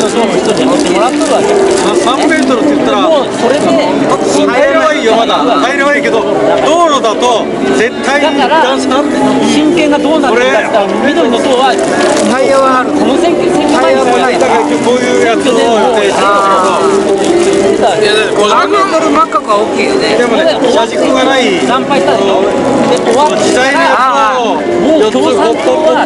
3メートルって言ったら入れはいいよ、まだ入れはいいけど道路だと絶対に段差あって、 真剣がどうなるんだったら緑の塔はタイヤはある。 この選挙タイヤもない。 だからこういうやつを予定してるんだけど、 いや小島君真っ赤は OK よね。 でもね、車軸がない惨敗したでしょ。で終わって時代のやつをもう共産党は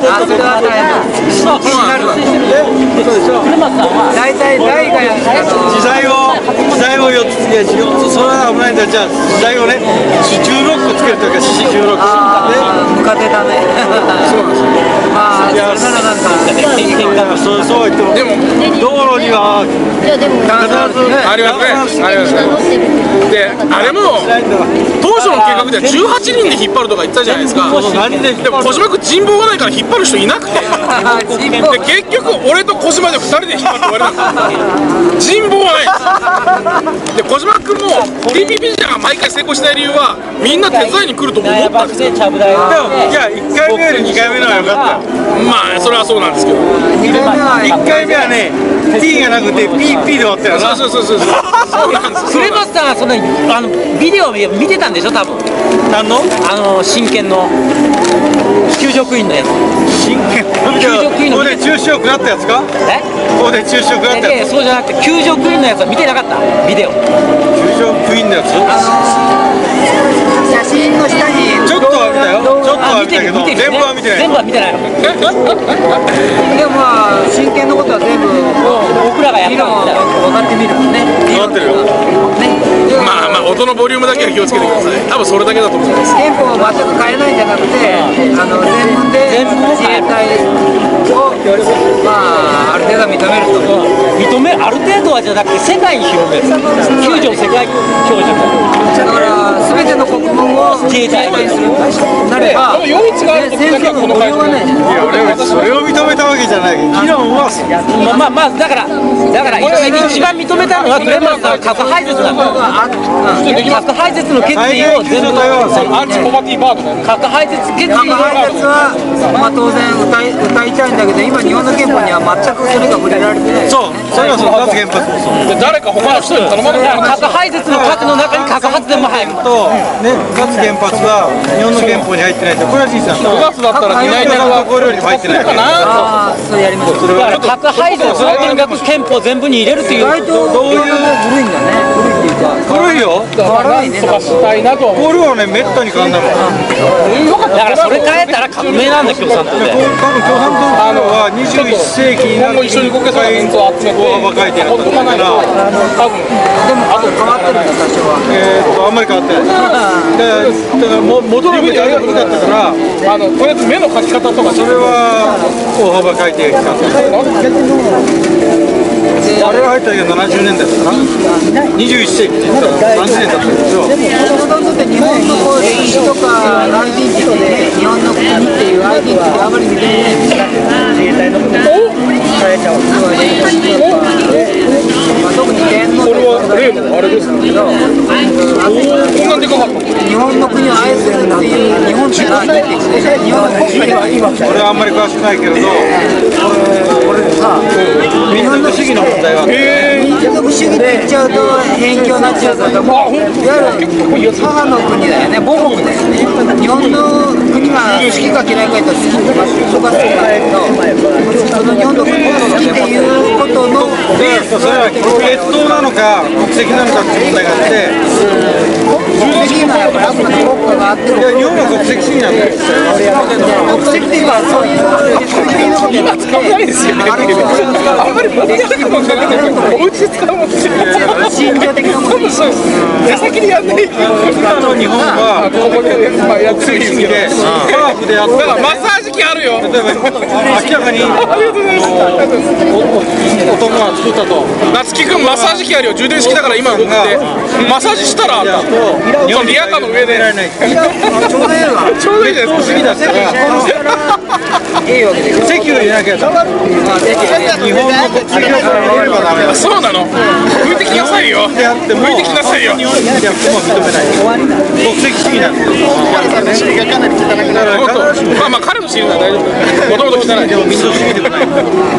大体台が時代を4つ付けしよう。それは危ないんだ。じゃあ時代をね16個つけるというか16 ムカデだね。まあそれならなんかそう言ってもでも道路には必ずありますね。ありますね。であれも当初の計画では18人で引っ張るとか言ってたじゃないですか。でも小島君人望がないから引っ張る人いなくてで結局俺と小島で2人で引っ張って終わりなんです。人望はないです。で小島君も TPP じゃ毎回成功しない理由はみんな手伝いに来ると思ったんですよ。 いや1回目より2回目の方が良かった。 まあそれはそうなんですけど 1回目はね T がなくて PP で終わったよな。 そうなんです。 クレマスさんはそのビデオを見てたんでしょ多分。 何の真剣の救助クイーンのやつ。 真剣ここで中止を食らったやつか。ここで中止を食らったやつ。 そうじゃなくて救助クイーンのやつは見てなかったビデオ。 救助クイーンのやつ写真の下にちょっとは見たよ。ちょっとは見たけど全部は見てない。 全部は見てないの。 でもまあ真剣のことは全部僕らがやったの分かってみるもんね。 分かってるよ。 まあ音のボリュームだけは気をつけてください。多分それだけだと思います。 憲法を全く変えないんじゃなくて全文で自衛隊をまあある程度認めると。 ある程度はじゃなくて世界に広める。9条世界標準だから全ての国民を自衛隊にするなれば余地がある時だけはこの会場で。 いや俺はそれを認めたわけじゃない。議論はまあだから一番認めたのはクレマスさん核廃絶なんだよ。核廃絶の決意を全部アンチポバティバードね。 核廃絶決意核廃絶はまあ当然歌いたいんだけど今日本の憲法には全くそれが触れられてない。 そうそれはそう脱原発もそうで誰か他の人に頼まれる。 核廃絶の核の中に核発電も入るとね、脱原発は日本の憲法に入ってないってこれは事実なんだ。 9月だったら担い手がこれよりも入ってないかああら。 それやります。 だから核廃絶をとにかく憲法全部に入れるっていう。 意外とどういう古いんだね。古いっていうか古いよ。 古いね。 したいなと。 これはねめったに変わんないもん。 だからそれ変えたら革命なんだ共産党で。 多分共産党は21世紀になって一緒に動けそうな人数を集めて大幅改定だったから。 多分でもあと変わってるんだ多少は。 あんまり変わってない。だから戻るべきあれが古かったからとりあえず目の描き方とかそれは大幅改定期間あれが入った時は70年代だったかな。21世紀って言ったら30年だったんですよ。 もともと日本の歴史とかアイデンティティで日本の国っていうアイデンティティあまり認めないんですよ。自衛隊の特に天皇これは例のあれですね。こんなでかかった。 日本の国を愛するっていう日本って何って日本の国は俺はあんまり詳しくないけれど、 これさ民族主義の問題は民族主義って言っちゃうと偏見になっちゃうけども、いわゆる母の国だよね、母国だよね。日本の国が好きか嫌いか言ったら好きとかそこがそうだけど、その日本の国が好きっていうことのそれは血統なのか国籍なのかって問題があって、 国籍がやっぱりあくまで国家があっても、 日本は国籍主義なんだよ。 国籍っていうかそういう今使わないですよね。あんまり僕がでも考えておうち使うもんですよ。 信条的なものにそうです。出先にやんない。 今の日本は国籍主義でハーフでやったらマッサージ機あるよ。 例えば明らかに男が作ったと。 夏樹くんマッサージ機あるよ。充電式だから今動くんでマッサージしたら日本リアカーの上でちょうどいいわ。 ちょうどいいです。 不思議だったらいいわけで籍を入れなきゃダメ。日本の国籍を取ればダメだ。 そうなの。向いてきなさいよ。向いてきなさいよ。 日本でやっても認めない。国籍主義なんですよ。 まあ彼の尻は大丈夫。もともと汚い。 でも民族主義でもない。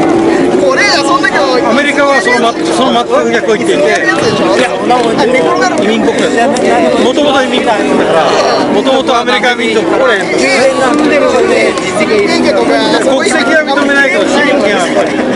アメリカはその全く逆を言っていて、移民国です。もともと移民国だから、もともとアメリカ民族、これ国籍は認めないけど市民権はやっぱり。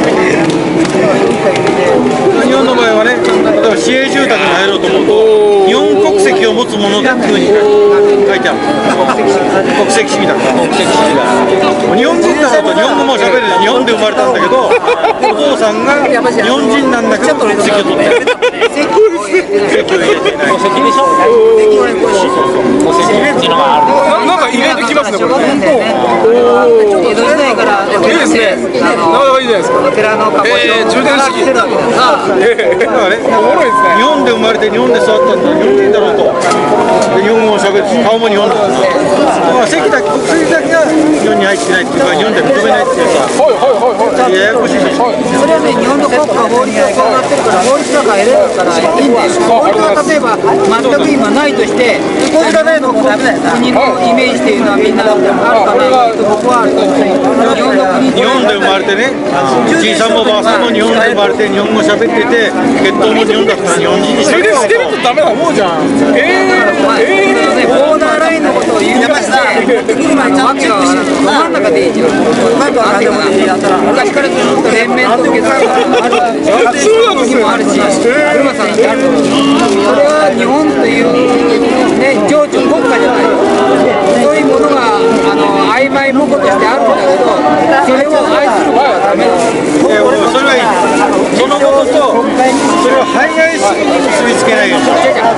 日本の場合はね、例えば市営住宅に入ろうと思うと日本国籍を持つ者だっていうふうに書いてある。国籍主義だから。日本人だと日本語も喋れる。日本で生まれたんだけどお父さんが日本人なんだけど国籍を取ってる。籍を入れていない。戸籍でしょ。戸籍っていうのがある。 なんか入れてきますねこれ。 江戸時代からいいですね。なかなかいいじゃないですか。 お寺の充電式。 だからね、 おもろいですね。 日本で生まれて日本で育ったんだ。日本人だろうと。で日本語を喋るし、顔も日本だから。国籍だけが日本に入ってないっていうか日本で認めないっていうか。ややこしいでしょ。 それはね、日本の国家法律がそうなってるから法律が変えれるからいいんだよ。法律が例えば全く今ないとしてこれがないのもダメだよな。国のイメージっていうのはみんなあるかなと僕はあると思う。日本の国日本で生まれてね、じいさんもばあさんも日本で生まれて日本語喋ってて血統も日本だったら日本人にしてるしてるとダメだ思うじゃん。 ボーダーラインのことを言うまして今マッチがど真ん中でいいじゃん。昔からずっと連綿と受け継がれてある時もあるし車さんにある。それは日本というね情緒国家じゃない。そういうものが曖昧無語としてあるんだけどそれを愛することはダメだ。 それはいい。そのものとそれを排外主義に結びつけないように。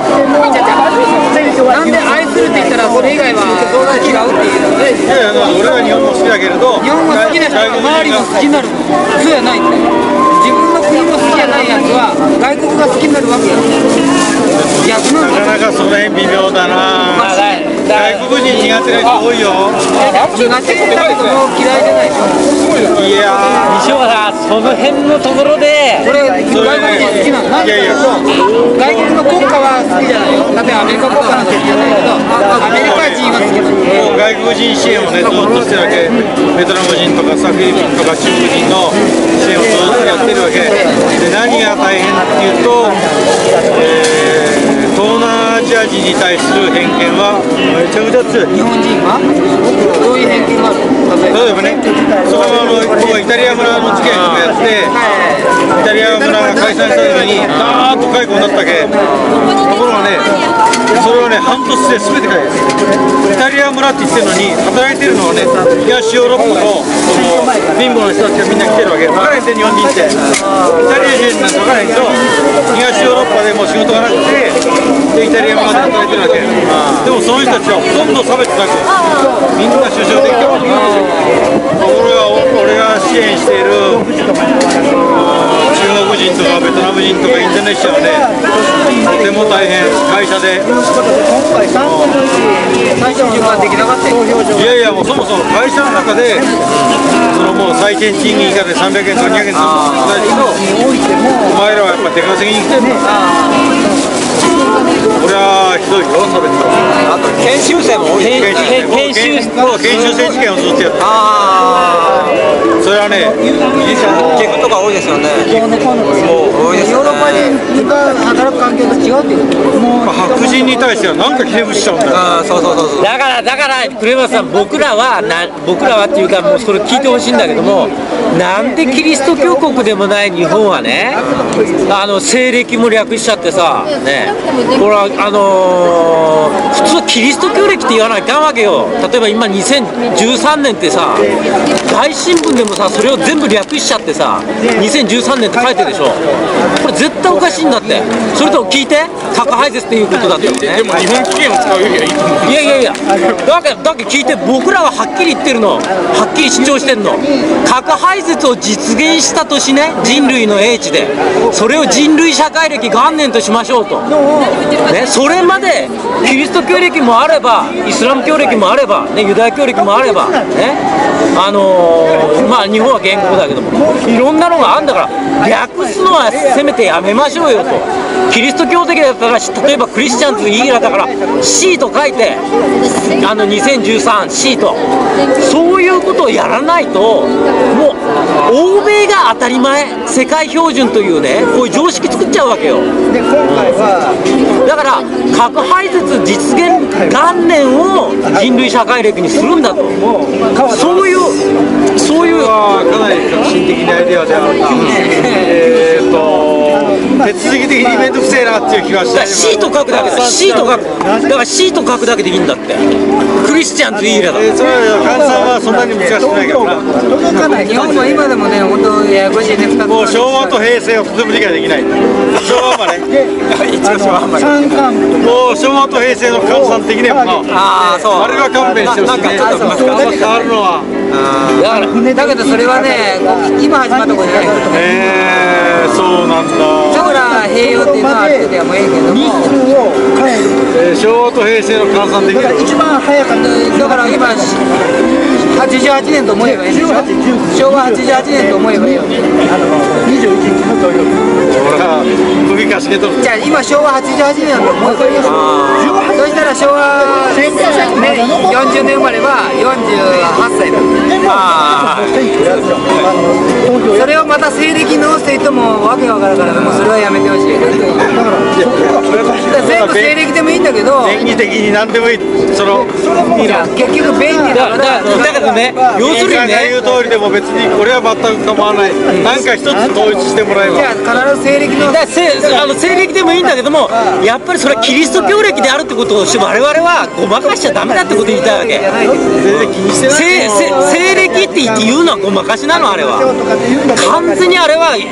なんで愛するって言ったらそれ以外は違うっていうので。 いやいや俺は日本も好きだけれど日本も好きな人が周りも好きになる。そうじゃないんだよ。自分の国も好きじゃないやつは外国が好きになるわけよ。逆なんだ。 なかなかその辺微妙だな。外国人苦手な人多いよ。 苦手だけども嫌いじゃないでしょ。 いや西岡さんその辺のところでこれ外国人好きなの。なんでかと外国の国家は好きじゃないよ。例えばアメリカ国家なんか好きじゃないけどアメリカ人は好きなの。 もう外国人支援をねずっとしてるわけ。ベトナム人とかフィリピンとか中国人の支援をずっとやってるわけで、何が大変っていうと、東南アジア人に対する偏見はめちゃくちゃ強い。 日本人はどういう偏見があるの。 例えばね、そのイタリア村の事件とかやってイタリア村が解散した時にダーッと解雇になったわけ。ところがね、それはね半年で全て解決。イタリア村って言ってるのに働いてるのはね東ヨーロッパの貧乏な人たちがみんな来てるわけ。分からへんって日本人ってイタリア人なんて分からへんけど東ヨーロッパでもう仕事がなくてでイタリア村で働いてるわけ。でもその人たちはほとんど差別なくみんな首相できてるわけ。俺が支援している中国人とかベトナム人とかインドネシアはねとても大変。会社で今回3分の1最初の順番できなかったよ。いやいやもうそもそも会社の中でそのもう最低賃金以下で300円とか200円とか働いてるとお前らはやっぱ出稼ぎに来てるんだ。 これはひどいよ、差別は。あと研修生も多い。研修生事件をずっとやってる。それはね、寄付とか多いですよね。多いですよね。ヨーロッパ人が働く環境と違うっていうこと。白人に対しては何か寄付しちゃうんだよ。 だから栗山さん、僕らはっていうか、もうそれ聞いてほしいんだけども、なんでキリスト教国でもない日本はね、西暦も略しちゃってさ、ね、ほら普通キリスト教歴って言わないかんわけよ。例えば今2013年ってさ、大新聞でもさ、それを全部略しちゃってさ、2013年って書いてるでしょ。これ絶対おかしいんだって。それと聞いて、核廃絶っていうことだったよね。 でも日本起源を使うよりはいいと思う。 いやだけど聞いて、僕らははっきり言ってるの、はっきり主張してるの。核廃絶を実現した年ね、人類の英知で、それを人類社会歴元年としましょうと、ね、それまでキリスト教歴もあれば、イスラム教歴もあれば、ね、ユダヤ教歴もあれば、ね、まあ日本は原告だけども、いろんなのがあるんだから、略すのはせめてやめましょうよと。キリスト教的だったら、例えばクリスチャンズイーラだから C と書いて、2013 C と、そういうことをやらないと、もう欧米が当たり前、世界標準というね、こういう常識作っちゃうわけよ。 で今回はだから核廃絶実現元年を人類社会歴にするんだと、そういうかなり革新的なアイデアであるな。手続き的に面倒くせえなっていう気がして。 シート書くだけだ。シート書く。だからシート書くだけでいいんだって。クリスチャンズイーラだ。 それは換算はそんなに難しくないけどな。 日本も今でもね、本当ややこしいね。 もう昭和と平成はとても理解できない。昭和はね。もう昭和と平成の換算的にはあれは勘弁してほしいね。変わるのは。 だけどそれはね、今始まったことじゃないから。 そうなんだ。 だから平和っていうのはある程度はもうええけども、 昭和と平成の換算的に一番早かった。だから今88年と思えばいいでしょ。昭和88年と思えばいいよ。21日の投票。 ほら首かしげとる。 じゃあ今昭和88年だと思えばいいよ。そしたら昭和40年生まれは48歳だ。それをまた西暦直していってもわけわからんから、もうそれはやめてほしい。全部西暦でもいいんだけど、 演技的に何でもいい。その結局便利だから。 だけどね、要するにね、 言う通りでも別にこれは全く構わない。なんか一つ統一してもらえば。 じゃあ必ず西暦の西暦でもいいんだけども、やっぱりそれはキリスト教歴であるってことを我々はごまかしちゃダメだってことを言いたいわけ。 全然気にしてない。 西暦って言うのはごまかしなの、あれは。完全にあれは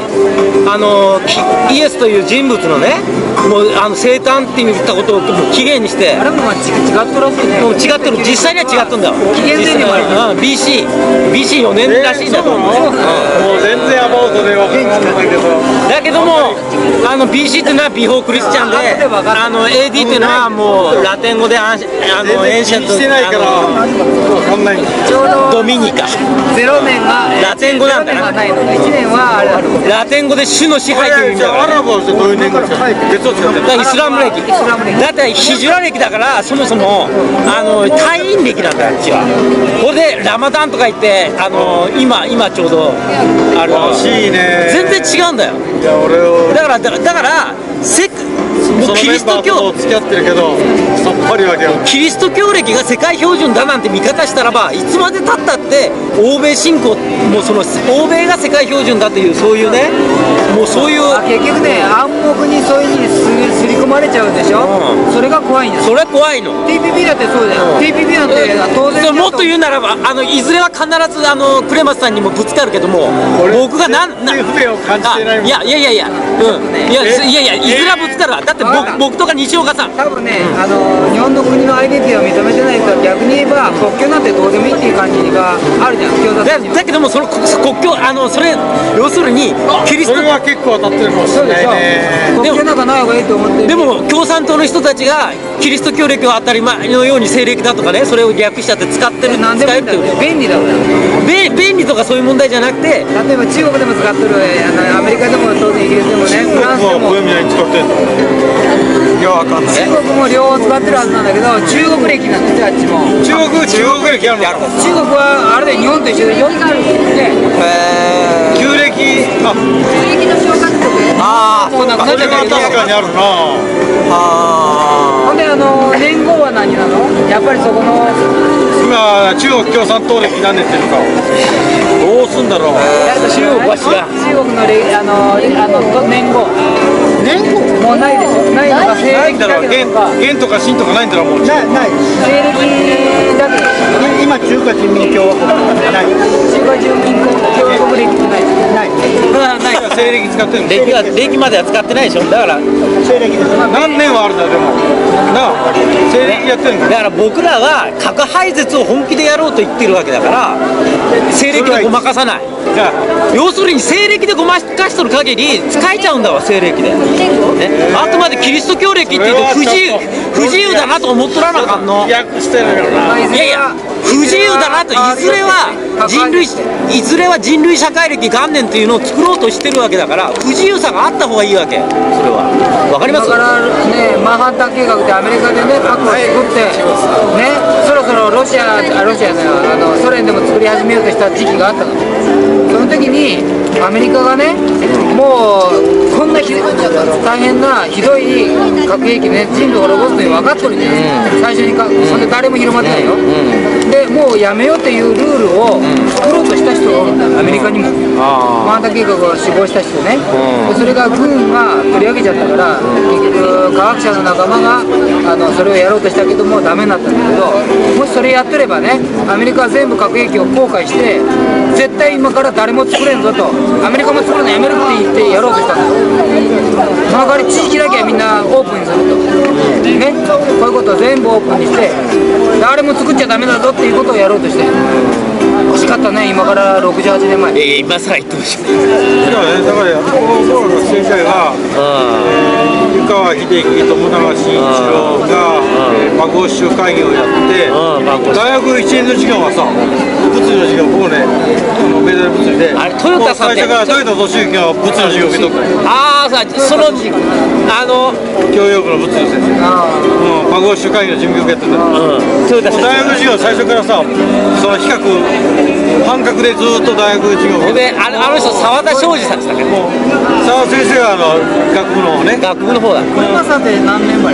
イエスという人物のね、もう生誕って言ったことを起源にして、 あれも違ってるらしいね。 もう違ってる、実際には違ってるんだよ。 紀元前にもある。 BC4 年らしいんだと思う。 もう全然アバウトで分かんないけど。 だけどもBC っていうのはビフォークリスチャンで、AD っていうのはもうラテン語でエンシェントしてないから分かんない。 ちょうどドミニカ 0年がラテン語なんだな。 1年はあれラテン語で主の支配という意味だから。 アラブはどういう年号ですか。別を使ってる。 イスラム歴。だってヒジュラ歴だから、そもそも退院歴なんだよ、あっちは。これでラマダンとか言って今ちょうどある。全然違うんだよ。 いや俺をだからキリスト教付き合ってるけどさっぱりわけよ。 キリスト教歴が世界標準だなんて見方したらば、いつまでたったって欧米信仰、もうその欧米が世界標準だという、そういうね、もうそういう結局ね、暗黙にそういうふうに刷り込まれちゃうでしょ。それが怖いんです。 それは怖いの。 TPP だってそうだよ。TPP なんて当然。 もっと言うならばいずれは必ずクレマスさんにもぶつかるけども、僕が不便を感じてないもん。 いやいやいずれはぶつかるわ。だって僕とか西岡さん多分ね、日本の国のアイデンティティを認めてないとさ、逆に言えば国境なんてどうでもいいっていう感じがあるじゃん、共産党には。 だけどもその国境それ要するにキリスト、 それは結構当たってるかもしれないね。 国境なんかない方がいいと思ってる。 でも共産党の人たちがキリスト教歴を当たり前のように西暦だとかね、それを略しちゃって使ってる、 なんでもいいんだよ、便利だから。 便利とかそういう問題じゃなくて、 例えば中国でも使ってる、アメリカでも当然イギリスでもね、フランスでも。 使ってんの？いや、わかんない。 中国も両方使ってるはずなんだけど、中国歴なんですよ、あっちも。 中国歴あるの？ 中国はあれで日本と一緒で4回あるんですよね。 旧暦、 旧暦の正月とか。 もうなくなっちゃったけど。 確かにあるな。 ほんで年号は何なの？やっぱりそこの今中国共産党歴何年っていうかどうすんだろう。 中国は知らん。 中国の年号もうないでしょ。ないのか西暦だけど元とか清とかないんだろう。もうない西暦だけど今中華人民共和国ない。 中華人民共和国歴ってない西暦使ってるの？ 暦までは使ってないでしょ。だから西暦です。 何年はあるんだよ。でもなあ西暦やってるんだ。 だから僕らは核廃絶を本気でやろうと言ってるわけだから、西暦でごまかさない。要するに西暦でごまかしとる限り使えちゃうんだわ、西暦で、ね、あくまでキリスト教歴っていうと不自由だなと思っとらなあかんの。 訳してるよな。 いやいや不自由だなと、いずれは人類社会歴元年っていうのを作ろうとしてるわけだから、不自由さがあった方がいいわけ。それはわかります？ だからね、マンハッタン計画でアメリカでね核を作ってね、そろそろロシアソ連でも作り始めようとした時期があったの。その時にアメリカがね、もうこんな大変なひどい核兵器ね、人類を滅ぼすという分かっとるんじゃないですか、最初にそんで誰も広まってないよ、でもうやめようっていうルールを作ろうとした人がおるんだ、アメリカにも。マンハッタン計画を志望した人ね、でそれが軍が取り上げちゃったから、結局科学者の仲間がそれをやろうとしたけどもダメになったんだけど、もしそれやっとればね、アメリカは全部核兵器を公開して絶対今から誰も作れんぞと、アメリカも作るのやめるって言ってやろうとしたんだよ。その代わり地域だけはみんなオープンにするとね、こういうことを全部オープンにして誰も作っちゃダメだぞっていうことをやろうとして、惜しかったね、今から68年前。 今更言ってほしい。 だから僕らの先生が湯川秀樹と宗像慎一郎が爆豪州会議をやって、大学1年の授業はさ、物理の授業、僕ねメダル物理で、 トヨタさんって最初から豊田俊之が物理の授業を受け取った。 ああ、その教養部の物理の先生、爆豪州会議の準備をやってた。大学授業最初からさ、その比較半角でずっと大学授業を。 で、あの人澤田昌司さんでしたっけ？ 澤先生は学部のね。 学部の方だ。 小山さんって何年前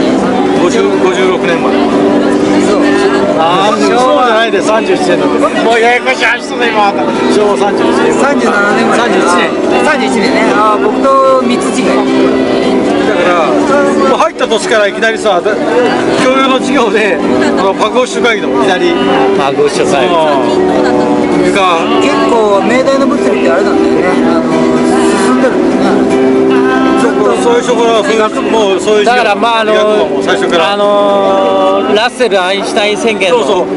？56年前。ああ、そうじゃないで37年だって。もうややこしい話すね今。昭和37年。 37年前。31年ね。ああ、僕と3つ違い。 だからもう入った年からいきなりさ、教養の授業で爆豪州会議のいきなり爆豪州会議が結構明大の物理ってあれなんだよね、進んでるんだよね。 最初からもうそういうだからまあ最初からラッセル・アインシュタイン宣言のもう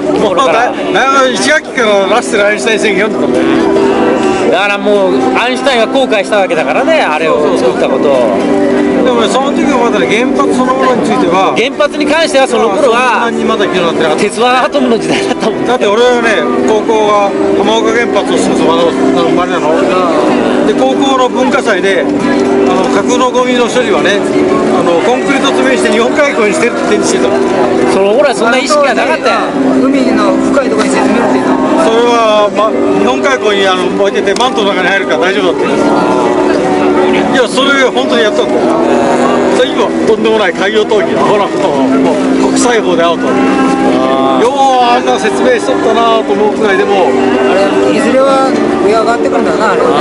1学期からラッセル・アインシュタイン宣言読んでたんだよね。 だからもうアインシュタインは後悔したわけだからね、あれを作ったことを。 でもね、その時はまだね、原発そのものについては、 原発に関してはその頃はまだ広がってなかった。 鉄腕アトムの時代だったもん。 だって俺はね、高校は浜岡原発をすぐそばの生まれなので、高校の文化祭で核のゴミの処理はね、コンクリート詰めにして日本海溝にしてるって展示してた。 その頃はそんな意識がなかったよ。 海の深いところに沈めるっていうの。 それは、日本海溝に置いててマントの中に入るから大丈夫だって。いや、それ本当にやったんだよ。それ今とんでもない海洋闘技のほらもう国際法でアウト。ようあんな説明しとったなと思うくらいでも、 あれいずれは上上がってくるんだな、あれ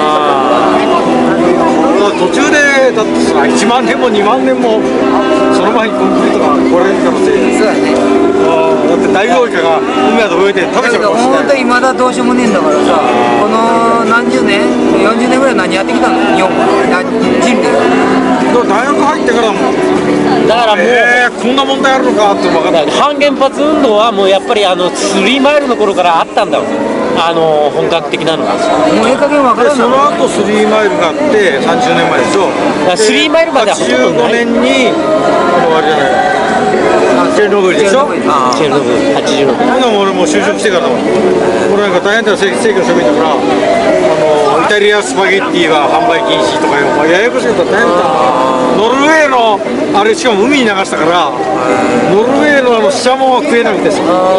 途中でだってさ、1万年も2万年もその前にコンクリートが来られる可能性。 そうだね。 だってダイオウイカが海まで泳いで食べちゃうかもしれない。 本当にまだどうしようもねえんだからさ、この何十年40年ぐらい何やってきたの日本人類。 大学入ってからもだからもう、 こんな問題あるのかって分かんない。 反原発運動はもうやっぱりスリーマイルの頃からあったんだもん、本格的なのが。 もうええ加減分からんの。 その後スリーマイルがあって30年前でしょ。 スリーマイルまではほとんどない。 85年にあれじゃない、チェルノブイリでしょ。 チェルノブイリ86年。 今も俺もう就職してからだもん。俺なんか大変だよ、正規の職員だからイタリアスパゲッティは販売禁止とかよ、ややこしいこと大変だ。ノルウェーのあれしかも海に流したからノルウェーのシャモンは食えなくてさ、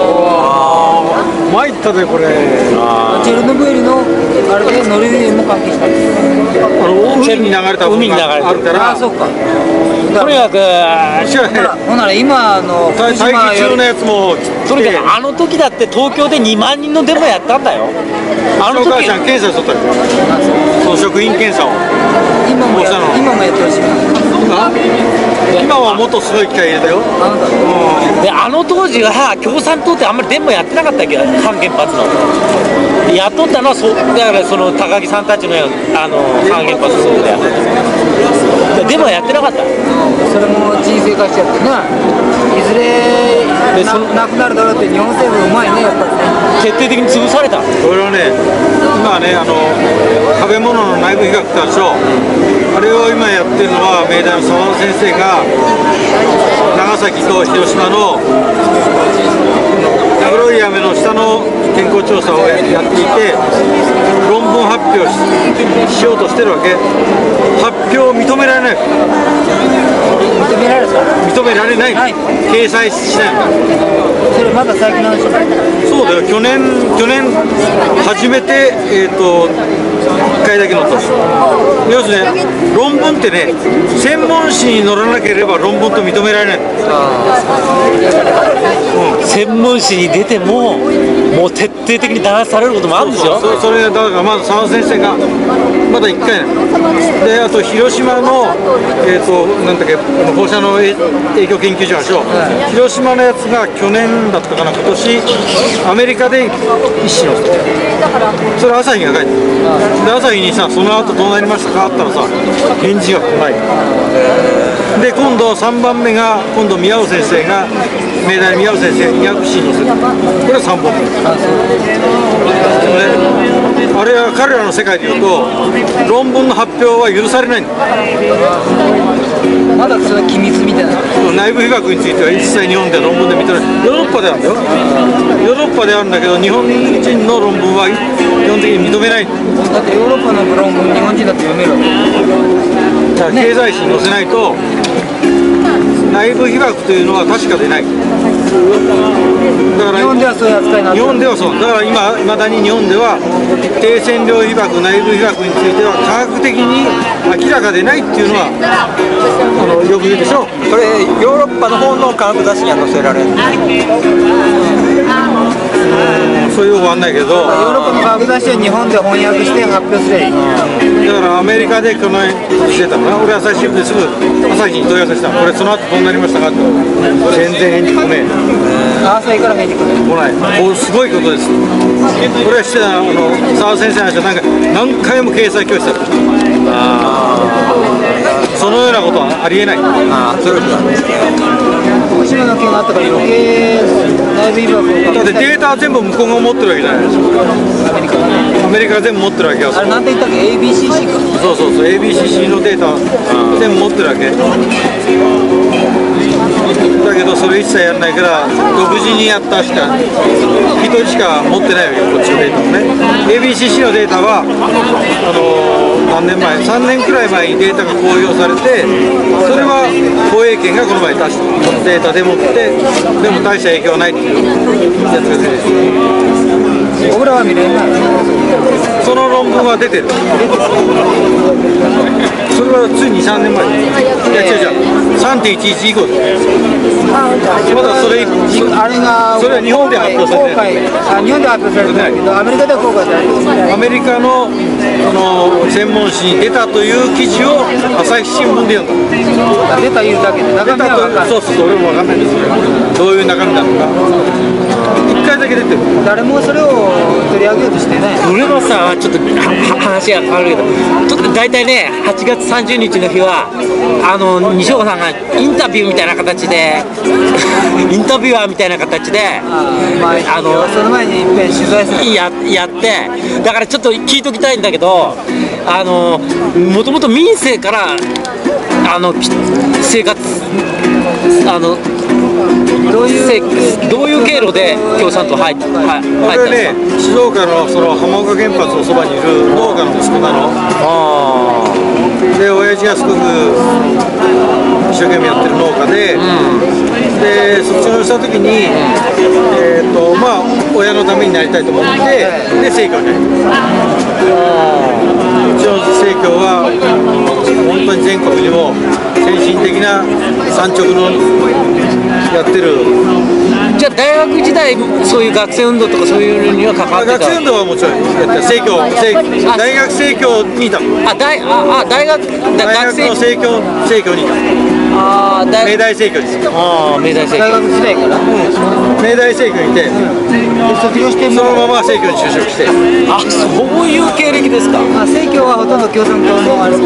参ったでこれ。 チェルノブイリのあれでノルウェーも関係したんですか。 海に流れた海があるから。 あ、そうか。 とにかくほんなら今の大気中のやつもとにかくあの時だって東京で2万人のデモやったんだよ。 あの時検査しとったよ、その食品検査を。 今もやってるし、 今はもっとすごい機械入れたよ。 で当時は共産党ってあんまりデモやってなかったっけ、反原発の。やっとったのはだからその高木さんたちの反原発そうでやったデモやってなかった。 それも沈静化しちゃってな、いずれなくなるだろうって日本政府うまいね、やっぱりね。 徹底的に潰された。 これはね、今ね食べ物の内部比較ってあるでしょ。あれを今やってるのは明大の澤田先生が長崎と広島の黒い雨の下の健康調査をやっていて、論文発表 しようとしてるわけ。発表を認められない。認められない、掲載しない。 それまだ最近の話。 そうだよ、去年初めて1回だけ載ったんです。要するに論文ってね、専門誌に載らなければ論文と認められない。 専門誌に出てももう徹底的に弾圧されることもあるんですよ。 それだからまず澤先生がまだ1回で、あと広島のなんだっけ、放射能影響研究所でしょ、広島のやつが去年だったかな、今年アメリカで一紙のそれ朝日が書いてる。で朝日にさ、その後どうなりましたかって言ったらさ、返事が来ない。で今度3番目が今度宮尾先生が明大宮尾先生が医学誌に載せる。これは3本目。あれは彼らの世界でいうと論文の発表は許されないんだ。 まだそれは機密みたいな。 内部被曝については一切日本では論文で認めない。ヨーロッパであるんだよ。ヨーロッパであるんだけど日本人の論文は基本的に認めない。 だってヨーロッパの論文日本人だって読めるわけ。 だから経済誌に載せないと内部被曝というのは確かでない。だから日本ではそういう扱いなんです。 日本ではそう。だからいまだに日本では低線量被曝、内部被曝については科学的に明らかでないっていうのはよく言うでしょ。 これヨーロッパの方の科学雑誌には載せられる。 そういうよくわかんないけど、 ヨーロッパの科学雑誌は日本で翻訳して発表すればいい。 だからアメリカでこのしてたのな。俺朝日新聞ですぐ朝日に問い合わせしたの。これその後どうなりましたかって。全然返事来ねえ。 朝日から返事来ない。 来ない。すごいことです。これはしてた澤先生の話は何回も掲載拒否された。そのようなことはありえない。 そういうことなんですね。 星野の件があったから余計内部被曝を。 だってデータは全部向こうが持ってるわけじゃないですか。アメリカが全部持ってるわけよ。 あれなんて言ったっけ、 ABCC か。 そう ABCC のデータ全部持ってるわけだけど、それ一切やらないから独自にやったしか一人しか持ってないわけよ、こっちのデータもね。 ABCC のデータは何年前、3年くらい前にデータが公表されて、それは放映権がこの前出した。このデータでもってでも大した影響はないっていうやつが出てる。 僕らは見れない。 その論文は出てる。それはついに3年前。いや違う 3.11 以降です。まだそれあれがそれは日本で発表されてない。 日本で発表されてないけどアメリカでは公開されてない。 アメリカの専門誌に出たという記事を朝日新聞で読んだ。 出たいうだけで中身は分かんない。 そう俺も分かんないですよ。どういう中身なのか。1回だけ出てる。 誰もそれを取り上げようとしてない。 俺はさ、ちょっと話が変わるけど、大体ね、8月30日の日は西岡さんがインタビューみたいな形でインタビュアーみたいな形でその前に一遍取材するやってだからちょっと聞いときたいんだけど、もともと民生から生活どういう経路で共産党入ったんですか？ 俺ね、静岡のその浜岡原発のそばにいる農家の息子なの。で、親父がすごく一生懸命やってる農家で、で卒業した時に、まあ親のためになりたいと思ってで生協に入った。うちの生協は本当に全国にも先進的な産直のやってる。 じゃあ大学時代そういう学生運動とかそういうのには関わってた？ 学生運動はもちろんやって生協大学生協にいた。 大学の生協にいた。明大生協です。 明大生協。 大学時代から。 明大生協にいて、 卒業してそのまま生協に就職して。 そういう経歴ですか？ 生協はほとんど共産党のあれ。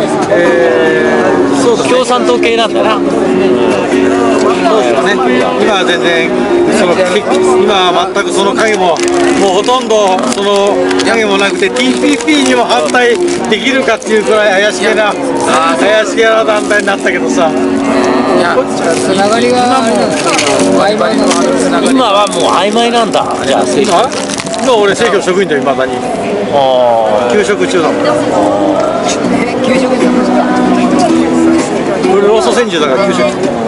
そうだね。 共産党系なんだな。 そうですね。今は全然今は全くその影ももうほとんどその影もなくて TPP にも反対できるかっていうくらい怪しげな団体になったけどさ。 つながりが曖昧なの。 今はもう曖昧なんだ。じゃあ今俺生協職員だよ、未だに。休職中だもん。 休職中ですか？ 俺労組専従だから休職中。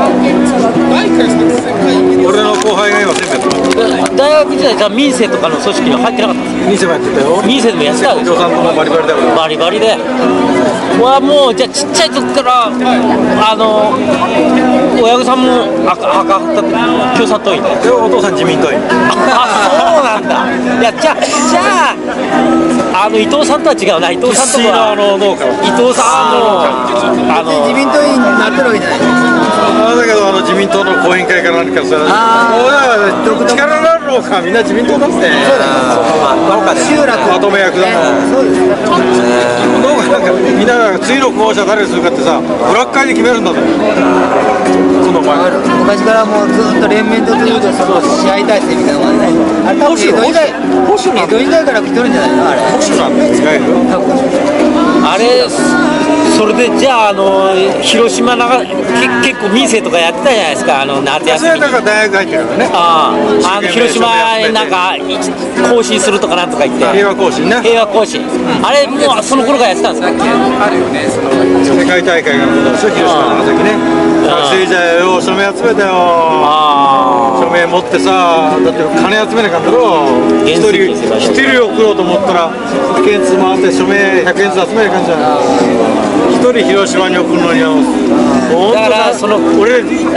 俺の後輩が今全部やってる。 大学時代じゃあ民生とかの組織には入ってなかったんですか？ 民生もやってたよ。 民生でもやってた。 共産党もバリバリだよ。 バリバリで。俺はもうじゃあちっちゃい時から親御さんも共産党員で。 お父さん自民党員。 そうなんだ。いやじゃあ伊藤さんとは違うな。伊藤さんとは伊藤さんの自民党員になってるわけじゃない。 だけど自民党の後援会か何かさ、力のあるのかみんな自民党だって。 集落まとめ役だもん。そうですね。みんな次の候補者誰にするかってさ、ブラック会で決めるんだぞ。 昔からもうずっと連綿と続いてその支配体制みたいなのがね。あれ多分江戸時代から来てるんじゃないのあれ。 保守なんだよ。 あれそれでじゃあ広島結構民生とかやってたじゃないですか夏休み。 それだから大学入ってるからね。 広島なんか行進するとかなんとか言って。 平和行進ね。 平和行進。あれもうその頃からやってたんですか？ あるよね。 世界大会が今度でしょ、広島長崎ね。学生時代よ署名集めたよ。署名持ってさ、だって金集めなかったろ。一人送ろうと思ったら100円ずつ回って署名100円ずつ集めなかったじゃん。一人広島に送るのにだから俺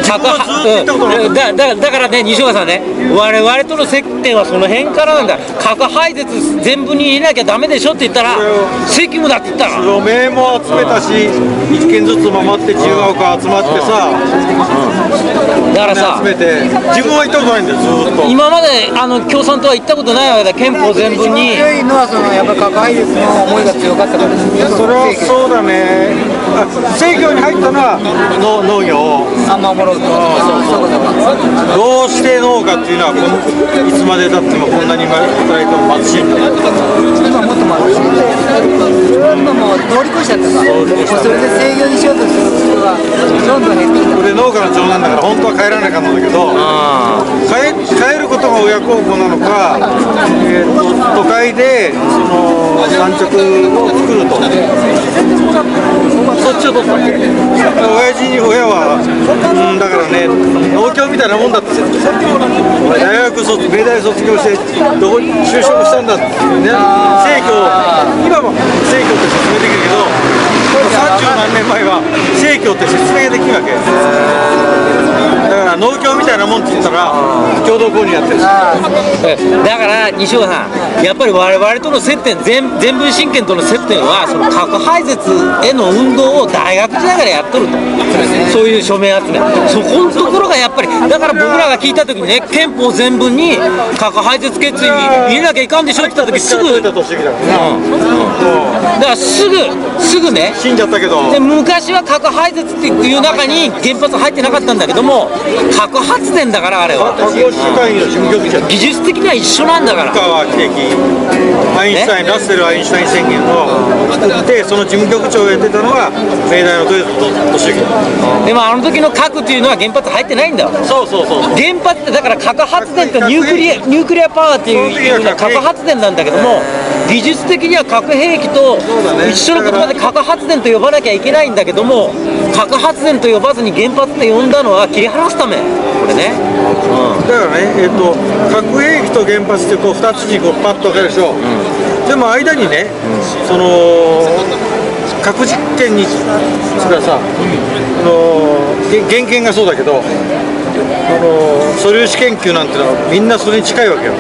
だからね西岡さんね、我々との接点はその辺からなんだ。核廃絶全部に入れなきゃダメでしょって言ったら責務だって言ったら署名も集めたし1件ずつ回って自由が丘集まってさ、 だからさ集めて自分は行ったことないんだよずっと。 今まで共産党は行ったことないわけだ。憲法全文に強いのはやっぱり核廃絶の思いが強かったからですね。 それはそうだね。生協に入ったのは農業を守ろうと。 どうして農家っていうのはいつまでたってもこんなに働いても貧しいんだ。 今もっと貧しい。今もう通り越しちゃったから。それで制御にしようとする人がどんどん減ってきた。 俺農家の長男だから本当は帰らなかったんだけど、帰ることが親孝行なのか、都会で産直を作ると。そっちを取ったわけ。親は、だからね、農協みたいなもんだって明大卒業して就職したんだっていうね。今も生協って説明できるけど、30何年前は生協って説明ができるわけ。だからから農協みたいなもんって言ったら共同購入やってるんですよ。 だから西岡さん、やっぱり我々との接点、全文神権との接点はその核廃絶への運動を大学時代からやっとると、そういう署名集め、そこのところがやっぱり、だから僕らが聞いた時にね、憲法全文に核廃絶決議入れなきゃいかんでしょって言った時すぐ、だからすぐね、 死んじゃったけど、 で昔は核廃絶っていう中に原発入ってなかったんだけども、核発電だからあれは技術的には一緒なんだから。 アインシュタイン、ラッセル・アインシュタイン宣言を作って、その事務局長をやってたのが明大の豊田俊之。 でもあの時の核っていうのは原発入ってないんだよ。 そうそうそう。 原発ってだから核発電ってニュークリアパワーっていうのは核発電なんだけども、技術的には核兵器と一緒の言葉で核発電と呼ばなきゃいけないんだけども、核発電と呼ばずに原発って呼んだのは切り離すため、これね。 だからね、核兵器と原発ってこう2つにこうパッと分かるでしょ。でも間にね、その核実験にそれはさ、原件がそうだけど、素粒子研究なんてのはみんなそれに近いわけよ。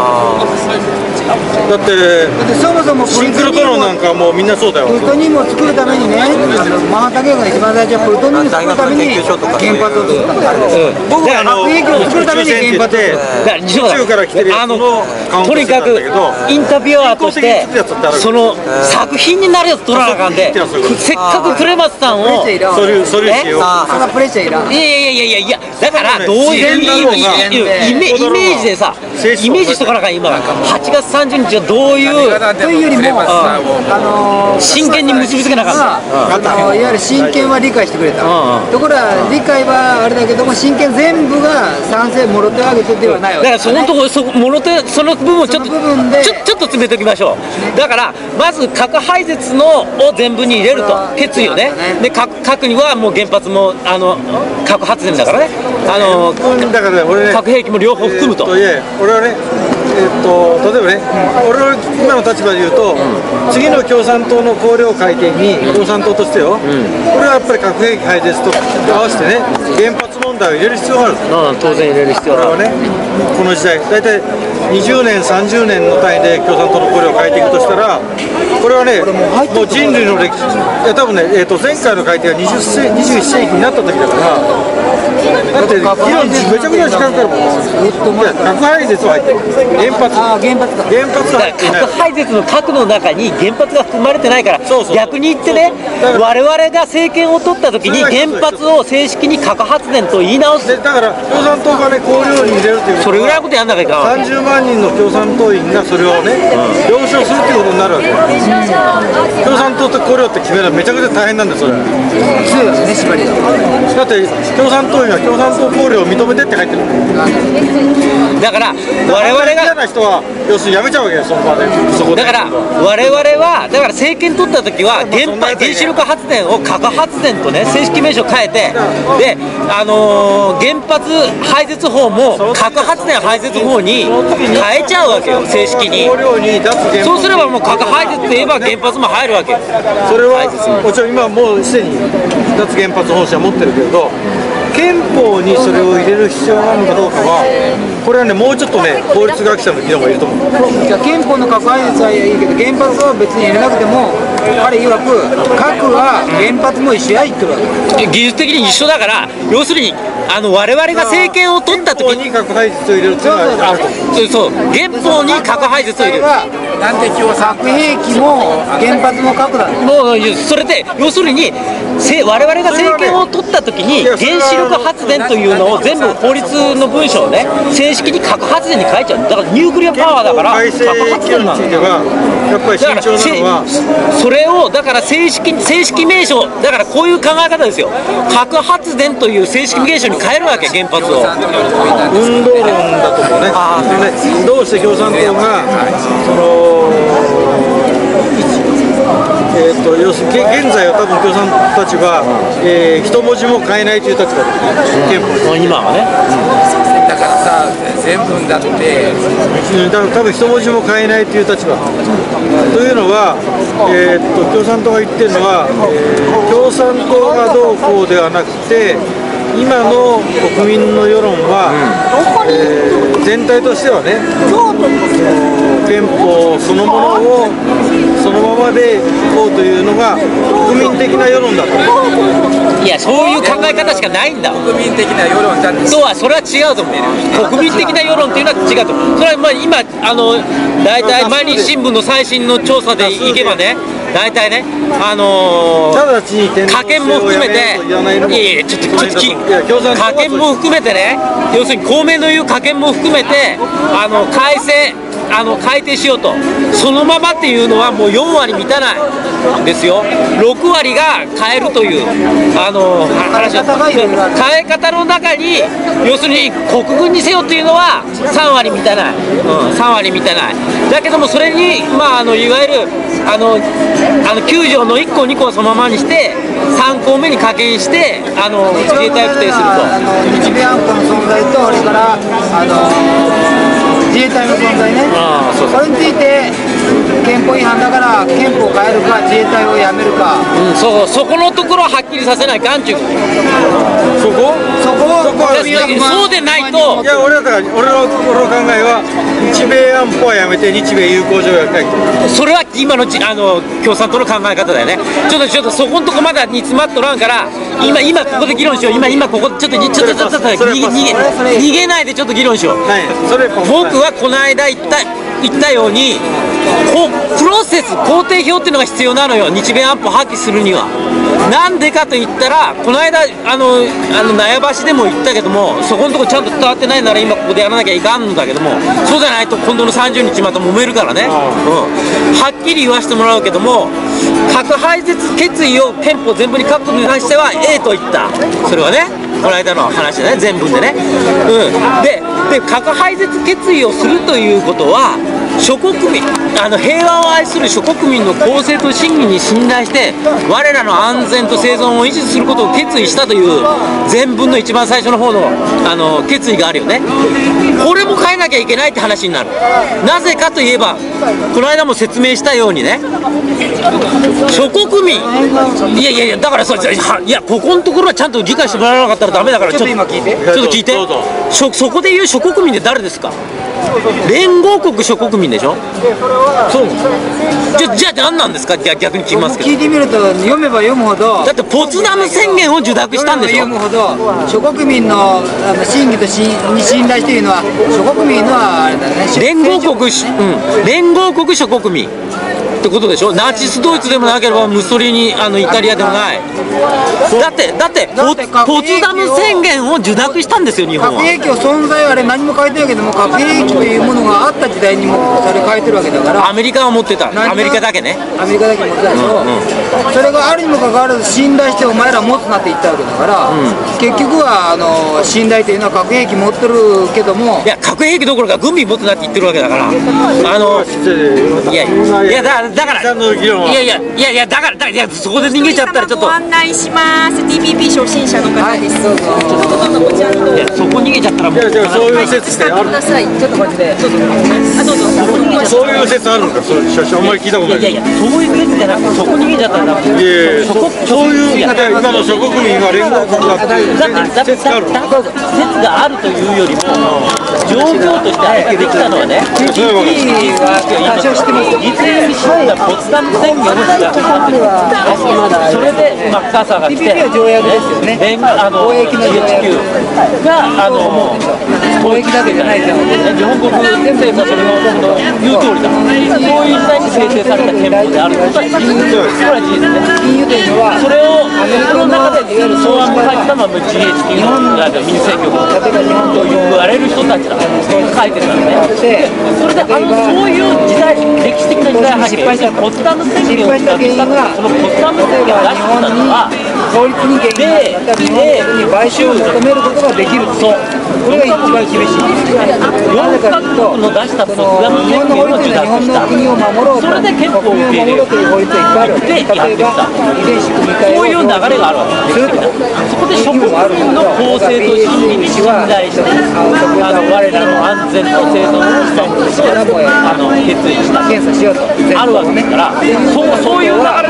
だってそもそもシンクロトロンなんかもうみんなそうだよ。 プルトニウムを作るためにね、マンハッタン計画が一番最初はプルトニウムを作るために原発を作ったんだから僕は核兵器を作るために原発で宇宙から来てるやつのカウントとにかくインタビュアーとしてその作品になるやつ取らなあかんで、せっかくクレマスさんをプレッシャーいらんそんなプレッシャーいらん。 いやだからどういうイメージでさ、イメージしとかなあかん。今8月30日はどういうというよりも真剣に結びつけなかった。 いわゆる真剣は理解してくれた。ところが理解はあれだけども、真剣全部が賛成もろ手を挙げてではないわけ。 だからそのところもろ手、その部分をちょっと詰めておきましょう。だからまず核廃絶のを全部に入れると決意をね。で核にはもう原発も核発電だからね。 だから俺ね、 核兵器も両方含むと。 俺はね、例えばね、俺の今の立場で言うと、次の共産党の綱領改定に共産党としてよ、これはやっぱり核兵器廃絶と合わせてね、原発問題を入れる必要がある。 当然入れる必要がある。 これはね、この時代大体20年30年の単位で共産党の綱領を変えていくとしたら、これはね、もう人類の歴史、多分ね、前回の改定は21世紀になった時だから、だって議論めちゃくちゃ時間かかるもん。核廃絶は入ってる。原発は入っていない。 核廃絶の核の中に原発が含まれてないから、逆に言ってね、我々が政権を取った時に原発を正式に核発電と言い直す。 だから共産党がね、綱領に入れるという、 それぐらいのことやんなきゃいけない。 30万人の共産党員がそれをね、了承するということになるわけ。共産党と綱領って決めるのはめちゃくちゃ大変なんだよ、それ。 強いよね、縛りが。 だって共産党員は共産党綱領を認めてって書いてる。 だから我々が嫌な人は要するにやめちゃうわけよ、その場で。 だから我々はだから政権取った時は原子力発電を核発電とね正式名称変えて、で原発廃絶法も核発電廃絶法に変えちゃうわけよ、正式に。そうすればもう核廃絶といえば原発も入るわけよ。 それはもちろん今もうすでに脱原発方針は持ってるけれど、憲法にそれを入れる必要があるのかどうかは、これはね、もうちょっとね、法律学者の議論がいると思う。 じゃあ憲法の核廃絶はいいけど、原発は別に入れなくても、彼曰く核は原発も一緒や言ってるわけ。 技術的に一緒だから、要するに我々が政権を取った時に核廃絶を入れるっていうのはあると。 そう原法に核廃絶を入れる。 なんで今日核兵器も原発も核だ。 もうそれで要するに我々が政権を取った時に原子力発電というのを全部法律の文章をね正式に核発電に変えちゃう。だからニュークリアパワーだから核発電なの。 やっぱり慎重なのはそれをだから正式名称だからこういう考え方ですよ。核発電という正式名称に変えるわけ、原発を。 運動論だと思うね。どうして共産党がその要するに現在は多分共産たちは、一文字も変えないという立場です、憲法今はね。 だからさ、全文だってだから多分一文字も変えないという立場というのは、共産党が言ってるのは、共産党がどうこうではなくて今の国民の世論は、全体としてはね、憲法そのものをそのままでいこうというのが国民的な世論だと。 いや、そういう考え方しかないんだ。 国民的な世論だってとはそれは違うと思う。国民的な世論っていうのは違うと思う。それはまあ今大体毎日新聞の最新の調査でいけばね、大体ね、家計も含めて、ちょっと家計も含めてね、要するに公明の言う家計も含めて改定しようと、そのままっていうのはもう4割満たないんですよ。6割が変えるという話を、変え方の中に要するに国軍にせよっていうのは3割満たない、3割満たない。だけどもそれにいわゆる9条の1項2項をそのままにして3項目に加減して自衛隊を規定すると。 日米安保の存在と、それから自衛隊の存在ね、それについて憲法違反だから憲法を変えるか自衛隊をやめるか、 そこのところははっきりさせないかんちゅう。 そこそうでないと。 いや、俺の考えは日米安保はやめて日米友好条約がいい。 それは今の共産党の考え方だよね。ちょっとそこのとこまだ煮詰まっとらんから、今ここで議論しよう。今ここちょっと逃げないでちょっと議論しよう。僕はこの間言ったようにプロセス工程表っていうのが必要なのよ、日米安保を破棄するには。なんでかと言ったら、この間苗場市でも言ったけども、そこのとこちゃんと伝わってないなら今ここでやらなきゃいかんんだけども、そうじゃないと今度の30日また揉めるからね、はっきり言わせてもらうけども、核廃絶決議を憲法全部に書くことに関しては A と言った。それはね、この間の話でね、全文でね、で核廃絶決議をするということは、諸国民平和を愛する諸国民の公正と真偽に信頼して我らの安全と生存を維持することを決意したという全文の一番最初の方の決意があるよね。これも変えなきゃいけないって話になる。なぜかといえば、この間も説明したようにね、諸国民、いやだからここのところはちゃんと理解してもらわなかったらダメだから、ちょっと聞いて。そこで言う諸国民って誰ですか？連合国諸国民でしょ。そうじゃあ何なんですか？逆に聞きますけど、 聞いてみると読めば読むほど、 だってポツダム宣言を受諾したんでしょ。 読むほど諸国民の真偽に信頼しているのは諸国民のあれだね、 連合国諸国民ってことでしょ。ナチスドイツでもなければムッソリーニイタリアでもない。だってポツダム宣言を受諾したんですよ、日本は。 核兵器の存在はあれ何も書いてないけども、核兵器というものがあった時代にもそれ書いてるわけだから。 アメリカは持ってた。アメリカだけね。 アメリカだけ持ってたでしょ。それがあるにもかかわらず信頼してお前ら持つなって言ったわけだから、結局は信頼というのは核兵器持ってるけども、 いや核兵器どころか軍備持つなって言ってるわけだから。だからそこで逃げちゃったらちょっと。 ご案内します。TPP 初心者の方です。どうぞ。 そこ逃げちゃったらもう。 そういう説ってある。 ください。ちょっとこっちで。どうぞ。 そういう説あるのか。あんまり聞いたことない。 そういう説じゃなくて、そこ逃げちゃったらダメ。 そういう今の諸国民は連合国だっていう説がある。 説があるというよりも状況としてあるできたのはね、TPP は多少知ってます。実現にしないポツダム宣言をしたそれでマッカーサーが来て、 TPP は条約ですよね。貿易の条約が貿易だけじゃないじゃん。 日本国政府はそれの言う通りだ。そういう時代に制定された憲法であることは事実です。それは事実ね。 金融というのはそれをその中で草案を書いたのはGHQ の民生局と言われる人たちだ。書いてたんだね。それでそういう時代、歴史的な時代背景、ポツダム宣言をしたそのポツダム宣言を出したのは法律に原因があった日本に買収を求めることができる。そう。これが一番厳しい。なぜかというと、日本の法律は日本の国を守ろうと、 それで憲法を受け入れるという法律がいっぱいあるわけで、例えば遺伝子組み換えをこういう流れがあるわけです。そこで諸国民の公正と真偽に信頼して我らの安全と生存をしたいとして決意した検査しようとあるわけですから、そういう流れ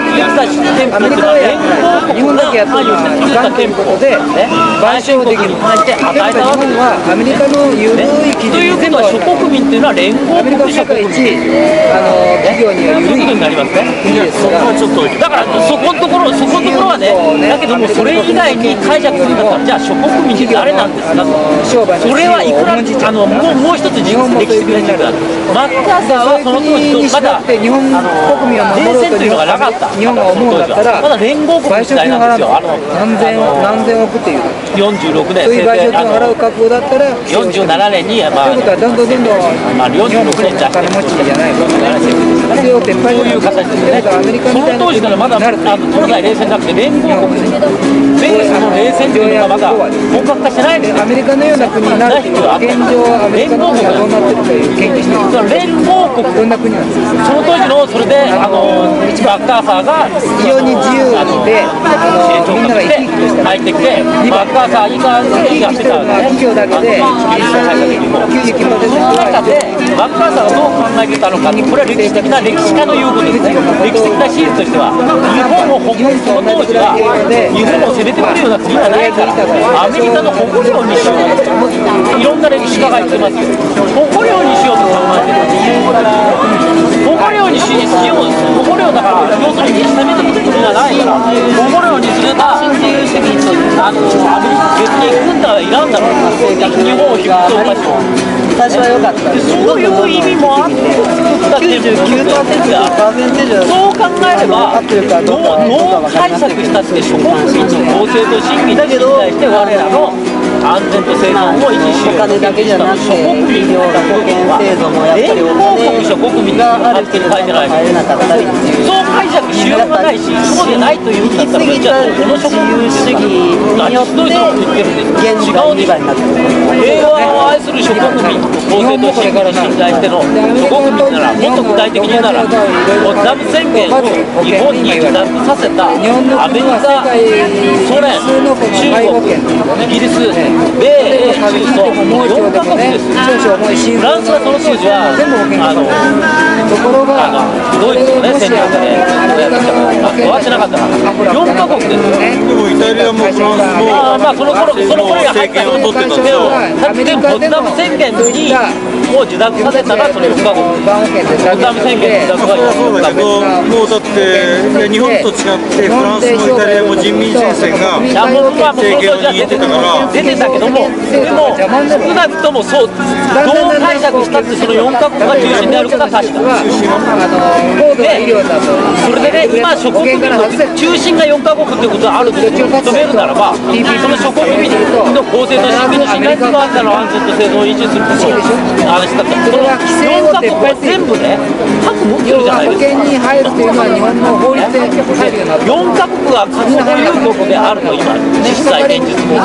アメリカはやった日本だけやったのは元憲法で賠償できる。やっぱ日本はアメリカの緩い基準で全部諸国民っていうのは連合国社会一企業には緩いになりますね。だからそこのところはね、だけどもそれ以外に解釈するんだったら、じゃあ諸国民って誰なんですかと。それはいくらもう一つ歴史的な事実だ。マッカーサーはその当時まだ日本国民を守ろうというのがなかった。 日本が思うんだったらまだ連合国時代なんですよ。 何千億っていう 46年そういう賠償金を払う覚悟だったら 47年にということはどんどん 46年じゃ金持ちじゃないそれを撤廃そういう形ですね。その当時からまだ東西冷戦じゃなくて連合国で米ソの冷戦というのがまだ本格化してないんですよ。 アメリカのような国になるという現状アメリカの国がどうなってるかいう研究してる連合国どんな国なんですか。 その当時のそれでマッカーサーが非常に自由でみんなが生き生きとした入ってきてマッカーサー以下でやってたんですね。 企業だけで99% その中でマッカーサーがどう考えてたのか、これは歴史的な歴史家の言うことですね。歴史的な史実としては日本をその当時は日本を攻めてくるような国がないからアメリカの誇領にしようといろんな歴史家が言ってますけど誇領にしようと考えてる誇領にしよう誇領だから要するに攻めてくる国がないから誇領にすればアメリカ別に軍隊はいらんだろう日本を引くとおかしい私は良かったそういう意味もあって作ったってそう考えればどう解釈したって諸国民の公正と審議に対して我らの安全と生存を維持しようとした諸国民の保険制度もやっぱり連合国諸国民があるって書いてないそう解釈しようがないしそうでないというんだったらじゃあこの諸国民主義によって現実が2倍になってる平和を愛する諸国民公正と審議に信頼しての諸国民ならもっと具体的に言うならポツダム宣言を日本に受諾させたアメリカ、ソ連、中国、イギリス、米英中ソ4カ国です。フランスはその当時はドイツのね戦略で終わってなかったから4カ国です。 でもイタリアもフランスもその頃が政権を取ってたんですよ。 でもポツダム宣言にを受諾させたらそれ4カ国。ポツダム宣言の受諾はそうだけどもうだって日本と違ってフランスもイタリアも人民戦線が政権を握ってたから出てたけどもでも少なくともそうどう解釈したってその4カ国が中心であることは確かでそれでね今諸国民の中心が4カ国っていうことがあると認めるならばその諸国民の公正と審議に信頼するあんたの安全と生存を維持することを話したってその4カ国は全部ね核持ってるじゃないですか。 保険に入るというのは日本の法律で入るようになって 4カ国が核保有国であると今実際現実も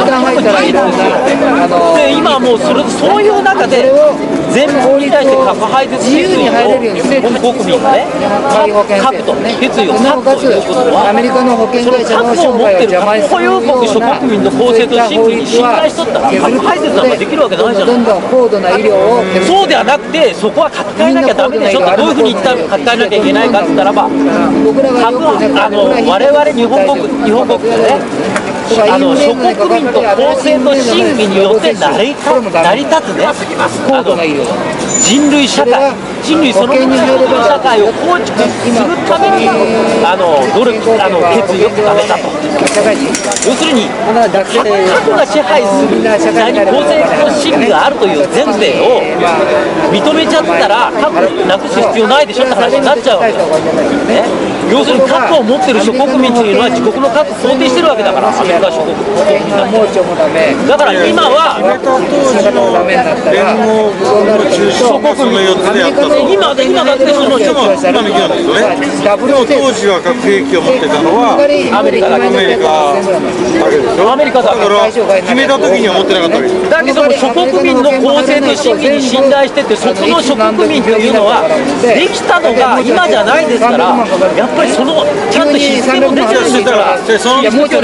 で今もうそういう中で全部に対して核廃絶決意を日本国民がね核と決意を書くということはアメリカの保険会社の商売を邪魔にする核保有国諸国民の公正と審議に信頼しとったら核廃絶なんかできるわけないじゃないですか。 どんどん高度な医療をそうではなくてそこは書き換えなきゃダメでしょってどういうふうに言ったら書き換えなきゃいけないかって言ったらば我々日本国でね諸国民と公正と審議によって成り立つね人類社会人類そのものの社会を構築するために努力決意を固めたと要するに核が支配する時代に公正と審議があるという前提を認めちゃったら核なくす必要ないでしょって話になっちゃうわけですね。要するに核を持ってる諸国民というのは自国の核を想定してるわけだからアメリカ諸国だから今は諸国民4つでやったと今だってそのでも今の議論ですよね。でも当時は核兵器を持ってたのはアメリカだけだけでしょ。 アメリカだから決めた時には持ってなかったわけです。 だけども諸国民の公正と審議に信頼しててそこの諸国民というのはできたのが今じゃないですからやっぱりそのちゃんと日付も出てるしからその時の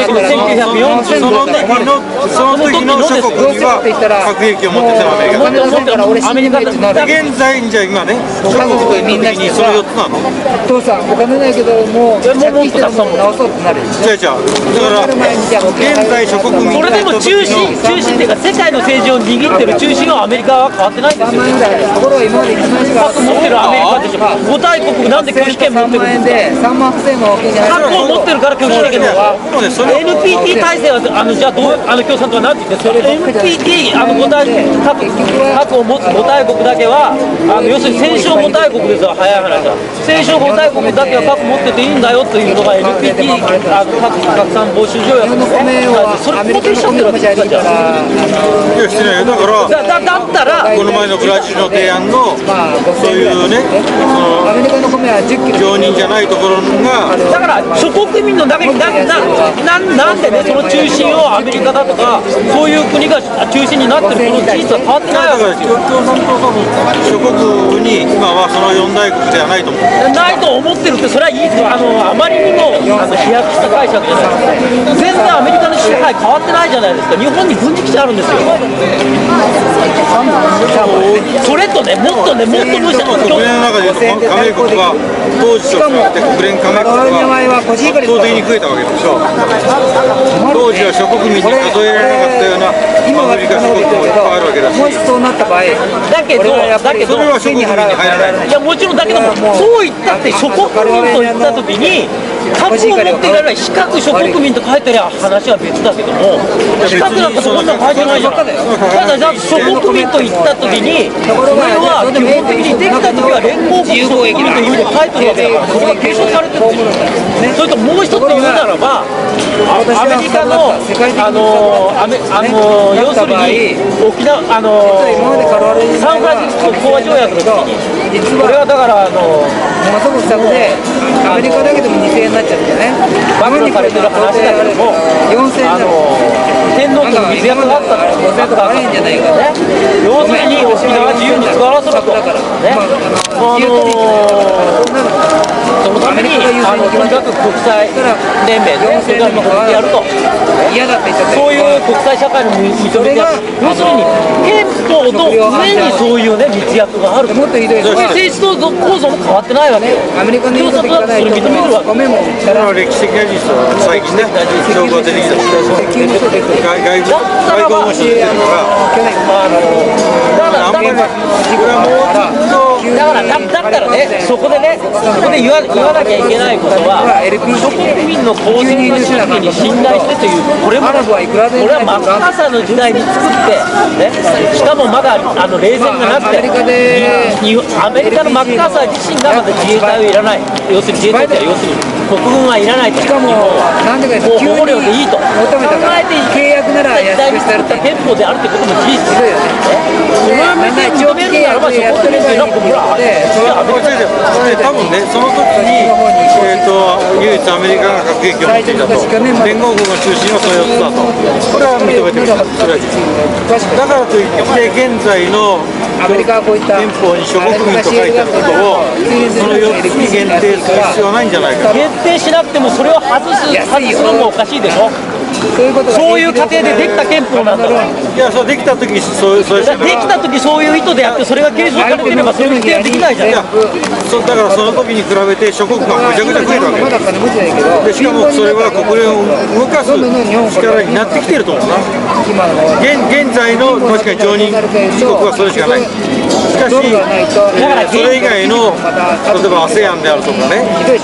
諸国には核兵器を持ってたのはアメリカ。 アメリカだ現在じゃあ今ね、諸国とみんなにその4つなの。 父さんお金ないけどもう借金してるもの直そうってなる。 違う違う。だから現在諸国民それでも中心っていうか世界の政治を握ってる中心はアメリカは変わってないんですよ。 ところが今まで1万円しか核持ってるアメリカでしょ。5大国なんで拒否権持ってるんですか。 3万8000円も大きいんじゃない核を持ってるから拒否できるのは NPT 体制はじゃあ共産党は何て言ってるんですか。 NPT 5大核を持つ5大国だけは要するに戦勝5大国ですよ。早い話は戦勝5大国だけは核持ってていいんだよというのが NPT 核拡散防止条約ですね。それ肯定しちゃってるわけじゃないですか。 いやしてないよ。だからだったらこの前のブラジルの提案のそういうね、 アメリカの米は10キロ常任じゃないところがだから諸国民の中になんでねその中心をアメリカだとかそういう国が中心になってるこの事実は変わってないわけですよ。 共産党多分諸国に今はその4大国ではないと思う。 ないと思ってるってそれはいいですよ。あまりにも飛躍した解釈じゃないですか。全然アメリカの支配変わってないじゃないですか。日本に軍事基地あるんですよ。それとねもっと無視国連の中でいうと加盟国は当時と比べて国連加盟国は圧倒的に増えたわけでしょ。当時は諸国民に数えられなかったようなアメリカ諸国もいっぱいあるわけだし、 もしそうなった場合だけどそれは諸国民に入らない。 いやもちろんだけどそう言ったって諸国民と言った時に核を持っていられない非核諸国民と書いてあれば話は別だけども非核なんかそんなの書いてないじゃん。ただ諸国民と言った時にこれは基本的にできた時は連合国諸国民というふうに書いてるわけだからそれが継承されてるんですよ。それともう一つ言うならばアメリカの要するに沖縄サンフランシスコ講和条約の時にこれはだからものすごく作でアメリカだけでも2000円になっちゃうんだよね。 暴露されてる話だけども 4000円天皇家の水役があったから 5000円とかあれんじゃないかね。 要するに沖縄自由に使わせろとね。そのためにとにかく国際連盟でそれからやると嫌だって言っちゃってそういう国際社会の認めてやる。要するに憲法の上にそういうね密約があると。 もっとひどいそういう政治構造も変わってないわけよ。 アメリカの言うこと聞かないと認めるわけ。 米もそれは歴史的な事実は最近ね証拠が出てきた。外交もしてるからあんまりこれはもうずっとだったらねそこで言わなきゃいけないことは諸国民の公正な主義に信頼してというこれはマッカーサーの時代に作ってねしかもまだ冷戦がなくてアメリカのマッカーサー自身がまだ自衛隊はいらない要するに自衛隊って要するに国軍はいらないと。しかもなんでかもう保護料でいいと求めたから契約なら時代に作った憲法であるということも事実ですよね。それを認めるならば諸国民というのは僕ら多分ねその時に唯一アメリカが核兵器を持っていたと連合国の中心はその4つだとこれは認めてみた。それはだからといって現在の憲法に諸国民と書いてあることをその4つに限定する必要はないんじゃないか。 限定しなくてもそれを外すのもおかしいでしょ。そういう過程でできた憲法なんだから。 いやそうできた時にそうできた時そういう意図でやってそれが継承されてればそれを否定できないじゃん。 だからその時に比べて諸国がむちゃくちゃ増えるわけでしかもそれは国連を動かす力になってきてると思うな。現在の確かに常任国はそれしかない。しかしそれ以外の例えば ASEAN であるとかね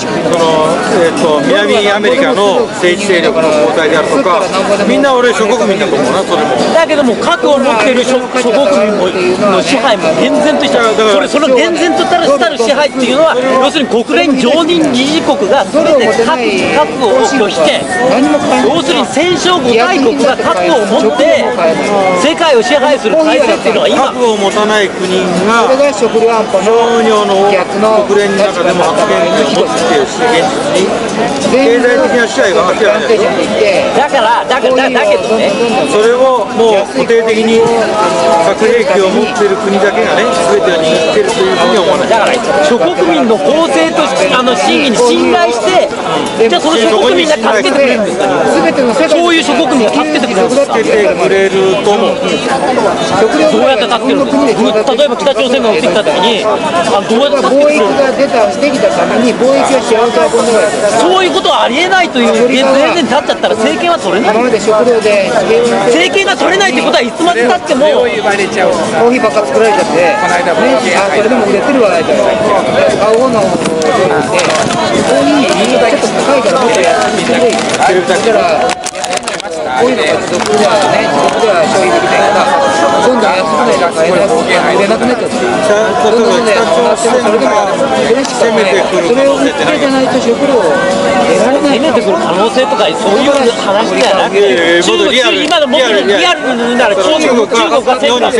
南アメリカの政治勢力の交代であるとかみんな俺諸国民だと思うな。それもだけども核を持っている諸国民の支配も厳然としたその厳然としたる支配っていうのは要するに国連常任理事国が全て核を拒否権要するに戦勝5大国が核を持って世界を支配する体制っていうのは今核を持たない国が商業の国連の中でも発言権を持っているし現実に経済的な支配は明らかでしょ。 だけどねそれをもう固定的に核兵器を持っている国だけがね全てを握っているというふうに思わない。 だから諸国民の公正と真偽に信頼してじゃあその諸国民が助けてくれるんですか。そういう諸国民が助けてくれるんですか。 助けてくれると思う。 どうやって助けるんですか。例えば北北朝鮮が撃ってきたときに、どうやって貿易ができたために貿易を幸せ運んでるわけです。 そういうことはありえないという前提に立っちゃったら政権は取れない。 今まで食料で政権が取れないってことはいつまでたってもコーヒーばっか作られちゃって、それでも売れてるわけじゃないですか。買う方のコーヒー輸入がちょっと高いからもっと安くしてだからこういうのが持続ではね、持続では消費できないからどんどん安くないと買えなくなっちゃってどんどんね、それでもそれしかね、それを売ってじゃないと食料を得られない。 攻めてくる可能性とかそういう話ではなくて、今のもっとリアルに言うなら中国が尖閣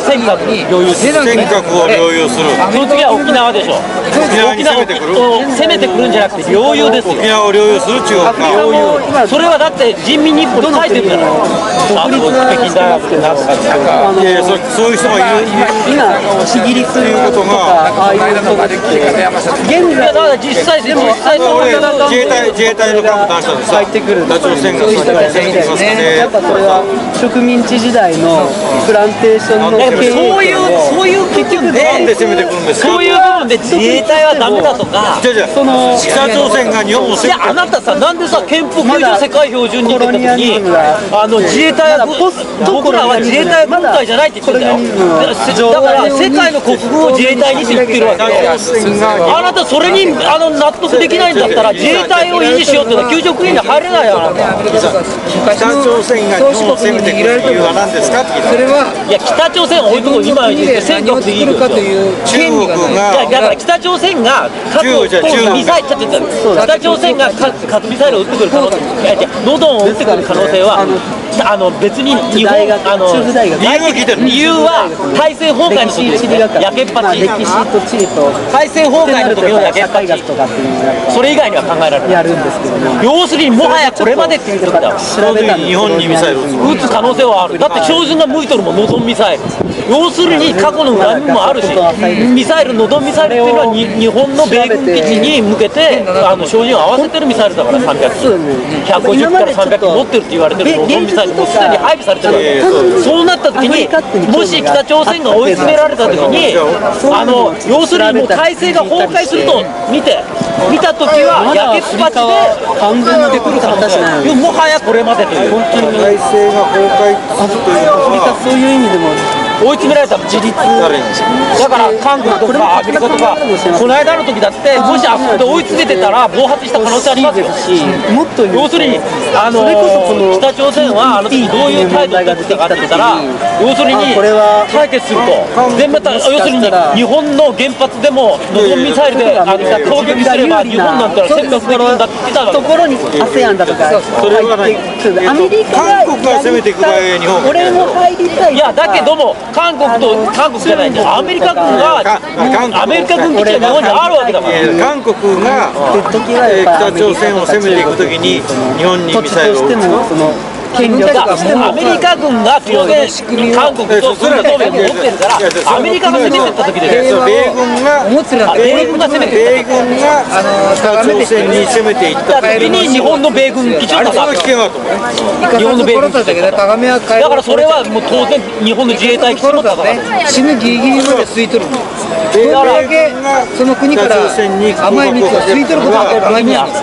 を領有する。 その次は沖縄でしょ。沖縄を攻めてくるんじゃなくて領有ですよ。 沖縄を領有する中国が。 それはだって人民日報に書いてるじゃない。北京大学ってなんとかいやいや、そういう人がいる。 今市議立ということがああいうことができて、 現在だから実際でも自衛隊の幹部男子でさ、北朝鮮がそういう人ね。 やっぱそれは植民地時代のプランテーションのそういう結局なんで攻めてくるんですか。 そういう部分で自衛隊はダメだとか、 その北朝鮮が日本を攻めてくる。 いやあなたさ、なんでさ憲法9条世界標準に行った時に自衛隊は僕らは自衛隊軍隊じゃないって言ってんだよ。だから世界の国軍を自衛隊にって言ってるわけで、あなたそれに納得できないんだったら自衛隊を維持しようっていうのは給食員に入れないよ。あなた北朝鮮が日本を攻めてくる理由は何ですかって聞いた。 それはいや北朝鮮は置いとこう、今言って尖閣でいいよ。 中国がだから北朝鮮が核ミサイル、北朝鮮が核ミサイルを撃ってくる可能性、ノドンを撃ってくる可能性は別に日本理由は大政崩壊の時ですね。焼けっぱち、 歴史と地理と大政崩壊の時の焼けっぱち、それ以外には考えられない。 やるんですけども、 要するにもはやこれまでって言ってるんだよ。 日本にミサイルを撃つ可能性はある。だって標準が向いとるもん、ノドンミサイル。要するに過去の恨みもあるし、ミサイル、ノドンミサイルっていうのは日本の米軍基地に向けて照準を合わせてるミサイルだから、150から300持ってるって言われてるノドンミサイルもうすでに配備されてるわけで、そうなった時にもし北朝鮮が追い詰められた時に要するにもう体制が崩壊すると見た時は焼けっぱちで完全にでくる形なので、 もはやこれまでという、 本当に体制が崩壊するというのはそういう意味でも追い詰められた自立だから韓国とかアメリカとかこの間の時だってもしあそこで追い詰めてたら暴発した可能性ありますよ。要するに北朝鮮はあの時どういう態度を取ってたかって言ったら、要するに対決するとでまた要するに日本の原発でもノドンミサイルで攻撃すれば日本なんて戦略できるんだって言ってたところに ASEAN だとかそれはない。 アメリカが韓国が攻めていく場合日本俺も入りたい。 いやだけども韓国じゃないんだよ。アメリカ軍がアメリカ軍基地が日本にあるわけだから。 韓国が北朝鮮を攻めていくときに日本にミサイルを撃つ。 権力がアメリカ軍が当然韓国と軍事同盟を持ってるからアメリカが攻めてった時で米軍が攻めて北朝鮮に攻めていった時に日本の米軍基地をその危険はと思う。 日本の米軍基地だからそれはもう当然日本の自衛隊基地もだから死ぬギリギリまで吸い取るんだよ。その国から甘い蜜を吸い取ることが甘い蜜なんです。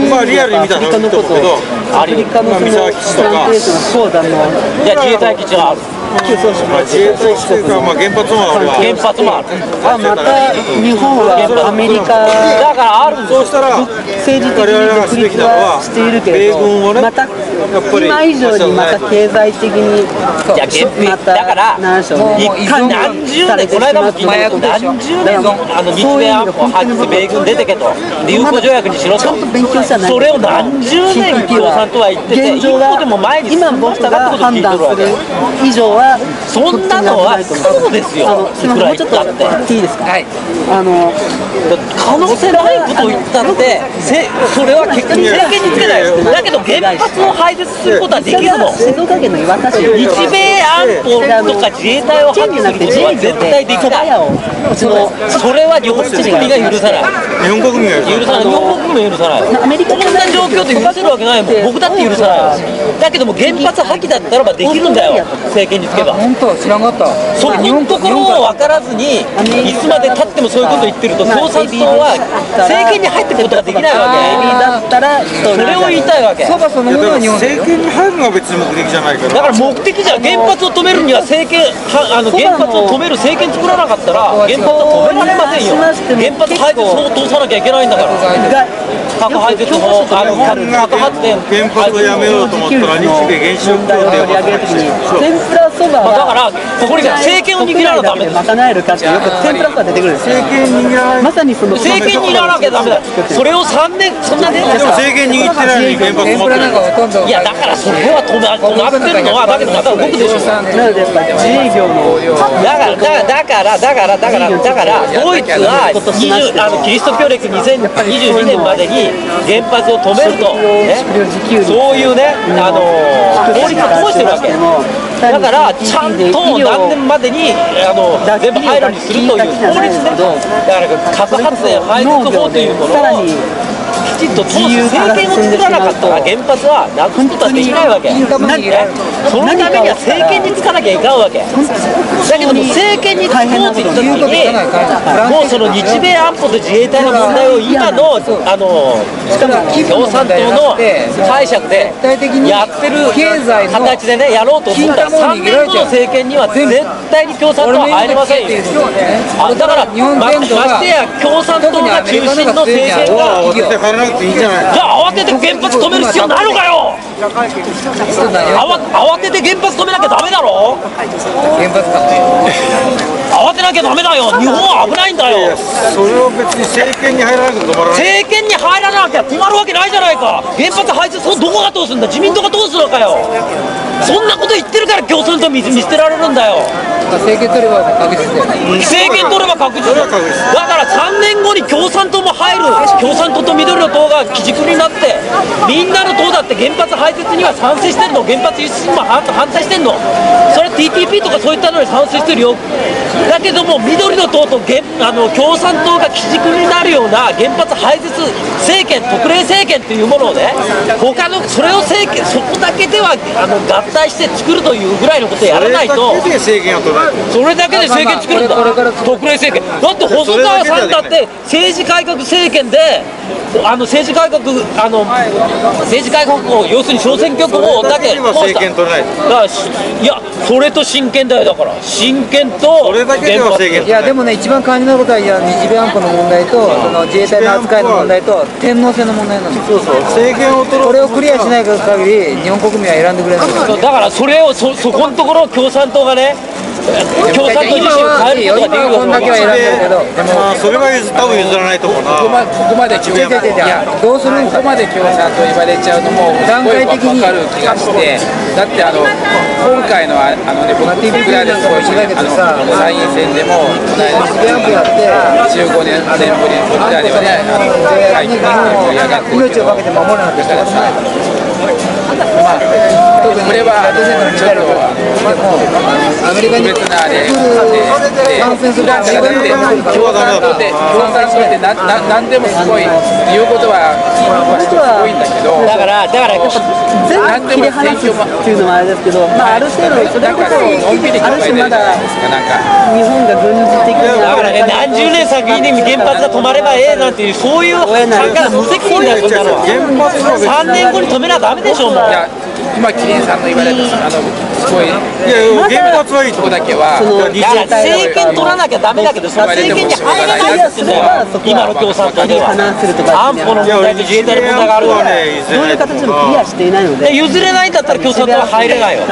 まあリアルに見たらそうですけどアメリカの三沢基地とかいや自衛隊基地はある。 自衛隊基地というか原発もあるわ。 原発もある。 また日本はアメリカだからあるんですよ。 そうしたら政治的に独立はしているけれどまた今以上にまた経済的にまただから何でしょうね何十年この間も聞いたこと何十年の日米安保発出米軍出てけと友好条約にしろとそれを何十年共産党は言ってて一歩でも前に進今僕が判断する以上はそんなのはそうですよ。 すみませんもうちょっといいですか。はい。 可能性ないことを言ったってそれは結局政権につけないよ。だけど原発を廃絶することはできるの。 静岡県の磐田市日米安保とか自衛隊を破棄することは絶対できない。それは日本国が許さない。 日本国民が許さない。日本国民が許さない。 アメリカこんな状況で許せるわけないもん。僕だって許さない。だけども原発破棄だったらばできるんだよ。政権につけば。 本当知らなかった。 そこのところを分からずにいつまでたってもそういうこと言ってると共産党は政権に入ってくることができないわけ。だったらそれを言いたいわけ。 そのものは日本政権に入るのは別に目的じゃないから。 だから目的じゃ原発を止めるには原発を止める政権作らなかったら原発は止められませんよ。原発廃絶法を通さなきゃいけないんだから。核廃絶法、核発電。 原発をやめようと思ったら日米原子力協定を発動して。 天ぷらそばはだからここに政権を握らなきゃダメです。 賄えるかってよく天ぷらそば出てくるんですよ。 政権握らない。 まさにその政権握らなきゃダメだ。それを3年そんなね。 でも政権握ってないのに原発止まってる。 いやだからそれは止まってるのはだけどまた動くでしょ。 なのでやっぱ自営業もだからドイツはキリスト教歴2022年までに原発を止めると、ね、そういうね法律を通してるわけ。だからちゃんと何年までに全部廃炉にするという法律ね。だから核発電廃絶法というものをきちんと通す政権を作らなかったら原発はなくすことはできないわけ。そのためには政権につかなきゃいかんわけ。だけども政権につこうって言った時にもうその日米安保と自衛隊の問題を今の共産党の解釈でやってる形でねやろうと思ったら3年後の政権には絶対に共産党は入れませんよ。だからましてや共産党が中心の政権がじゃあ慌てて原発止める必要ないのかよ。慌てて原発止めなきゃダメだろ。 原発か慌てなきゃダメだよ。日本は危ないんだよ。 それを別に政権に入らなきゃ止まらない。 政権に入らなきゃ止まるわけないじゃないか。原発廃絶、どこが通すんだ。自民党が通すのかよ。そんなこと言ってるから共産党見捨てられるんだよ。 政権取れば確実だよ。 政権取れば確実だから3年後に共産党も入る。共産党と緑の党が基軸になってみんなの党だって原発廃絶には賛成してんの。原発輸出にも反対してんの。それは TPP とかそういったのに賛成してるよ。だけども緑の党と共産党が基軸になるような原発廃絶政権特例政権っていうものをね他のそれをそこだけでは合体して作るというぐらいのことをやらないとそれだけで政権作るんだ。特例政権だって細川さんだって政治改革政権で政治改革を要するに小選挙区をだけ政権取れない。 いやそれと真剣だよ。だから真剣とそれだけでは政権取れない。 いやでもね一番肝心なことは日米安保の問題とその自衛隊の扱いの問題と天皇制の問題なんです。 そう政権を取ろう。 これをクリアしない限り日本国民は選んでくれない。 だからそれをそこのところ共産党がね共産党自身を変えることができるこんだけは選んでるけどでもそれは多分譲らないと思うな。 ここまで共産党いやどうするここまで共産党言われちゃうのも段階的に分かる気がして。だって今回の僕らですごい参院選でもこの間15年ぶりにこちらではね会議が盛り上がってるけどだからさこれはちょっとアメリカに別なあれ感染するから共産党って何でもすごい言うことはすごいんだけどだから全部切り離すっていうのもあれですけど、ある程度それこそある種まだ日本が軍事的にだからね何十年先に原発が止まればええなんていうそういう考えは無責任だよ。そんなのは3年後に止めなダメでしょ。もう今キリンさんの言われたすごい原発はいいとこだけは政権取らなきゃダメだけどその政権に入れないって言ってんだよ今の共産党では。安保の問題と自衛隊の問題があるからどういう形でもクリアしていないので譲れないんだったら共産党は入れないよ。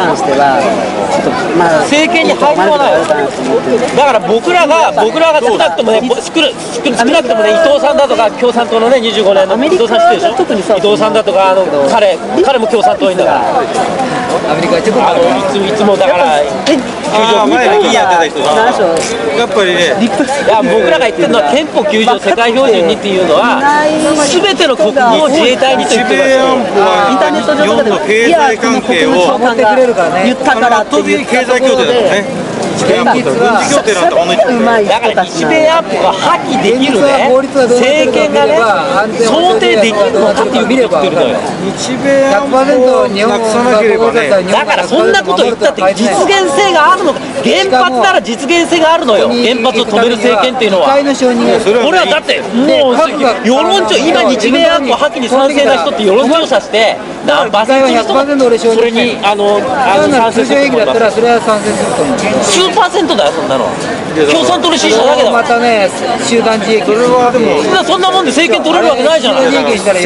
政権に入らないよ。だから僕らが少なくともね少なくともね伊藤さんだとか共産党のね25年の伊藤さん知ってるでしょ。伊藤さんだとか彼も共産党員だからアメリカいつもだから前にやってた人だやっぱりね僕らが言ってるのは憲法9条世界標準にっていうのは全ての国民を自衛隊にと言ってますよ。 インターネット上とかでも経済関係を守ってくれるからね言ったからって経済協定だからね。 だから日米安保が破棄できるね、政権がね、想定できるのかっていうことを言ってるのよ。 日米安保をなくさなければね、 だからそんなこと言ったって実現性があるのか、原発なら実現性があるのよ、原発を止める政権っていうのは。これはだってもう世論調査、今日米安保破棄に賛成な人って世論調査して何パーセントの人がそれに賛成すると思います。 それは賛成すると思う。 数パーセントだよ、そんなの。共産党の支持者だけだもん。 またね、集団自衛権、 そんなもんで政権取れるわけないじゃない。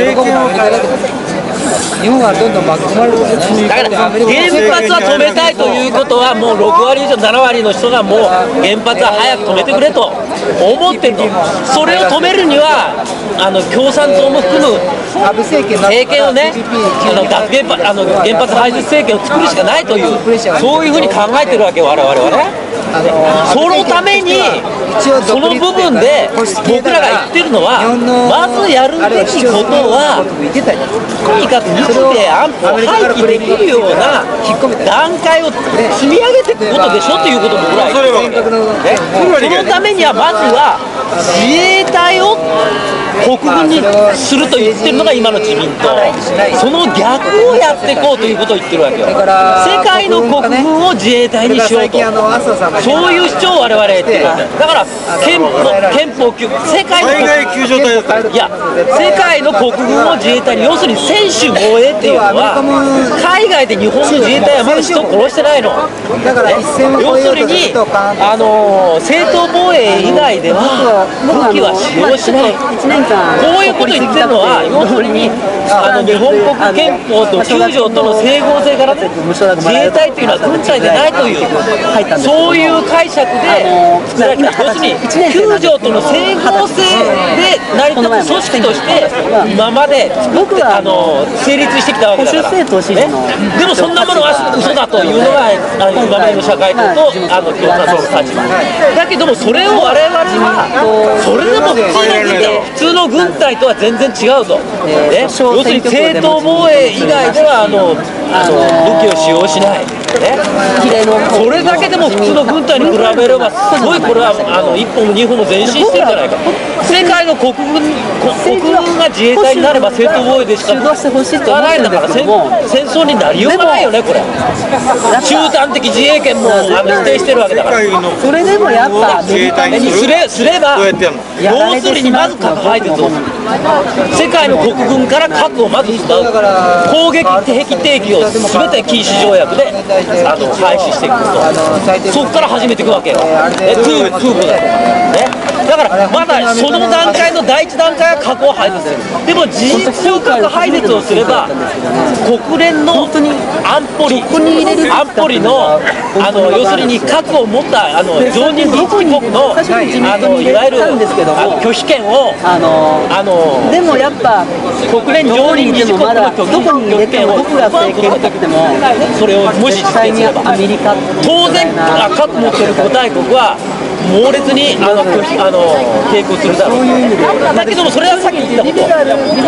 日本はどんどん巻き込まれるからね。 だから原発は止めたいということは、もう6割以上、7割の人がもう原発は早く止めてくれと思ってると、それを止めるには共産党も含む政権をね、原発廃絶政権を作るしかないという、そういうふうに考えてるわけよ、我々はね。そのためにその部分で僕らが言ってるのは、まずやるべきことはとにかく日米安保を廃棄できるような段階を積み上げていくことでしょということも僕らは言ってるわけ。そのためにはまずは自衛隊を国軍にすると言ってるのが今の自民党、その逆をやっていこうということを言ってるわけよ。世界の国軍を自衛隊にしようと、そういう主張を我々は言ってるんだよ。だから憲法世界の救助隊だった。 いや、世界の国軍を自衛隊に、要するに専守防衛っていうのは、海外で日本の自衛隊はまだ人を殺してないの。要するに正当防衛以外では武器は使用しない。こういうことを言ってるのは、要するに日本国憲法と9条との整合性からね、自衛隊というのは軍隊でないという、そういう解釈で作られた、要するに9条との整合性で成り立つ組織として今まで作って成立してきたわけだから、ね、でもそんなものは嘘だというのが今までの社会党と共産党の立場だけども、それを我々はそれでも普通の軍隊とは全然違うと、ね、要するに正当防衛以外では武器を使用しない、ね、それだけでも普通の軍隊に比べればすごい、これは1歩も2歩も前進してるんじゃないか。世界の国軍が自衛隊になれば正当防衛でしか使わないんだから、戦争になりようがないよね、これ。集団的自衛権も否定してるわけだから。 それでもやっぱ自衛隊にすれば、要するにまず核廃絶をする。世界の国軍から核をまず使う。攻撃兵器提供を全て禁止条約で廃止していくと、そこから始めていくわけよ、空母だとかね。だからまだその段階の第一段階は核を廃絶する。でも事実上核廃絶をすれば、国連の安保理の要するに核を持った常任理事国のいわゆる拒否権をでもやっぱ国連常任理事国の拒否権をそれをもし実現すれば、当然核持っている5大国は猛烈に抵抗するだろう。だけどもそれはさっき言ったこと、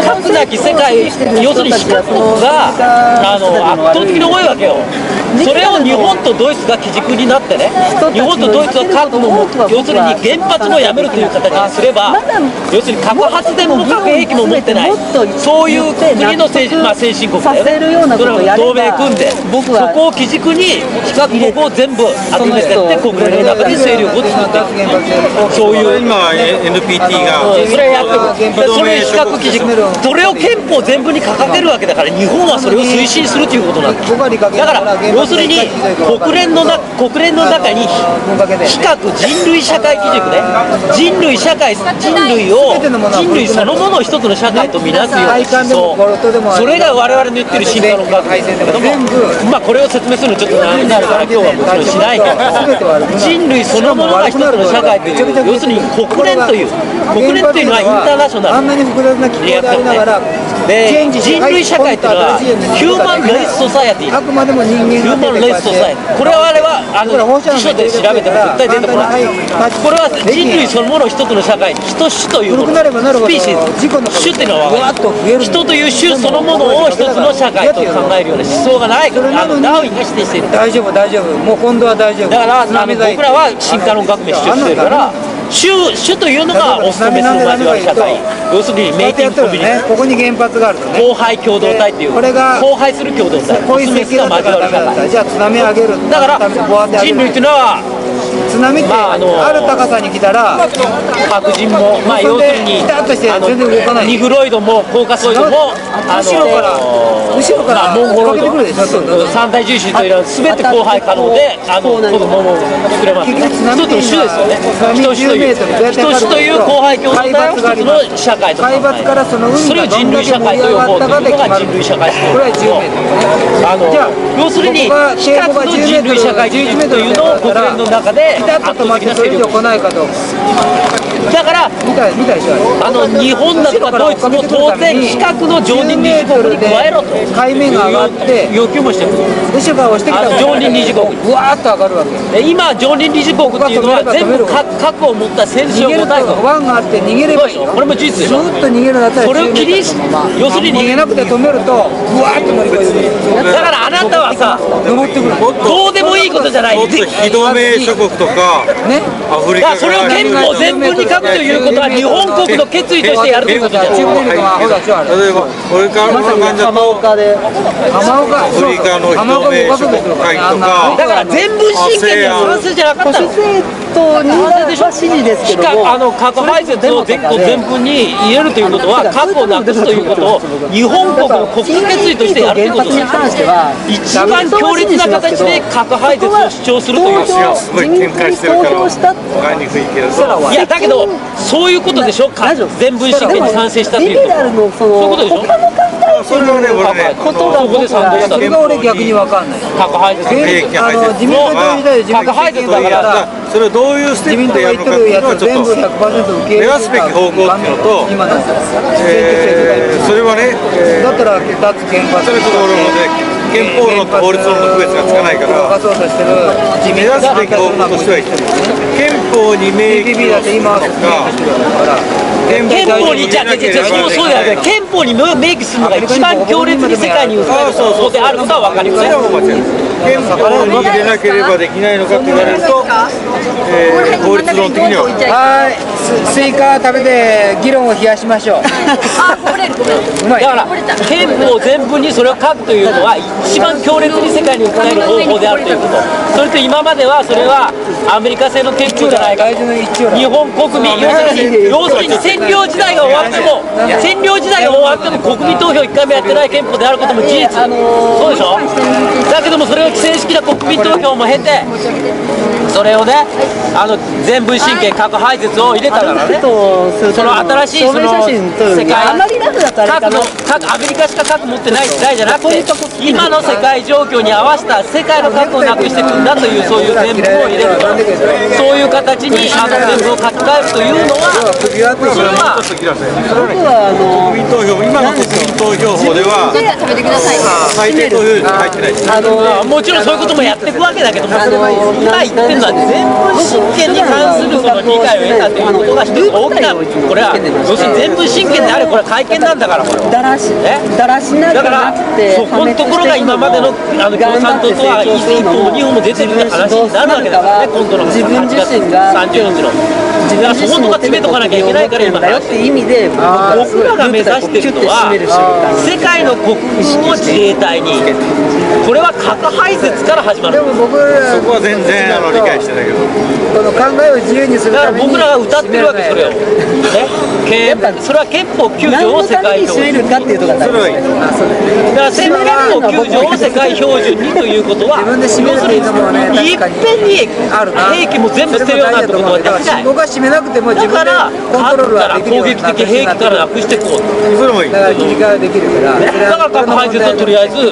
核なき世界、要するに非核国が圧倒的に多いわけよ。それを日本とドイツが基軸になってね、日本とドイツは核も要するに原発もやめるという形にすれば、要するに核発電も核兵器も持ってない、そういう国の先進国だよね。それを同盟組んで、そこを基軸に非核国を全部集めていって国連の中で勢力を作っていく、そういう今 NPT がそれやってる、それを非核基軸、それを憲法全部に掲げるわけだから、日本はそれを推進するということなんだ。だから要するに国連の中に非核人類社会基軸ね、人類そのものを一つの社会とみなすような思想、それが我々の言ってる進化論学なんだけども、これを説明するのちょっと長くなるから今日はもちろんしないけど、人類そのものが一つの社会という、要するに国連というのはインターナショナルあんなに複雑な機構でありながらで人類社会っていうのはヒューマンレイスソサイエティ、 あくまでも人間ヒューマンレイスソサイエティ、これはあれは辞書で調べても絶対出てこない。これは人類そのもの一つの社会、人種というもの、スピーシーズ、種っていうのは分かる。人という種そのものを一つの社会と考えるような思想がないから、ダーウィンが否定している。 大丈夫大丈夫、もう今度は大丈夫。 だから僕らは進化論革命主張してるから、種というのがオスとメスの交わる社会、要するにメイティングコミュニティ、 ここに原発があるとね、 交配共同体っていう、交配する共同体、 こういう石が交わる社会、じゃあ津波上げる、 だから人類っていうのは津波ってある高さに来たら白人も、要するにニグロイドもコーカソイドも後ろからモンゴロイド三大獣種というのは全て交配可能で子供も作れますね。一つの種ですよね。人種という交配共同体を一つの社会と考える。それを人類社会と呼ぼうというのが人類社会思想。要するに比較の人類社会というのを国連の中でちょっと待って、それ以上来ないかと。 だから日本だとかドイツも当然比較の常任理事国に加えろと海面が上がって要求もしてる。 ロシアが押してきたら常任理事国にうわーっと上がるわけ。 今常任理事国っていうのは全部核を持った戦争5大国、 湾があって逃げればいい。 これも事実でしょ。 ずっと逃げるんだったらそれを切り要するに逃げなくて止めるとうわーっと乗り越える。 だからあなたはさ登ってくる。 どうでもいいことじゃない。 もっと非同盟諸国とかアフリカそれを憲法全文に書くということは日本国の決意としてやるということじゃない。 例えばこれからの感じだとアフリカの非同盟諸国会議とか、 だから全文親権に反するじゃなかったの。核廃絶を全文に入れるということは核をなくすということを日本国の国家決意としてやるということです。一番強烈な形で核廃絶を主張するという。 すごい喧嘩してるから分かりにくいけど、 いやだけどそういうことでしょ。全文親権に賛成したっていうそういうことでしょ。 それはね、俺ね、 ここで賛同した。 それが俺逆に分かんない。 核廃絶、 自民党時代で核廃絶だから、 それをどういうステップでやるのかっていうのはちょっと目指すべき方向っていうのと、それはね、 だったら脱原発、 それと俺もね、憲法論と法律論の区別がつかないから、目指すべき方向としては憲法に明記をするのか。 憲法にそうだよね。憲法に明記するのが一番強烈に世界に訴える方法であることは分かりません。 憲法に入れなければできないのかと言われると、法律論的には。 はい、スイカ食べて議論を冷やしましょう。 だから憲法全文にそれを書くというのは一番強烈に世界に訴える方法であるということ。それと今まではそれはアメリカ製の憲法じゃないか。日本国民要するに占領時代が終わっても国民投票1回もやってない憲法であることも事実。そうでしょ。だけどもそれを正式な国民投票も経てそれをね全文親権核廃絶を入れたからね、その新しいその世界アメリカしか核持ってない時代じゃなくて今の世界状況に合わせた世界の核をなくしていくんだというそういう全文を入れるそういう形に全文を書き換えるというのはそれは国民投票今の国民投票法では最低投票率入ってないです。 もちろんそういうこともやっていくわけだけども今言ってるのは全文親権に関するその理解を得たということが一つ大きなこれは要するに全文親権であれこれは改憲なんだからこれはだからそこのところが今までの共産党とは一歩も二歩も出てるって話になるわけだからね今度の8月30日のだからそことか詰めとかなきゃいけないから今だよって意味で僕らが目指してるのは世界の国民を自衛隊にこれは核廃絶から始まる。 でも僕らそこは全然理解してないけどこの考えを自由にするために僕らが歌ってるわけそれを、それは憲法9条を世界標準にだから憲法9条を世界標準にということは要するにいっぺんに兵器も全部捨てようなんてことはできない。 僕は締めなくても自分でコントロールはできるように攻撃的兵器からなくしていこうそれもいいだから切り替えできるからだから核廃絶はとりあえず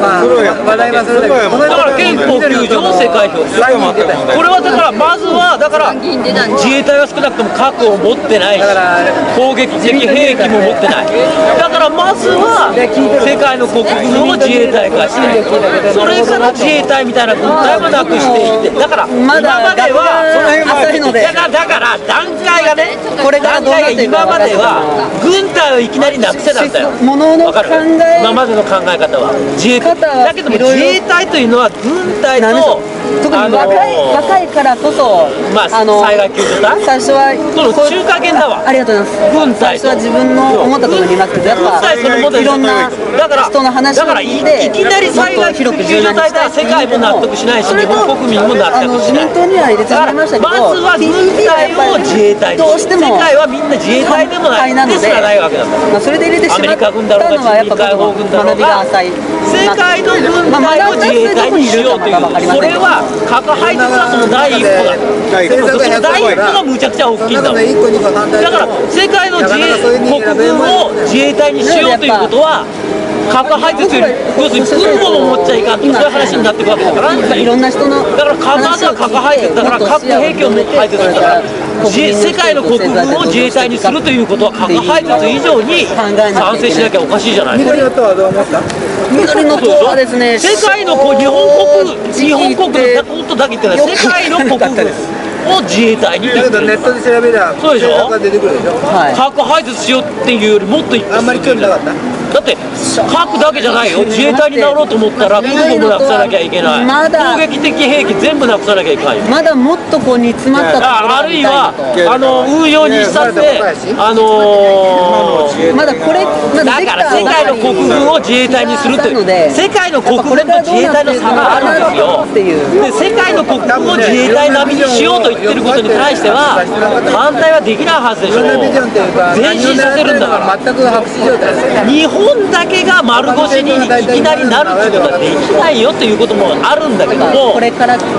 話題はそれだけどだから憲法9条を世界標準これはだからまずはだかから自衛隊は少なくとも核を持ってないし、攻撃的兵器も持ってない。だからまずは世界の国軍を自衛隊化して、それから自衛隊みたいな軍隊もなくしていって、だから今まではだから段階がね、今までは軍隊をいきなりなくせなんだよ。わかる？今までの考え方は自衛隊だけども、自衛隊というのは軍隊と特に若いからこそ、 まあ災害救助隊、 最初はその中華圏だわ。 ありがとうございます。 軍隊最初は自分の思ったところにいますけど、やっぱいろんな人の話を聞いて、 いきなり災害救助隊では世界も納得しないし、日本国民も納得しない。 自民党には入れてもらいましたけど、 まずは軍隊を自衛隊に、 どうしても世界はみんな自衛隊でもないですらないわけだから、 それで入れてしまったのはやっぱ僕の学びが浅い。 世界の軍隊を自衛隊にしようという、それは核廃絶はその第一歩だ。その第一歩がむちゃくちゃ大きいんだもん。だから世界の国軍を自衛隊にしようということは、核廃絶より要するに軍も持っちゃいかんと、そういう話になっていくわけだから、 いろんな人のだからまずは核廃絶だから、核兵器を廃絶だから、世界の国軍を自衛隊にするということは、核廃絶以上に賛成しなきゃおかしいじゃないですか。 緑の党はどう思った？緑の党はですね、 世界の日本国のことだけ言ってない、世界の国軍を自衛隊にって言ってる。 ネットで調べたらそうでしょ、 出てくるでしょ。 核廃絶しようっていうよりもっといっぱいあんまり興味なかった。 だって核だけじゃないよ、自衛隊になろうと思ったら空母もなくさなきゃいけない、攻撃的兵器全部なくさなきゃいけないよ。 まだもっとこう煮詰まったところあるいは運用にしたってまだこれだから世界の国軍を自衛隊にするという、世界の国軍と自衛隊の差があるんですよ。で世界の国軍を自衛隊並みにしようと言ってることに対しては反対はできないはずでしょ。前進させるんだから。 全く白紙状態です。 日本だけが丸腰にいきなりなるってことはできないよということもあるんだけども、 これから世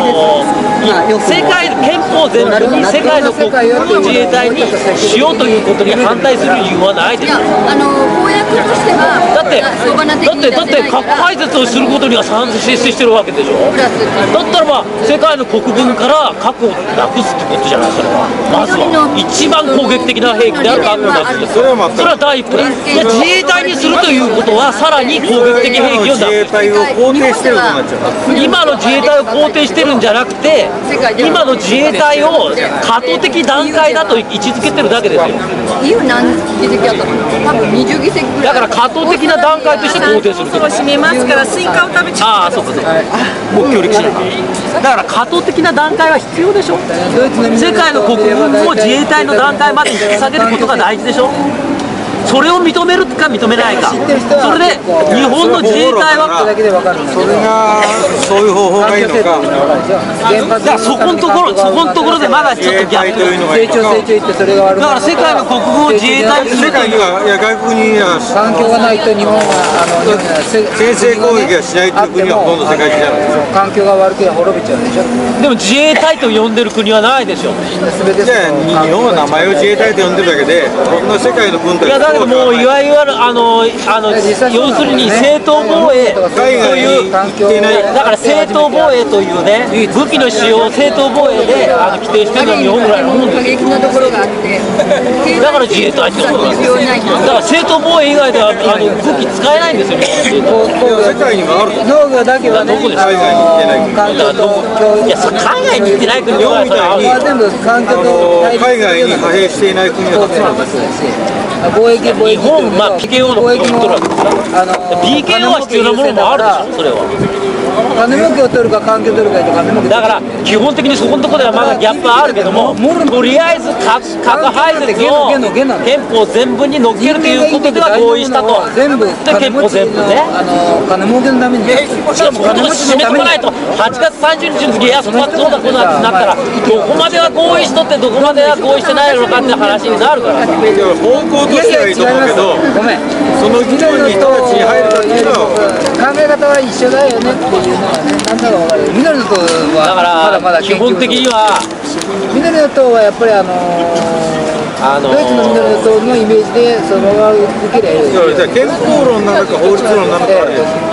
界憲法全部に世界の国軍を自衛隊にしようということに反対する理由はないです。 公約としてはだって核廃絶をすることには賛成してるわけでしょ。だったらば世界の国軍から核をなくすってことじゃない。それはまずは一番攻撃的な兵器である核をなくす。それは第一歩だ。自衛隊にするということはさらに攻撃的兵器をなくす。 自衛隊を肯定してることになっちゃう。 今の自衛隊を肯定してるんじゃなくて、今の自衛隊を過渡的段階だと位置づけてるだけですよ。 何議席あったの？多分20議席ぐらい。 だから過渡的な段階として肯定する。 そろ閉めますからスイカを食べちゃう。 ああ、そうかそうか。もう協力しない。だから過渡的な段階は必要でしょ。世界の国軍を自衛隊の段階まで引き下げることが大事でしょ。それを認めるか認めないか、それで日本の自衛隊はそれがそういう方法がいいのか、 だからそこのところでまだちょっとギャップ、だから世界の国軍を自衛隊にするという、 外国に環境がないと日本は先制攻撃はしないという国はほとんど世界中なんですよ。 環境が悪くて滅びちゃうでしょ。 でも自衛隊と呼んでる国はないでしょ。 じゃあ日本は名前を自衛隊と呼んでるだけで、こんな世界の軍隊もういわゆる要するに正当防衛という、だから正当防衛というね、武器の使用を正当防衛で規定してるのは日本ぐらいのもんですよ。だから自衛隊ってことなんですよ。だから正当防衛以外では武器使えないんですよ。 世界にもある。 農業だけはね、 海外に行ってない国。 いや、海外に行ってない国は全部環境と海外に派兵していない国がたくさんあるんですよ。 日本、PKO のことを言ってるわけですから、PKO は必要なものもあるでしょ、それは。 金儲けを取るか環境を取るかだから基本的にそこのところではまだギャップはあるけども、とりあえず核廃絶を憲法全文に乗っけるということでは合意したと。で憲法全文ね、 金儲けのためにしかも今年締めとかないと8月30日の次、いやそうだこうだってなったらどこまでは合意しとってどこまでは合意してないのかって話になるから。 方向としてはいいと思うけど、その議論に人たちに入るというのは考え方は一緒だよねっていうのはね、なんだか分かる。緑の党はまだまだ基本的には緑の党はやっぱりドイツの緑の党のイメージでそのまま受けりゃいい。 憲法論なのか法律論なのかあるよ。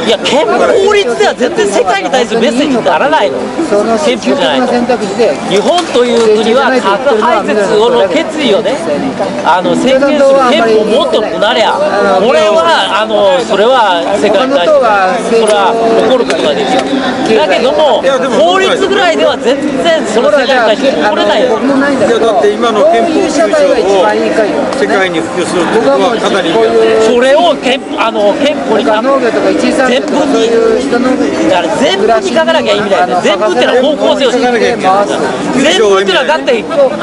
いや憲法律では全然世界に対するメッセージにならないの。憲法じゃないの。日本という国は核廃絶の決意をね宣言する憲法を持っとるとなりゃ、これはそれは世界に対してそれは起こることができる。だけども法律ぐらいでは全然その世界に対して起これないよ。 だって今の憲法9条を世界に普及するというのはかなりそれを憲法に全部にだから全部に書かなきゃ意味ない。全部っていうのは方向性を示してる。全部っていうのはだって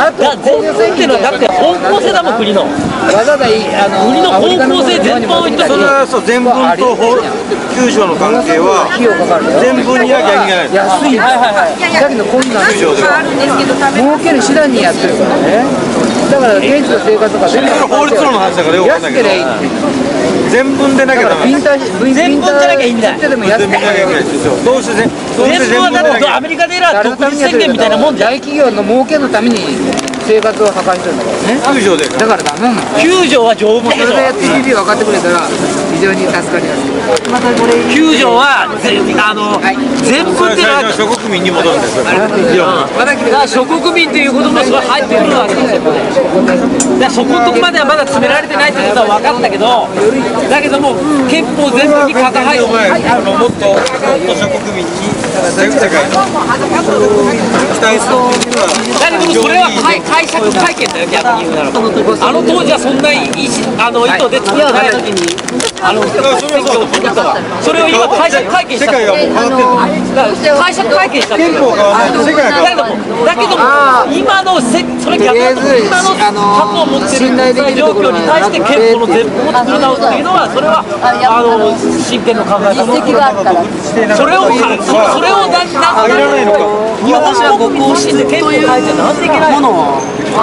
方向性だもん、国の方向性全般を言ってそれはそう全文と9条の関係は全文になきゃいけない。 安いだけどこんなん儲ける手段にやってるからね。だから現地の生活とか全部法律論の話だからよくわかんないけど全文でなきゃダメ。 全文じゃなきゃ意味ない。 全文じゃなきゃいけないですよ。どうして全文はだってアメリカでら独立宣言みたいなもんじゃん。 大企業の儲けのために生活を破壊してるんだからね。 9条でだからダメなの。 9条は条文でしょ。 それで TPP 分かってくれたら非常に助かります。 9条は全文っていうのは諸国民に戻るんですよ。 諸国民ということもそれ入ってくるわけですよ。だからそことまではまだ詰められてないってことは分かったけど、だけども憲法全部に肩入ってもっと諸国民に世界の期待するっていうのはだけどそれは解釈会見だよ、逆に言うならば。当時はそんな意図で作ってない時にそれを今解釈会見した。 世界がもう変わってる。 解釈会見した。 憲法が変わらないと世界が変わる。 だけども今のそれ逆だと今の核を持ってる国際状況に対して憲法の全部を作り直すっていうのはそれは真剣の考え方。それを日本国民として憲法を変えてなんでいけないの？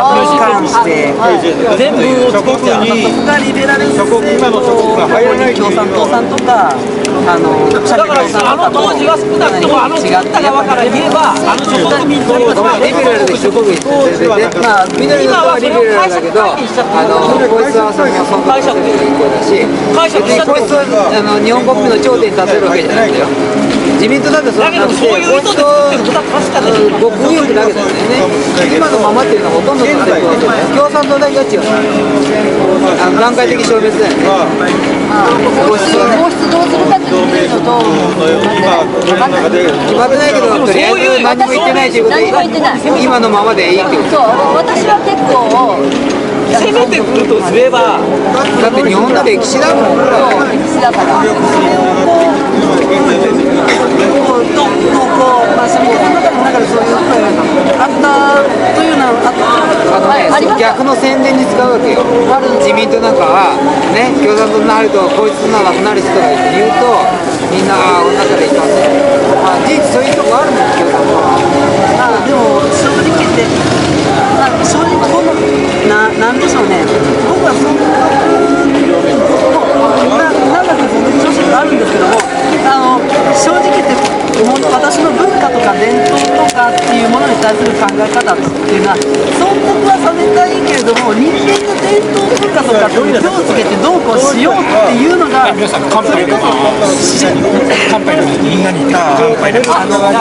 全部を諸国に今の諸国が入らない共産党さんとかだから当時は少なくとも作った側から言えば諸国民というのはリベラルで諸国民まあ緑の人はリベラルだけどこいつはその解釈でいい子だしこいつは日本国民の頂点に立てるわけじゃないんだよ。自民党だってそうなくてこいつと極右翼だけだよね。今のままっていうのはほとんどの共産党だけが違う。段階的消滅だよね。 放出どうするかっていうのと決まってないけどとりあえず何も言ってないということで今のままでいいってこと。 そう私は結構攻めてくるとすればだって日本の歴史だもん。 歴史だからそれを逆の宣伝に使うわけよ。自民党なんかはね共産党になるとこいつなら離れ人が言うとみんな女から言ってますよ。事実そういうとこあるもん共産党は。 でも正直言って正直このなんでしょうね。僕はそんな長く女子があるんですけども正直言って私の文化とか伝統とかっていうものに対する考え方っていうのは忖度はされたいけれども人間の伝統文化とかと手をつけてどうこうしようっていうのが皆さん乾杯乾杯みんなに乾杯です。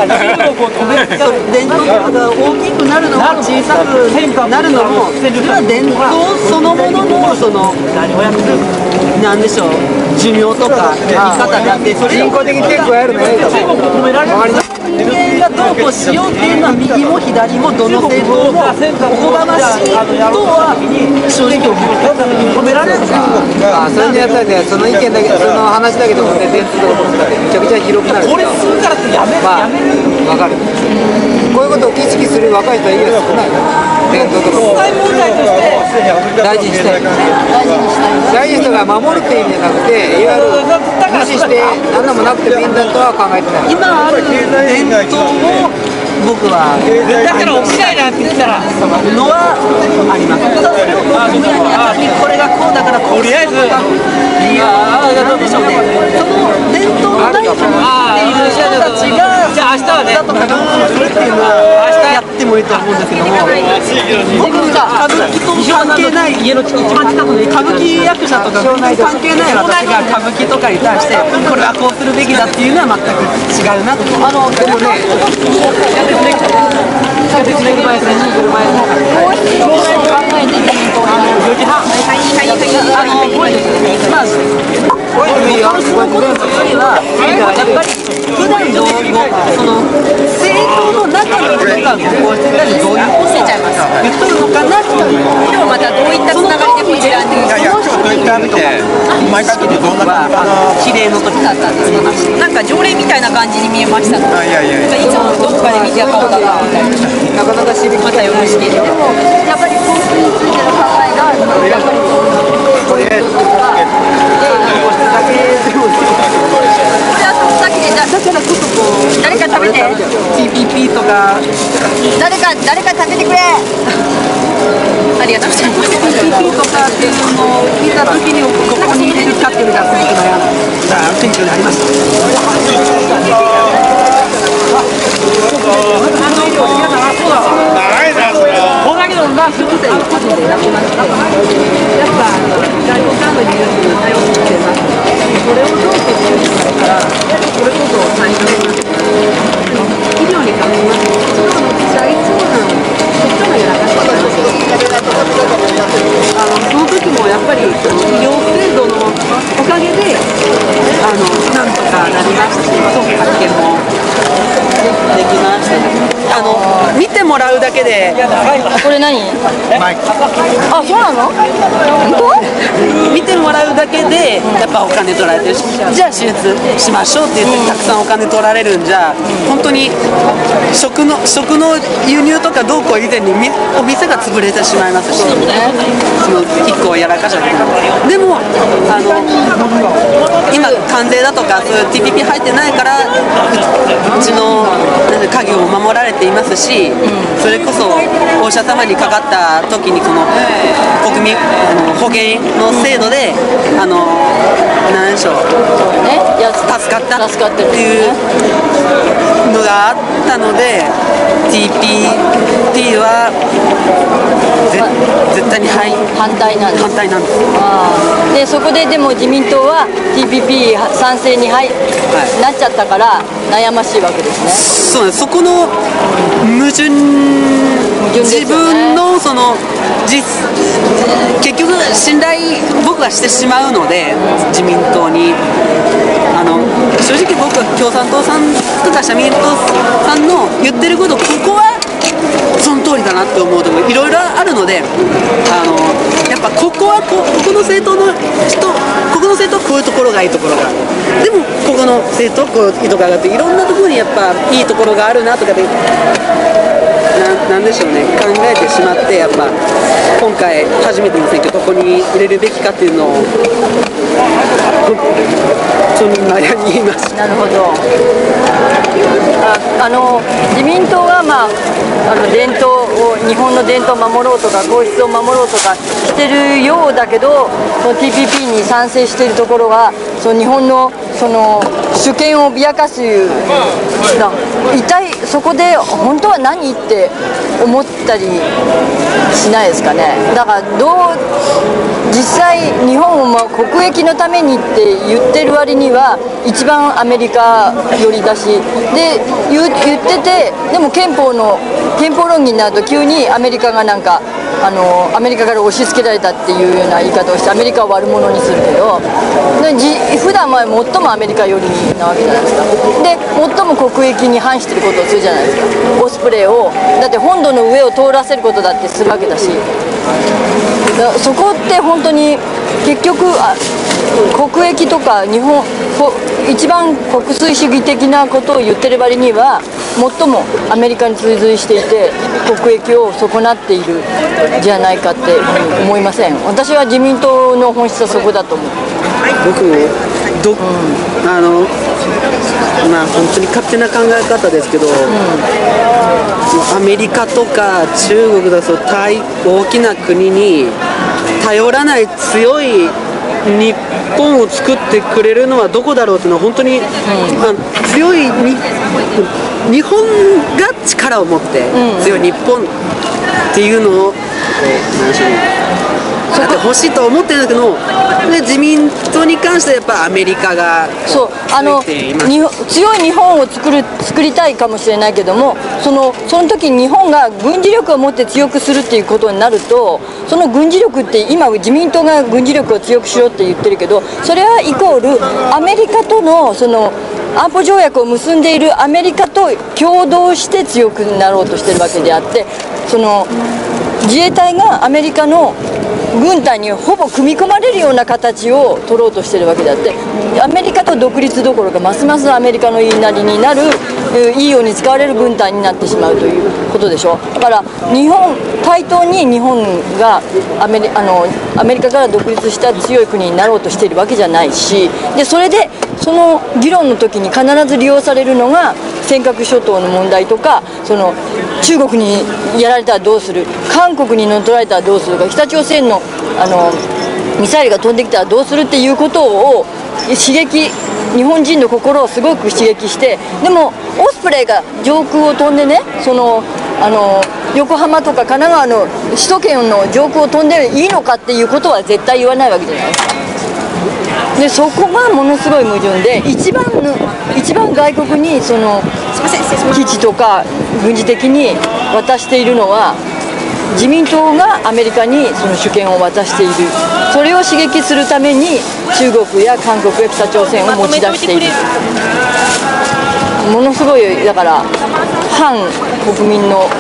伝統文化が大きくなるのも小さくなるのもそれは伝統そのもののそのなんでしょう寿命とか生き方であってそれ人工的に結構やるのね。 人間がどうこうしようっていうのは右も左もどの政党もおこがましいとは正直褒められるんですか。 それのやつだけその意見だけその話だけど伝統とかめちゃくちゃ広くなる。 これするからってやめる分かる。こういうことを意識する若い人はいいですよね。伝統とか国際問題として大事にしたい。大事に人が守るっていう意味じゃなくていわゆる無視して何でもなくてもいいんだとは考えてない。 今ある伝統を僕はだから落ちないなんて言ったらのはあります。ただそれをこれがこうだからこうとりあえずなんでしょうね。その伝統のないものっていう人たちがじゃあ明日はねだとかどうするっていうのは明日やってもいいと思うんですけども、僕が歌舞伎と関係ない家の一番近くで歌舞伎役者とか関係ない私が歌舞伎とかに対してこれはこうするべきだっていうのは全く違うなと。でもね、4時半。やっぱり普段のその政党の中の人がこうしてたりどういうことを言っとるのかなっていう。 今日またどういったつながりでこちらに毎回見てどんな感じ比例の時だったんですよ。 なんか条例みたいな感じに見えましたので、いつもどこかで見てた顔だなみたいな。 なかなか知りまたよろしければ。でもやっぱり皇室についての考えがやっぱりこれだけだからこそこう誰か食べて TPP とか誰か食べてくれありがとうございます TPP とかっていうのを聞いた時にここに入れるかっていうのがすごく悩んだ選挙になりました。だけどまあすぐで個人でなくなったやっぱ外国からの輸入に頼ってますそれをどうしていくからこれこそ最初の医療に関しましてその私はいつも人のやらかし方なんですよその時もやっぱり医療制度のおかげでなんとかなりましたし発見もできました見てもらうだけでこれ何？あ、そうなの？本当？ 見てもらうだけでやっぱお金取られてるしじゃあ手術しましょうって言ってたくさんお金取られるんじゃ本当に食の輸入とかどうこう以前にお店が潰れてしまいますしその一個をやらかしゃでも今関税だとかそういう TPP 入ってないからうちの家業も守られていますし、それこそお医者様にかかった時にこの国民保険の制度で何でしょう、助かったっていうのがあったので TPP は絶対に反対なんです。でそこででも自民党は TPP 賛成になっちゃったから悩ましいわけですね。 そうです。そこの矛盾自分のその結局信頼僕はしてしまうので自民党に正直僕は共産党さんとか社民党さんの言ってることここはその通りだなって思うところいろいろあるのでやっぱここはこの政党の人ここの政党はこういうところがいいところがあるでもここの政党はこういうところがあっていろんなところにやっぱいいところがあるなとかでなんでしょうね考えてしまってやっぱ今回初めての選挙どこに入れるべきかっていうのを本当に悩みました。 なるほど。自民党は伝統を日本の伝統を守ろうとか皇室を守ろうとかしてるようだけどその TPP に賛成しているところはその日本のその主権を脅かす一体そこで本当は何って思ったりしないですかね。だから実際日本を国益のためにって言ってる割には一番アメリカ寄りだしで言っててでも憲法論議になると急にアメリカがなんかアメリカから押し付けられたっていうような言い方をしてアメリカを悪者にするけど普段は最もアメリカ寄りなわけじゃないですか。で最も国益に反してることをするじゃないですか。オスプレイをだって本土の上を通らせることだってするわけだしそこって本当に結局国益とか日本一番国粋主義的なことを言ってる割には最もアメリカに追随していて国益を損なっているじゃないかって思いません。私は自民党の本質はそこだと思う。 僕も本当に勝手な考え方ですけど、アメリカとか中国だと大きな国に頼らない強い日本を作ってくれるのはどこだろうっていうのは本当に、強い日本が力を持って強い日本っていうのをだって欲しいと思ってるんだけど、で自民党に関してはやっぱアメリカがそう強い日本を作りたいかもしれないけども、その時に日本が軍事力を持って強くするっていうことになると、その軍事力って今自民党が軍事力を強くしろって言ってるけど、それはイコールアメリカとの安保条約を結んでいるアメリカと共同して強くなろうとしてるわけであって、自衛隊がアメリカの軍隊にほぼ組み込まれるような形を取ろうとしているわけであって、アメリカと独立どころかますますアメリカの言いなりになる、いいように使われる軍隊になってしまうということでしょ。だから対等に日本がアメリカから独立した強い国になろうとしているわけじゃないし、でそれでその議論の時に必ず利用されるのが尖閣諸島の問題とか、中国にやられたらどうする、韓国に乗っ取られたらどうするか、北朝鮮のミサイルが飛んできたらどうするっていうことを日本人の心をすごく刺激して、でもオスプレイが上空を飛んでね、横浜とか神奈川の首都圏の上空を飛んでいいのかっていうことは絶対言わないわけじゃないですか。でそこがものすごい矛盾で、一番外国に基地とか軍事的に渡しているのは自民党がアメリカにその主権を渡している。それを刺激するために中国や韓国や北朝鮮を持ち出している。ものすごいだから反国民の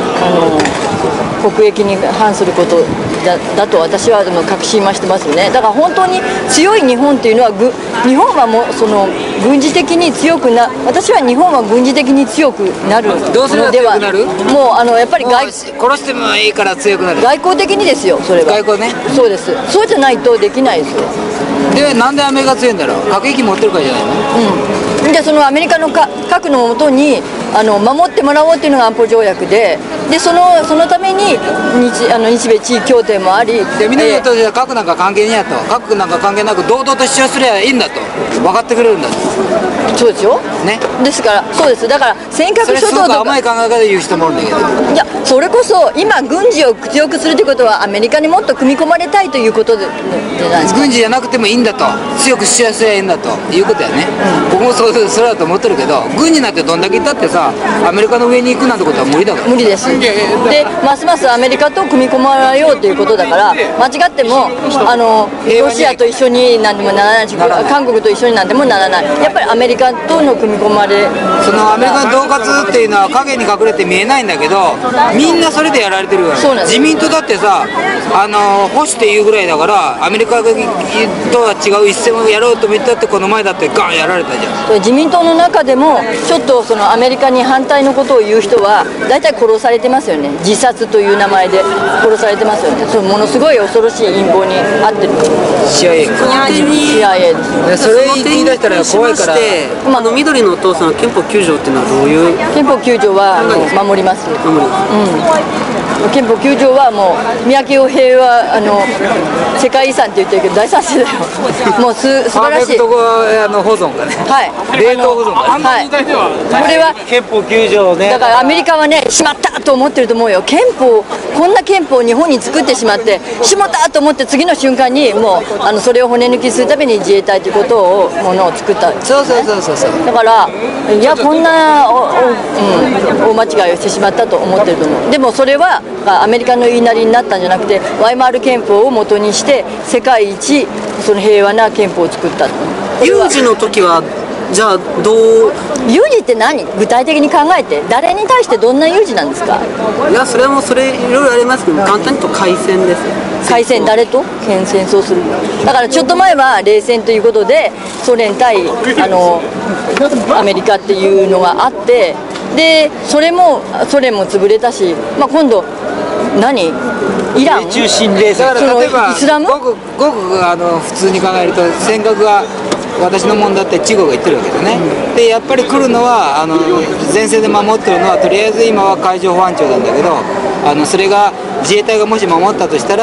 国益に反することだと私は確信はしてますよね。だから本当に強い日本っていうのは日本はもう軍事的に強く私は日本は軍事的に強くなるどうすれば強くなる？ もうやっぱり殺してもいいから強くなる。 外交的にですよ、それは。 外交ね。 そうです。そうじゃないとできないですよ。 でなんでアメリカ強いんだろう。核兵器持ってるからじゃないの？ でそのアメリカの核のもとに守ってもらおうっていうのが安保条約で、そのために日米地位協定もあり、 で南の人たちは核なんか関係ねえやと、核なんか関係なく堂々と主張すればいいんだと分かってくれるんだと。 そうですよね。 ですからそうです。だから尖閣諸島とかそれすごく甘い考え方で言う人もおるんだけど、 いやそれこそ今軍事を強くするということはアメリカにもっと組み込まれたいということじゃないですか。 軍事じゃなくてもいいんだと、強く主張すればいいんだということやね。僕もそれだと思ってるけど、軍になってどんだけいったってさ、アメリカの上に行くなんてことは無理だから。 無理です。でますますアメリカと組み込まれようということだから、間違ってもロシアと一緒になんでもならないし、韓国と一緒になんでもならない。やっぱりアメリカとの組み込まれ、 そのアメリカの恫喝っていうのは影に隠れて見えないんだけど、みんなそれでやられてるから。自民党だってさ、保守っていうぐらいだから、アメリカとは違う一線をやろうと見たってこの前だってガンやられたじゃん。 自民党の中でもちょっとアメリカに反対のことを言う人は大体殺されてますよね。自殺という名前で殺されてますよね。ものすごい恐ろしい陰謀に遭ってる。 CIA です。それ言い出したら怖いから。 緑のお父さんは憲法9条っていうのはどういう？ 憲法9条は守ります。憲法9条はもう三宅洋平は世界遺産って言ってるけど大賛成だよ。もう素晴らしい。 保存がね。 はい。 冷凍保存が。 はい。これは憲法9条ね。 だからアメリカはね、しまったと思ってると思うよ。こんな憲法を日本に作ってしまってしまったと思って、次の瞬間にもうそれを骨抜きするために自衛隊というものを作った。 そう。 だからいやこんな大間違いをしてしまったと思ってると思う。でもそれはアメリカの言いなりになったんじゃなくて、ワイマール憲法を元にして世界一平和な憲法を作った。 有事の時はじゃあ有事って何？具体的に考えて、誰に対してどんな有事なんですか？ いやそれいろいろありますけど、簡単に言うと海戦です。 海戦、誰と戦争する？だからちょっと前は冷戦ということでソ連対アメリカっていうのがあって、でソ連も潰れたし、今度イラン中心冷戦。だから例えばイスラムごく普通に考えると尖閣が私のもんだって中国が言ってるわけだね。でやっぱり来るのは前線で守ってるのはとりあえず今は海上保安庁なんだけど、それが自衛隊がもし守ったとしたら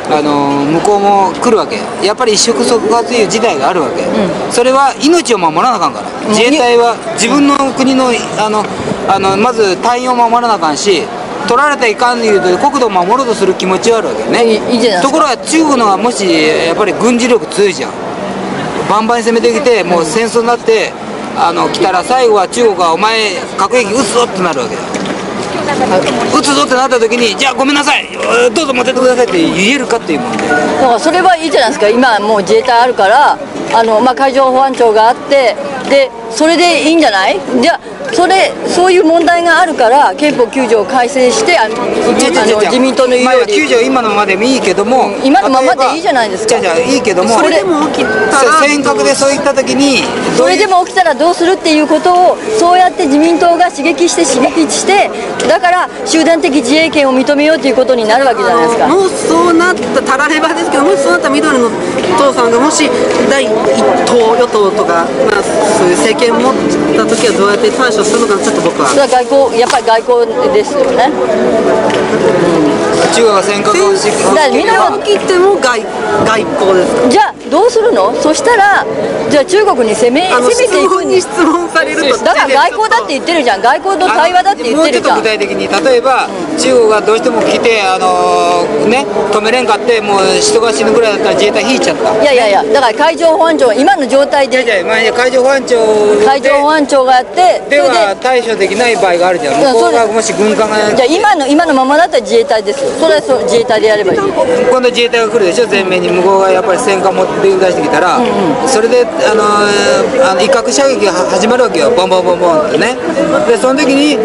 向こうも来るわけ。やっぱり一触即発という事態があるわけ、それは命を守らなあかんから、自衛隊は自分の国のまず隊員を守らなあかんし、取られたらいかんというと国土を守ろうとする気持ちはあるわけね。ところが中国のがもしやっぱり軍事力強いじゃん、バンバンに攻めてきて、もう戦争になって来たら、最後は中国はお前核兵器撃つぞってなるわけだ。撃つぞってなった時に、じゃあごめんなさい、どうぞ持ってってくださいって言えるかっていう問題。だからそれはいいじゃないですか。今もう自衛隊あるから海上保安庁があって、でそれでいいんじゃない。じゃあそういう問題があるから憲法9条を改正して自民党の言うように 9条今のままでもいいけども、 今のままでいいじゃないですか。 じゃあいいけども、 それでも起きたら尖閣でそういった時にそれでも起きたらどうするっていうことをそうやって自民党が刺激してだから集団的自衛権を認めようということになるわけじゃないですか。 もうそうなったたらればですけど、もしそうなった緑の党さんがもし第一党与党とか、そういう政権を持った時はどうやって対処するのか、ちょっと僕はやっぱり外交ですよね。 中国が尖閣をしてみんなが起きても外交ですか。 じゃあどうするの。そしたらじゃあ中国に攻めていく質問されると、 だから外交だって言ってるじゃん。外交の対話だって言ってるじゃん。 もうちょっと具体的に、例えば、中国がどうしても来て止めれんかって、もう人が死ぬぐらいだったら自衛隊引いちゃった。 いやだから海上保安庁今の状態で海上保安庁があってでは対処できない場合があるじゃん。向こうがもし軍艦がじゃあ今のままだったら自衛隊ですよ。それは自衛隊でやればいい。 今度自衛隊が来るでしょ、前面に。向こうがやっぱり戦艦持って出してきたら、それで威嚇射撃が始まるわけよ、ボンボンボンボンってね。でその時に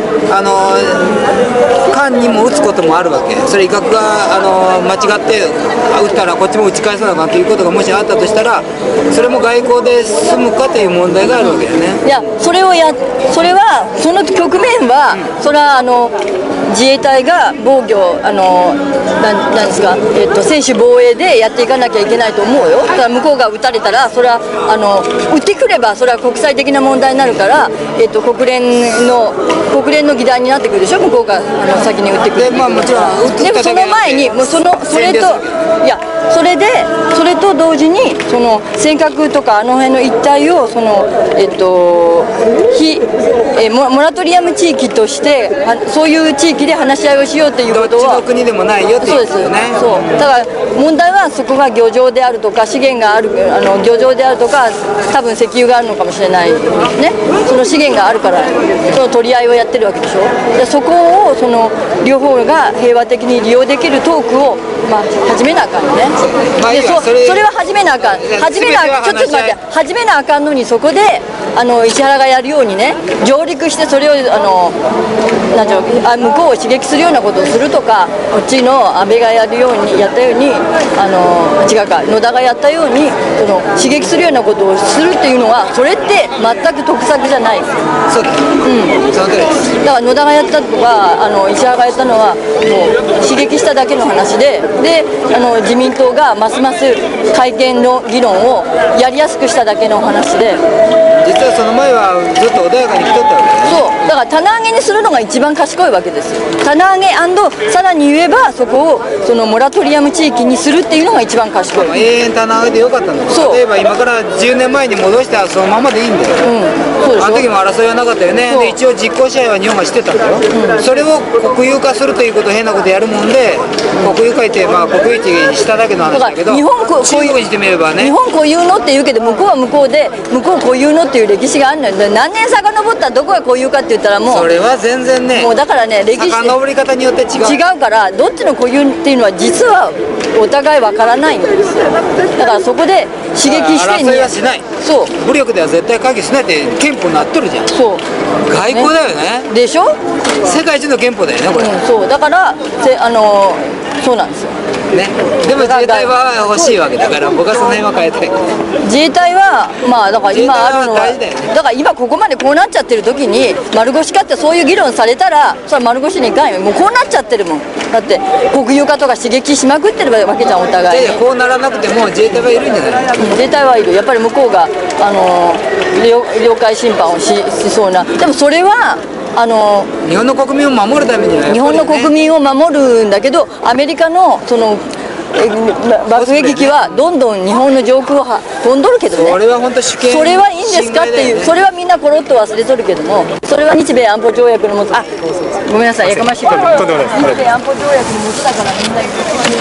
艦にも撃つこともあるわけ。それ威嚇が間違って撃ったらこっちも撃ち返さなあかんということがもしあったとしたら、それも外交で済むかという問題があるわけだよね。 いやそれはその局面はそれは自衛隊が防御なんですか、専守防衛でやっていかなきゃいけないと思うよ。だから向こうが撃たれたらそれは撃ってくればそれは国際的な問題になるから、国連の議題になってくるでしょ、向こうが先に撃ってくる。 もちろんでもその前にもうそれと同時に尖閣とか辺の一帯をモラトリアム地域としてそういう地域で話し合いをしようということはどっちの国でもないよっていうことね。 そうだから問題はそこが漁場であるとか資源がある漁場であるとか、多分石油があるのかもしれないね。その資源があるからその取り合いをやってるわけでしょ。でそこを両方が平和的に利用できるトークを始めなあかんね。でそれは始めなあかん。ちょっと待って、始めなあかんのに、そこで石原がやるようにね、上陸してそれを向こうを刺激するようなことをするとか、こっちの安倍がやったように野田がやったように刺激するようなことをするっていうのは、それって全く得策じゃない。 そうだ、 だから野田がやったとか石原がやったのはもう刺激しただけの話で、自民党がますます改憲の議論をやりやすくしただけの話で、 実はその前はずっと穏やかに来とったわけね。 そうだから棚上げにするのが一番賢いわけですよ。棚上げ&さらに言えばそこをモラトリアム地域にするっていうのが一番賢い。 永遠棚上げでよかったんだよ。例えば今から10年前に戻したらそのままでいいんだよ。あの時も争いはなかったよね。で一応実効支配は日本がしてたんだよ。それを国有化するということを変なことやるもんで、国有化って国有地にしただけの話だけど、中国にしてみればね、 日本固有のって言うけど向こうは向こうで向こう固有のっていう歴史があるのよ。何年遡ったらどこが固有かって言ったらもうそれは全然ね、 もうだからね、歴史遡り方によって違うから、どっちの固有っていうのは実はお互いわからないんですよ。だからそこで刺激して争いはしない。 そう、 武力では絶対解決しないって憲法になっとるじゃん。 そう、 外交だよね。 でしょ。 世界一の憲法だよねこれ。 そうだからそうなんですよ。 ね、でも自衛隊は欲しいわけだから、僕はその辺は変えたい。 自衛隊はだから今あるのは、だから今ここまでこうなっちゃってる時に丸腰かってそういう議論されたら、それは丸腰にいかんよ。もうこうなっちゃってるもん。だって国有化とか刺激しまくってるわけじゃん、お互いに。 こうならなくても自衛隊はいるんじゃない？ 自衛隊はいる。やっぱり向こうが領海侵犯をしそうな。でもそれは日本の国民を守るためには、 日本の国民を守るんだけど、アメリカの爆撃機はどんどん日本の上空を飛んどるけどね、 それは本当主権、 それはいいんですかっていう、それはみんなポロッと忘れとるけども、それは日米安保条約のもと、あ、ごめんなさい、やかましいけど、日米安保条約のもとだからみんな言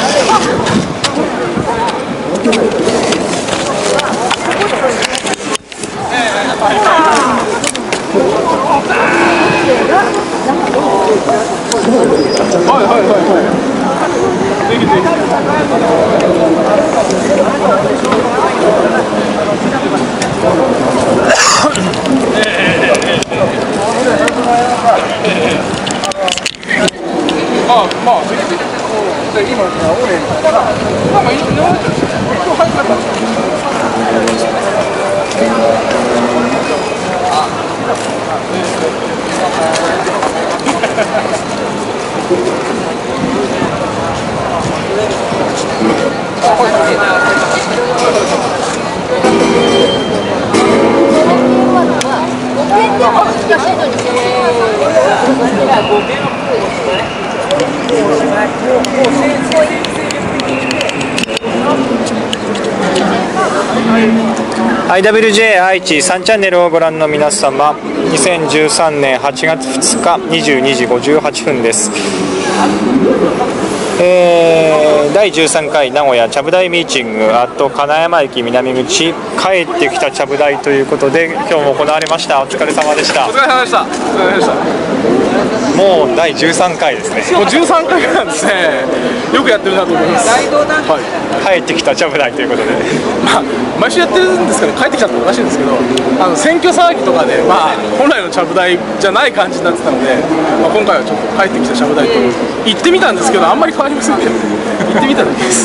IWJ 愛知3チャンネルをご覧の皆様、2013年8月2日22時58分です。第13回名古屋ちゃぶ台ミーティング金山駅南口、帰ってきたちゃぶ台ということで今日も行われました。お疲れ様でした。 お疲れ様でした。 もう第13回ですね。 もう13回なんですね。よくやってるなと思います。 帰ってきたちゃぶ台ということで、 まあ毎週やってるんですけど、帰ってきたっておかしいんですけど、選挙騒ぎとかで、本来のちゃぶ台じゃない感じになってたので、今回はちょっと帰ってきたちゃぶ台と行ってみたんですけど、あんまり変わりませんけど、行ってみただけです。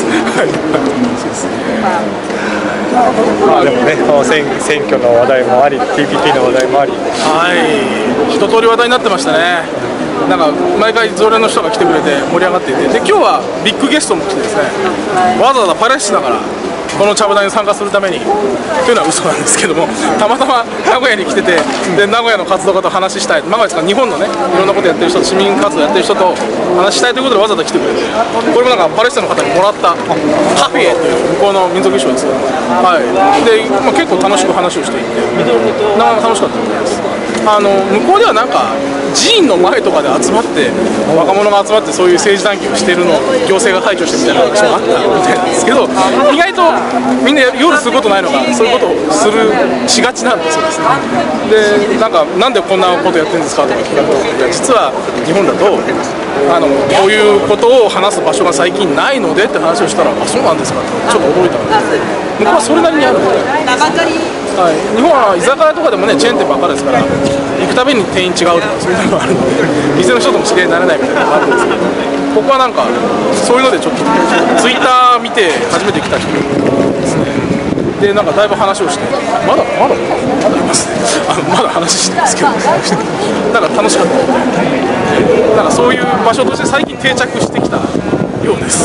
でもね、選挙の話題もあり、TPP の話題もあり、 一通り話題になってましたね。なんか毎回常連の人が来てくれて盛り上がっていて、で今日はビッグゲストも来てですね、わざわざパレスチナからこのちゃぶ台に参加するためにというのは嘘なんですけども、たまたま名古屋に来てて、で名古屋の活動家と話したい、名古屋ですか、日本のねいろんなことやってる人、市民活動やってる人と話したいということでわざわざ来てくれて、これもなんかパレスチナの方にもらったハフィエという向こうの民族衣装ですけど、で、結構楽しく話をしていて、なかなか楽しかったと思います。向こうではなんか寺院の前とかで集まって若者が集まってそういう政治談義をしているのを行政が排除してみたいな話があったみたいなんですけど、意外とみんな夜することないのがそういうことをしがちなんですよね。でなんでこんなことやってるんですかとか聞かれたら、実は日本だとこういうことを話す場所が最近ないのでって話をしたら、あ、そうなんですかってちょっと驚いたので、向こうはそれなりにあるので。日本は居酒屋とかでもねチェーン店ばっかりですから、行くたびに店員違うとかそういうのがあるので、店の人とも知り合いになれないみたいなのがあるんですけど、ここはなんかそういうのでちょっとツイッター見て初めて来た人ですね。でなんかだいぶ話をして、まだいますね。まだ話してますけど、なんか楽しかったので、なんかそういう場所として最近定着してきたようです。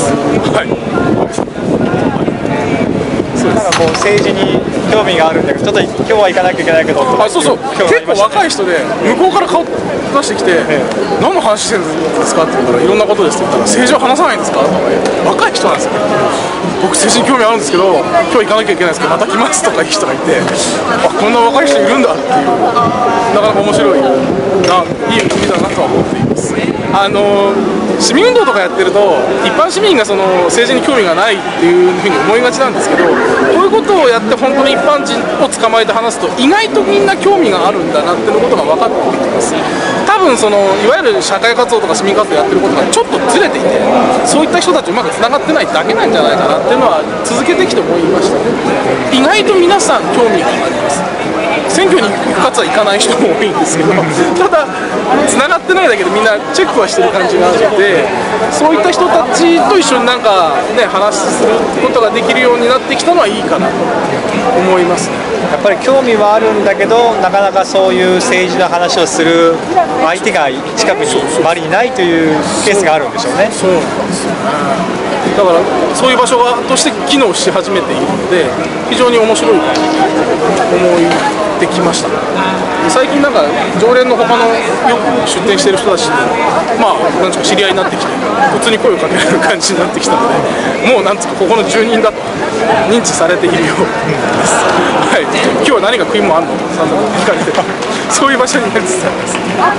なんかこう政治に興味があるんだけど、ちょっと今日は行かなきゃいけないけど、 そうそう、結構若い人で向こうから顔出してきて、何の話してるんですかって言ったら、いろんなことですって言ったら、政治は話さないんですかとか、若い人なんですよ。僕政治に興味あるんですけど、今日行かなきゃいけないんですけどまた来ますとかいう人がいて、あ、こんな若い人いるんだっていう、なかなか面白いいい国だなとは思っています。市民運動とかやってると一般市民がその政治に興味がないっていうふうに思いがちなんですけど、こういうことをやって本当に一般人を捕まえて話すと意外とみんな興味があるんだなっていうことが分かってきます。多分いわゆる社会活動とか市民活動やってることがちょっとずれていて、そういった人たちうまくつながってないだけなんじゃないかなっていうのは続けてきて思いました。意外と皆さん興味があります。選挙に行くかつは行かない人も多いんですけど、ただつながってないだけでみんなチェックはしてる感じがあるので、そういった人たちと一緒になんかね話することができるようになってきたのはいいかなと思いますね。 やっぱり興味はあるんだけど、なかなかそういう政治の話をする相手が近くに周りにないというケースがあるんでしょうね。 そうなんですよね。だからそういう場所として機能し始めているので、非常に面白いと思いってきました。最近なんか常連の他のよく出店してる人たちとまあなんつうか知り合いになってきて普通に声をかけられる感じになってきたので、もうなんつうかここの住人だと認知されているようです。はい、今日は何が食い物あるのとさんざん聞かれてそういう場所になりつつあります。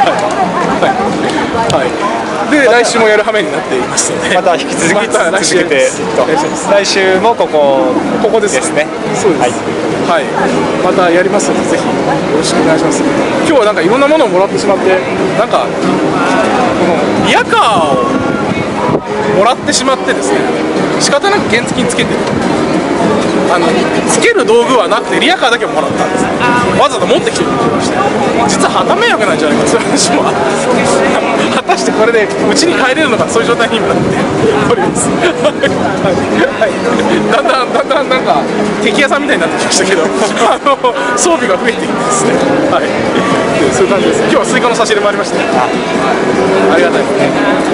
はい、で来週もやる羽目になっていますので、 また引き続き続けて来週もここですね。 そうです。はい、またやりますのでぜひよろしくお願いします。今日はなんかいろんなものをもらってしまって、なんかこのリヤカーをもらってしまってですね、仕方なく原付につけてる。つける道具はなくてリヤカーだけをもらったんです。わざわざ持ってきてくれました。実は旗迷惑なんじゃないかそういう話も果たしてこれでうちに帰れるのか、そういう状態に今なっております。だんだんなんか敵屋さんみたいになってきましたけど装備が増えてきてですね、はい、そういう感じです。今日はスイカの差し入れもありまして、ありがたいですね。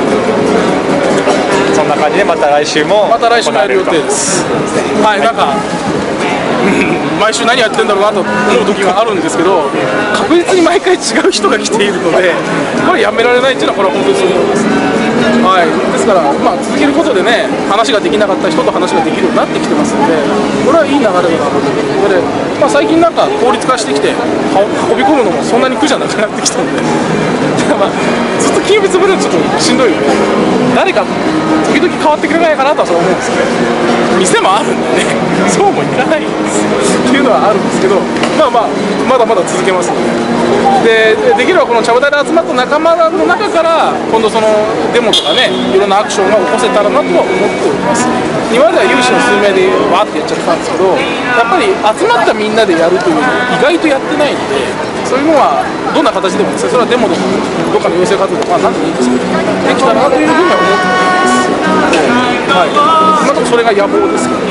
そんな感じでまた来週もやる予定です。はい、なんか毎週何やってんだろうなと思う時があるんですけど、確実に毎回違う人が来ているので、これやめられないっていうのはこれは本当にそう思います。はい、ですから、まあ、続けることでね、話ができなかった人と話ができるようになってきてますので、これはいい流れだなということで、まあ、最近なんか効率化してきて運び込むのもそんなに苦じゃなくなってきたのでまあ、ずっと金曜日潰るのちょっとしんどいので、誰か時々変わってくれないかなとはそう思うんですけど、店もあるんでね、そうもいかないんですっていうのはあるんですけど、まあまあまだまだ続けますので、できればこの茶舞台で集まった仲間の中から今度そのデモとかね、いろんなアクションが起こせたらなとは思っております。今までは有志の数名でわーってやっちゃったんですけど、やっぱり集まったみんなでやるというのを意外とやってないので、そういうのはどんな形でもですね、それはデモとかどっかの養成活動とか何でもいいんですけど、できたらなというふうには思っています。はい、今のところそれが野望ですけど、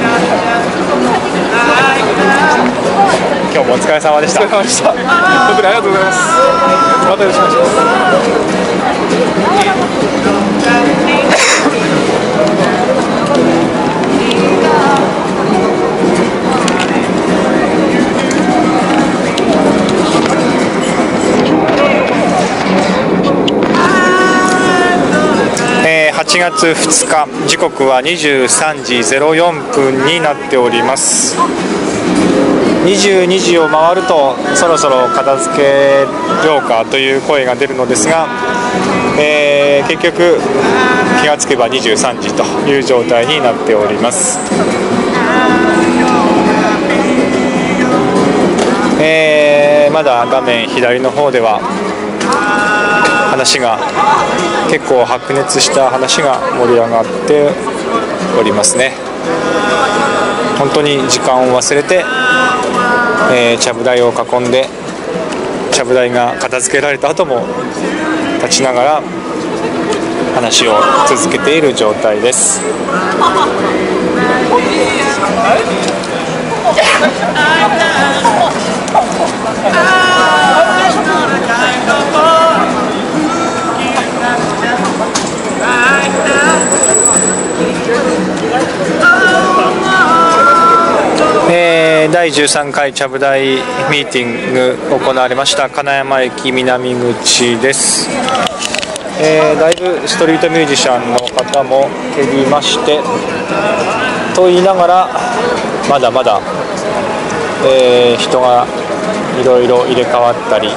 今日もお疲れ様でした。 お疲れ様でした。本当にありがとうございます。またよろしくお願いします。 8月2日、時刻は23時04分になっております。22時を回るとそろそろ片付けようかという声が出るのですが、結局気がつけば23時という状態になっております。まだ画面左の方では話が結構白熱した話が盛り上がっておりますね。本当に時間を忘れて、ちゃぶ台を囲んでちゃぶ台が片付けられた後も立ちながら話を続けている状態です。第13回ちゃぶ台ミーティング行われました金山駅南口です。だいぶストリートミュージシャンの方も減りましてと言いながらまだまだ、人がいろいろ入れ替わったり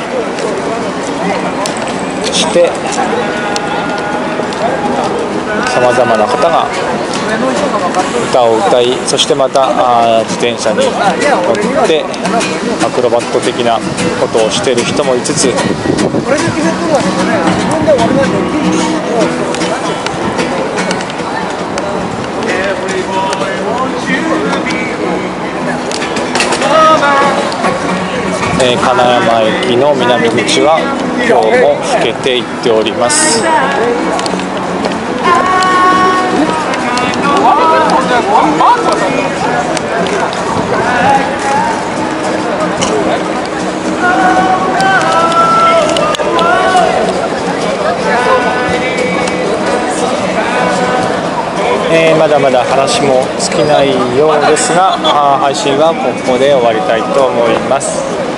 してさまざまな方が歌を歌い、そしてまた自転車に乗ってアクロバット的なことをしている人もいつつ、金山駅の南口は今日も更けていっております。まだまだ話も尽きないようですが、配信はここで終わりたいと思います。